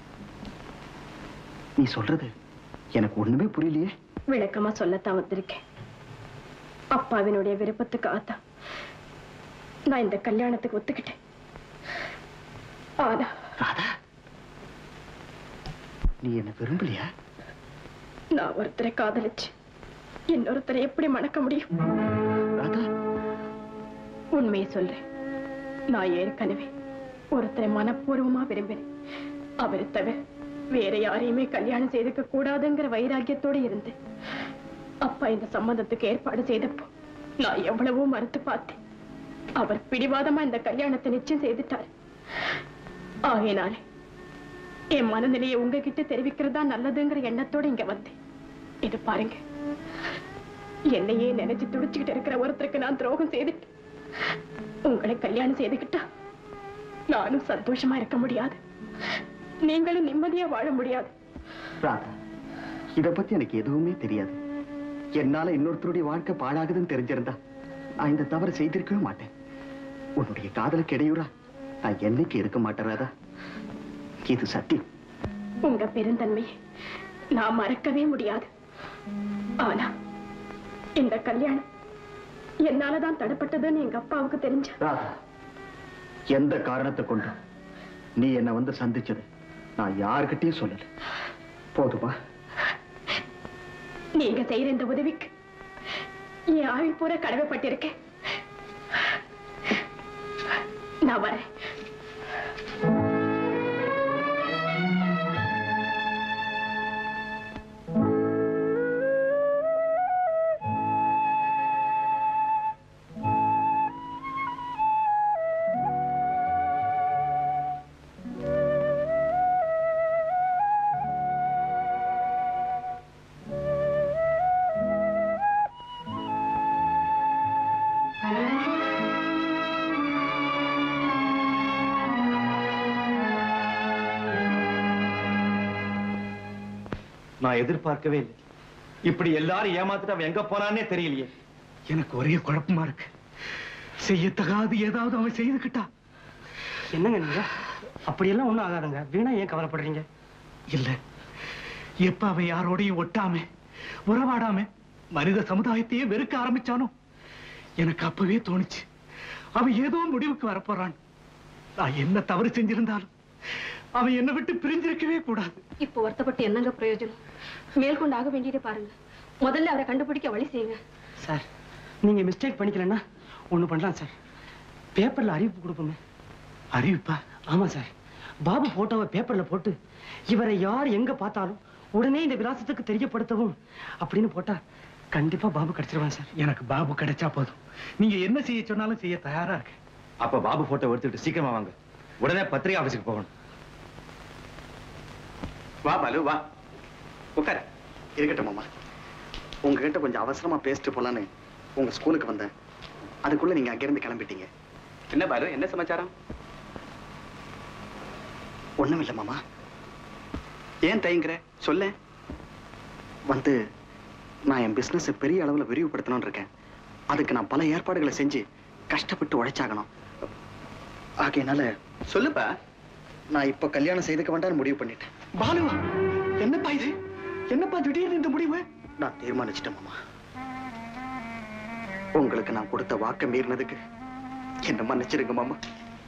நீ சொல்றது எனக்கு ஒண்ணுமே புரியலையே. விளக்கமா சொல்லத்தான் வந்திருக்கேன். அப்பாவினுடைய விருப்பத்துக்காகத்தான் நான் இந்த கல்யாணத்துக்கு ஒத்துக்கிட்டேன். ஆனா ராதா, நீ என்ன விரும்பலையா? நான் ஒருத்தரை காதலிச்சு இன்னொருத்தரை எப்படி மணக்க முடியும்? ராதா, உண்மையை சொல்றேன். நான் ஏற்கனவே ஒருத்தரை மனப்பூர்வமா விரும்பினேன். அவரை தவிர வேற யாரையுமே கல்யாணம் செய்துக்க கூடாதுங்கிற வைராக்கியத்தோடு இருந்தேன். அப்பா இந்த சம்மந்தத்துக்கு ஏற்பாடு செய்தப்போ நான் எவ்வளவோ மறுத்து பார்த்தேன். அவர் பிடிவாதமா இந்த கல்யாணத்தை நிச்சயம் செய்துட்டார். ஆகையினாலே என் மனநிலையை உங்ககிட்ட தெரிவிக்கிறதா நல்லதுங்கிற எண்ணத்தோடு இங்க வந்தேன். இது பாருங்க, என்னையே நினைச்சு துடிச்சுக்கிட்டு இருக்கிற ஒருத்தருக்கு நான் துரோகம் செய்துட்டு உங்களை கல்யாணம் செய்துக்கிட்டா நானும் சந்தோஷமா இருக்க முடியாது, நீங்களும் நிம்மதியா வாழ முடியாது. ராதா, இத பத்தி எனக்கு எதுவுமே தெரியாது. என்னால இன்னொருத்தருடைய வாழ்க்கை பாழாகுதுன்னு தெரிஞ்சிருந்தா நான் இந்த தவறு செய்திருக்கவே மாட்டேன். உன்னுடைய காதலுக்கு இடையூறா நான் என்னைக்கு இருக்க மாட்டேன் ராதா. இது சத்தியம். உங்க பெருந்தன்மையை நான் மறக்கவே முடியாது. ஆனா இந்த கல்யாணம் என்னாலதான் தடைப்பட்டதுன்னு எங்க அப்பாவுக்கு தெரிஞ்ச ராதா, எந்த காரணத்தை கொண்டு நீ என்ன வந்து சந்திச்சது நான் யாருக்கிட்டையும் சொல்லல. போதுமா? நீங்க செய்யற இந்த உதவிக்கு என் ஆயுள் பூரா கடமைப்பட்டிருக்கேன். நான் வரேன். நான் எதிர்பார்க்கவே இல்லை. இப்படி எல்லாரும் ஏமாத்திட்டு அவன் எங்க போனானே தெரியலையே. எனக்கு ஒரே குழப்பமா இருக்கு. செய்யத்தகாது ஏதாவது அவன் செய்துக்கிட்டா? என்னங்க நீங்க அப்படியெல்லாம் ஒண்ணும் ஆகாதுங்க. வீணா ஏன் கவலைப்படுறீங்க? இல்ல, எப்ப அவன் யாரோடையும் ஒட்டாம உறவாடாம மனித சமுதாயத்தையே வெறுக்க ஆரம்பிச்சானோ எனக்கு அப்பவே தோணுச்சு அவன் ஏதோ முடிவுக்கு வரப்போறான். நான் என்ன தவறு செஞ்சிருந்தாலும் அவன் என்னை விட்டு பிரிஞ்சிருக்கவே கூடாது. இப்போ வருத்தப்பட்டு என்னங்க பிரயோஜனம்? மேற்கொண்டு ஆக வேண்டியதே பாருங்க. முதல்ல அவரை கண்டுபிடிக்க வழி செய்யுங்க. சார், நீங்க மிஸ்டேக் பண்ணிக்கலன்னா ஒண்ணு பண்ணலாம் சார். பேப்பர்ல அறிவிப்பு கொடுப்போமே. அறிவிப்பா? ஆமா சார். பாபு போட்டோவை பேப்பர்ல போட்டு இவரை யார் எங்க பார்த்தாலும் உடனே இந்த விலாசத்துக்கு தெரியப்படுத்தவும் அப்படின்னு போட்டா கண்டிப்பா பாபு கிடைச்சிருவான் சார். எனக்கு பாபு கிடைச்சா போதும். நீங்க என்ன செய்ய சொன்னாலும் செய்ய தயாரா இருக்கு. அப்ப பாபு போட்டோ எடுத்துட்டு சீக்கிரமா வாங்க. உடனே பத்திரிகை ஆபீஸுக்கு போகணும். வா பாலு, வா உட்கார. இருக்கட்டும் மாமா, உங்ககிட்ட கொஞ்சம் அவசரமா பேசிட்டு போலான்னு உங்க ஸ்கூலுக்கு வந்தேன். அதுக்குள்ள நீங்க அங்கிருந்து கிளம்பிட்டீங்க. என்ன பாலு, என்ன சமாச்சாரம்? ஒண்ணும் இல்ல மாமா. ஏன் தயங்குற? சொல்ல. வந்து நான் என் பிசினஸ் பெரிய அளவுல விரிவுபடுத்தணும்னு இருக்கேன். அதுக்கு நான் பல ஏற்பாடுகளை செஞ்சு கஷ்டப்பட்டு உழைச்சாகணும். ஆகையினால சொல்லுப்பா. நான் இப்ப கல்யாணம் செய்துக்க வேண்டாம்னு முடிவு பண்ணிட்டேன். பாலுவா, என்னப்பா இது? என்னப்பா திடீர்னு இந்த முடிவு? நான் தீர்மானிச்சிட்டேன் மாமா. உங்களுக்கு நான் கொடுத்த வாக்க மீறினதுக்கு என்ன மன்னிச்சிருங்க மாமா.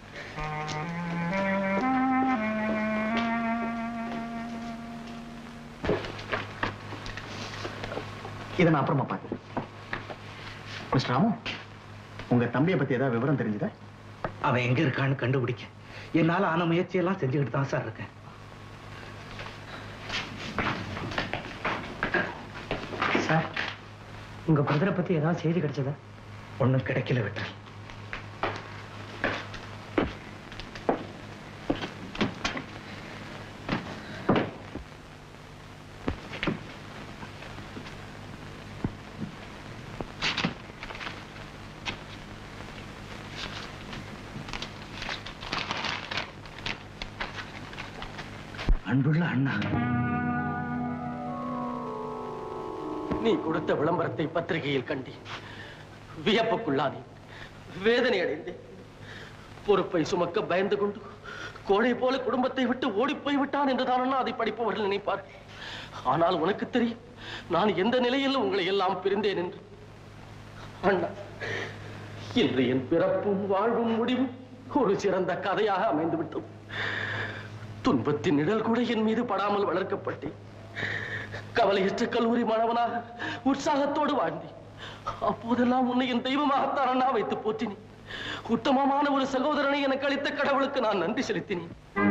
இதை நான் அப்புறமா பார்த்து. மிஸ்டர் ராமு, உங்க தம்பியை பத்தி ஏதாவது விவரம் தெரிஞ்சுதா? அவன் எங்க இருக்கான்னு கண்டுபிடிக்க என்னால ஆன முயற்சியெல்லாம் செஞ்சுக்கிட்டு தான் சார் இருக்கேன். சார், உங்க பிரதரை பத்தி ஏதாவது செய்தி கிடைச்சதா? ஒண்ணும் கிடைக்கல விட்டால். அன்புள்ள அண்ணா, நீ கொடுத்த விளம்பரத்தை பத்திரிகையில் கண்டேன். வியப்புக்குள்ளானேன், வேதனை அடைந்தேன். பொறுப்பை சுமக்க பயந்து கொண்டு கோடை போல குடும்பத்தை விட்டு ஓடி போய் விட்டான் என்றுதான் அதை படிப்பவர்கள் நினைப்பார். ஆனால் உனக்கு தெரியும் நான் எந்த நிலையில் உங்களை எல்லாம் பிரிந்தேன் என்று. அண்ணா, இன்று என் பிறப்பும் வாழ்வும் முடிவும் ஒரு சிறந்த கதையாக அமைந்து விட்டது. துன்பத்தின் நிழல் கூட என் மீது படாமல் வளர்க்கப்பட்டேன். கவலையற்ற கல்லூரி மாணவனாக உற்சாகத்தோடு வாழ்ந்தேன். அப்போதெல்லாம் உன்னை என் தெய்வமாகத்தான் அண்ணா வைத்து போற்றினேன். உத்தமமான ஒரு சகோதரனை எனக்கு அளித்த கடவுளுக்கு நான் நன்றி செலுத்தினேன்.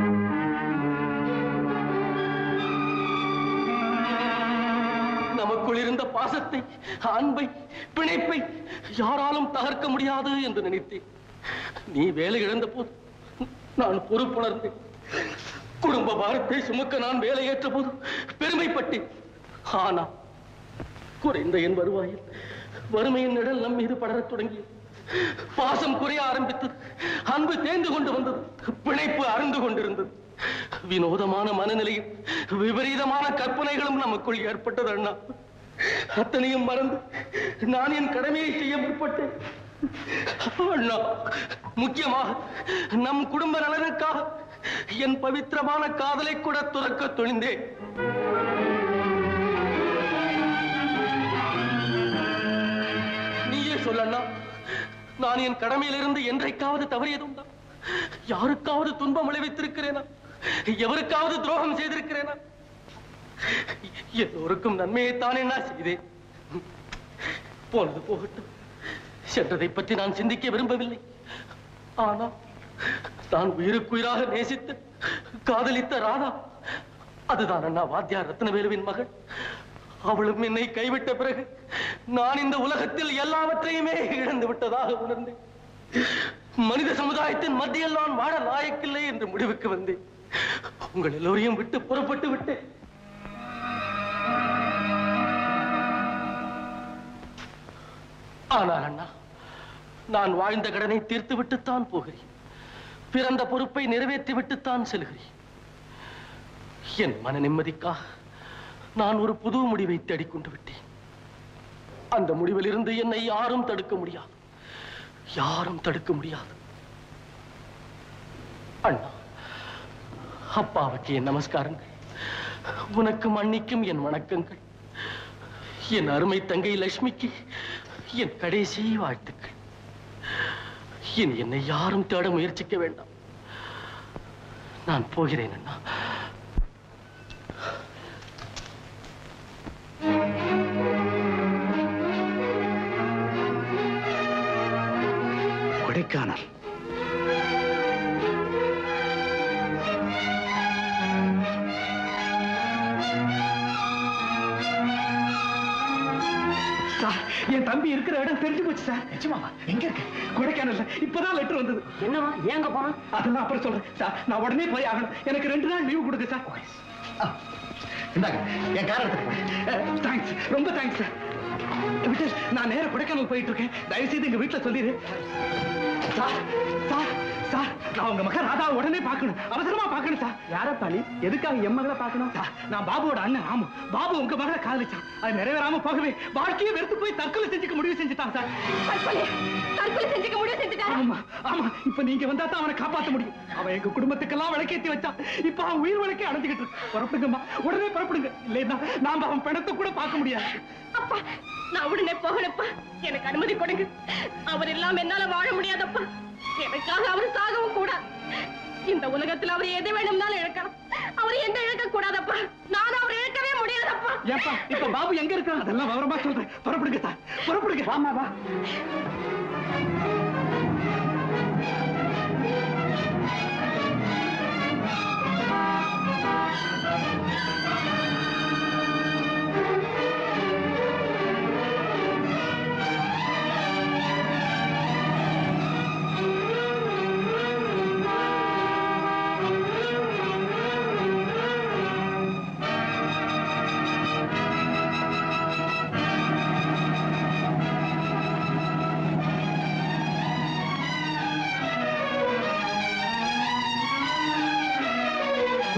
நமக்குள் இருந்த பாசத்தை, அன்பை, பிணைப்பை யாராலும் தகர்க்க முடியாது என்று நினைத்தேன். நீ வேலை இழந்த போது நான் பொறுப்புணர்ந்தேன். குடும்ப பாரத்தை சுமக்க நான் வேலை ஏற்ற போது பெருமைப்பட்டேன். ஆனா குறைந்த என் வருவாயில் வறுமையின் நிழல் நம் மீது படரத் தொடங்கியது. பாசம் குறைய ஆரம்பித்தது. அன்பு தேர்ந்து கொண்டு வந்தது. பிணைப்பு அருந்து கொண்டிருந்தது. வினோதமான மனநிலையும் விபரீதமான கற்பனைகளும் நமக்குள் ஏற்பட்டது. அண்ணா, அத்தனையும் மறந்து நான் என் கடமையை செய்ய முற்பட்டேன். அண்ணா, முக்கியமாக நம் குடும்ப நலனுக்காக என் பவித்திரமான காதலை கூட துறக்க துணிந்தேன். நீயே சொல்லண்ணா, நான் என் கடமையிலிருந்து என்றைக்காவது தவறியதுண்டா? யாருக்காவது துன்பம் விளைவித்திருக்கிறேனா? எவருக்காவது துரோகம் செய்திருக்கிறேனா? எல்லோருக்கும் நன்மையைத்தான் என்ன செய்தேன். போனது போகட்டும். சென்றதை பற்றி நான் சிந்திக்க விரும்பவில்லை. ஆனால் நான் உயிருக்குயிராக நேசித்து காதலித்த ராதா, அதுதான் அண்ணா வாத்தியார் ரத்னவேலுவின் மகள். அவளும் என்னை கைவிட்ட பிறகு நான் இந்த உலகத்தில் எல்லாவற்றையுமே இழந்து விட்டதாக உணர்ந்தேன். மனித சமுதாயத்தின் மத்தியில் நான் வாழ லாயக்கில்லை என்று முடிவுக்கு வந்தேன். உங்கள் எல்லோரையும் விட்டு புறப்பட்டு விட்டேன். ஆனால் அண்ணா, நான் வாழ்ந்த கடனை தீர்த்து விட்டுத்தான் போகிறேன். பிறந்த பொறுப்பை நிறைவேற்றி விட்டுத்தான் செல்கிறேன். என் மன நிம்மதிக்காக நான் ஒரு புது முடிவை தேடிக்கொண்டு விட்டேன். அந்த முடிவிலிருந்து என்னை யாரும் தடுக்க முடியாது. யாரும் தடுக்க முடியாது. அண்ணா, அப்பாவுக்கு என் நமஸ்காரங்கள். உனக்கு மன்னிக்கும் என் வணக்கங்கள். என் அருமை தங்கை லட்சுமிக்கு என் கடைசி வாழ்த்துக்கள். இனி என்னை யாரும் தேட முயற்சிக்க வேண்டாம். நான் போகிறேன் அண்ணா. கொடைக்கானல். என் தம்பி இருக்கிற இடம் தெரிஞ்சு போச்சு சார். நிச்சயமாவா? எங்க இருக்கு? கொடைக்கானல்ல. இப்பதான் லெட்டர் வந்தது. என்னவா? ஏங்க போனா? அதெல்லாம் அப்புறம் சொல்றேன் சார். நான் உடனே போய் ஆகணும். எனக்கு 2 நாள் லீவு கொடுங்க சார். இந்தாங்க, என் கார் எடுத்துட்டு. தேங்க்ஸ், ரொம்ப தேங்க்ஸ் சார். விட்டு, நான் நேரா கொடைக்கானல் போயிட்டு இருக்கேன். தயவு செய்து எங்க வீட்டுல சொல்லிடு. சார், சார், சார், நான் உங்க மகன் ராதாவை உடனே பார்க்கணும். அவசரமா பார்க்கணும் சார். யார தாலி? எதுக்காக என் மகளை பார்க்கணும்? சார், நான் பாபுவோட அண்ணன். ஆமா, பாபு உங்க மகளை காதலிச்சான். அது நிறைவேறாம போகவே வாழ்க்கையை வெறுத்து போய் தற்கொலை செஞ்சுக்க முடிவு செஞ்சுட்டான் சார். தற்கொலை செஞ்சுக்க முடிவு செஞ்சுட்டான். ஆமா, ஆமா. இப்ப நீங்க வந்தா தான் அவனை காப்பாற்ற முடியும். அவன் எங்க குடும்பத்துக்கெல்லாம் விளக்கேத்தி வச்சான். இப்ப அவன் உயிர் விளக்கே அடைஞ்சுக்கிட்டு இருக்கு. புறப்படுங்கம்மா, உடனே புறப்படுங்க. இல்லைன்னா நாம அவன் பிணத்தை கூட பார்க்க முடியாது. அப்பா, நான் உடனே போகணும்ப்பா. எனக்கு அனுமதி கொடுங்க. அவர் இல்லாம என்னால வாழ முடியாதப்பா. எனக்காக அவர் சாகவும் கூடாது. இந்த உலகத்துல அவர் எதை வேணும்னாலும் இழக்கலாம். அவர் எந்த இழக்க கூடாதப்பா. நானும் அவர் இழக்கவே முடியாதப்பா. ஏப்பா, இப்ப பாபு எங்க இருக்கான்? அதெல்லாம் விவரமா சொல்றேன். புறப்படுங்க சார், புறப்படுங்க. வாமா, வா.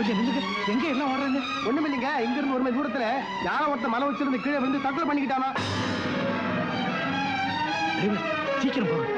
எங்க எல்லாம் ஓடுறாங்க? ஒண்ணுமில்லைங்க, இங்க இருந்து ஒரு மணி தூரத்துல யாரோ ஒருத்த மலை வச்சிருந்து கீழே வந்து தற்கொலை பண்ணிக்கிட்டானா. சீக்கிரம் போங்க.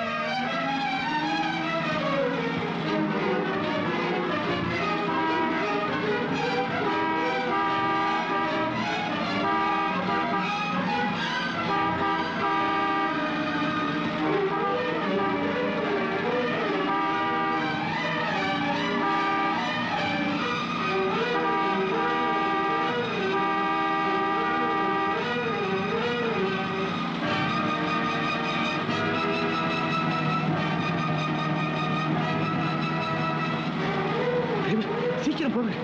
சீக்கிரம் போங்க.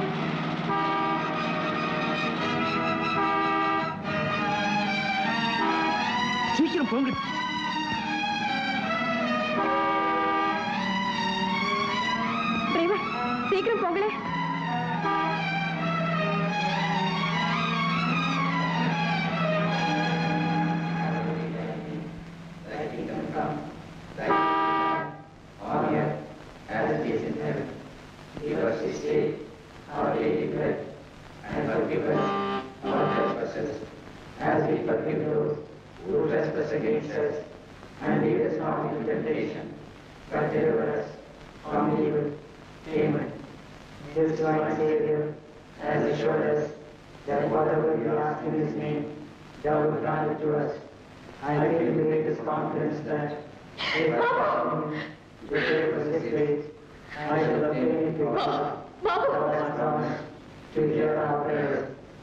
சீக்கிரம் போங்க. டிரைவர் சீக்கிரம் போங்களே. Give us this day our daily bread, and forgive us our trespasses, as we forgive those who trespass against us. And lead us not into temptation, but deliver us from evil. Amen. This divine Savior has assured us that whatever we ask in His name, Thou wilt grant it to us. I feel the greatest confidence that if I come the grave of His grace, I shall obtain it with God. Thou hast promised to hear our prayers.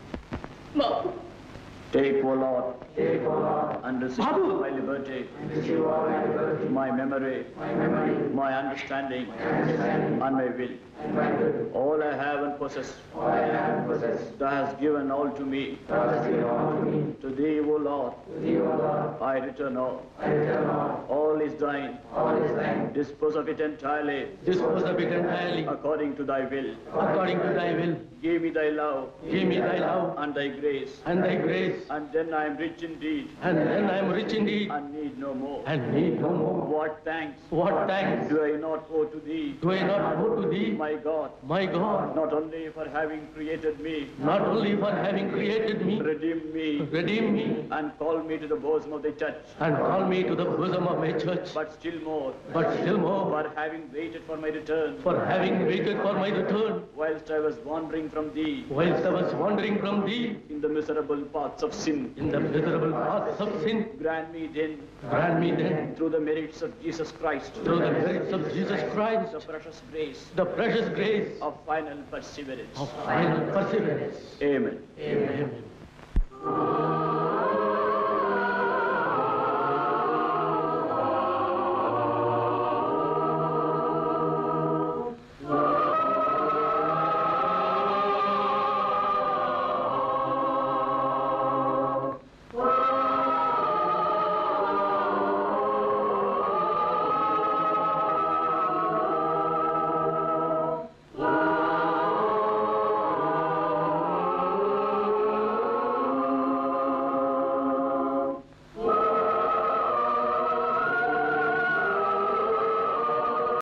Take, O Lord, Take, O Lord, and receive my liberty, and receive all my liberty, my memory, my understanding, and my will. and my will. All I have and possess, All I have and possess, Thou hast given all to me. Thou hast given all to me. To Thee, O Lord, To Thee, O Lord, I return all. I return all. All is Thine. All is Thine. Dispose of it entirely, Dispose of it entirely according to Thy will. according to Thy will. Give me Thy love, Give me Thy love and Thy grace, and Thy grace, and then I am rich indeed, and then I am rich indeed, and need no more. and need no more. What thanks What thanks do I not owe to Thee, do I not owe to Thee, my God, my God, not only for having created me, not only for having created me, redeemed me, redeem me, and called me to the bosom of the church, and call me to the bosom of my church, but still more, for having waited for my return, for having waited for my return, whilst I was wandering from Thee whilst I was wandering from Thee in the miserable paths of sin. in the miserable paths of sin. Grant me then, Grant me then, through the merits of Jesus Christ, through the merits of Jesus Christ, the precious grace the precious grace of final perseverance. of final perseverance. Amen. Amen.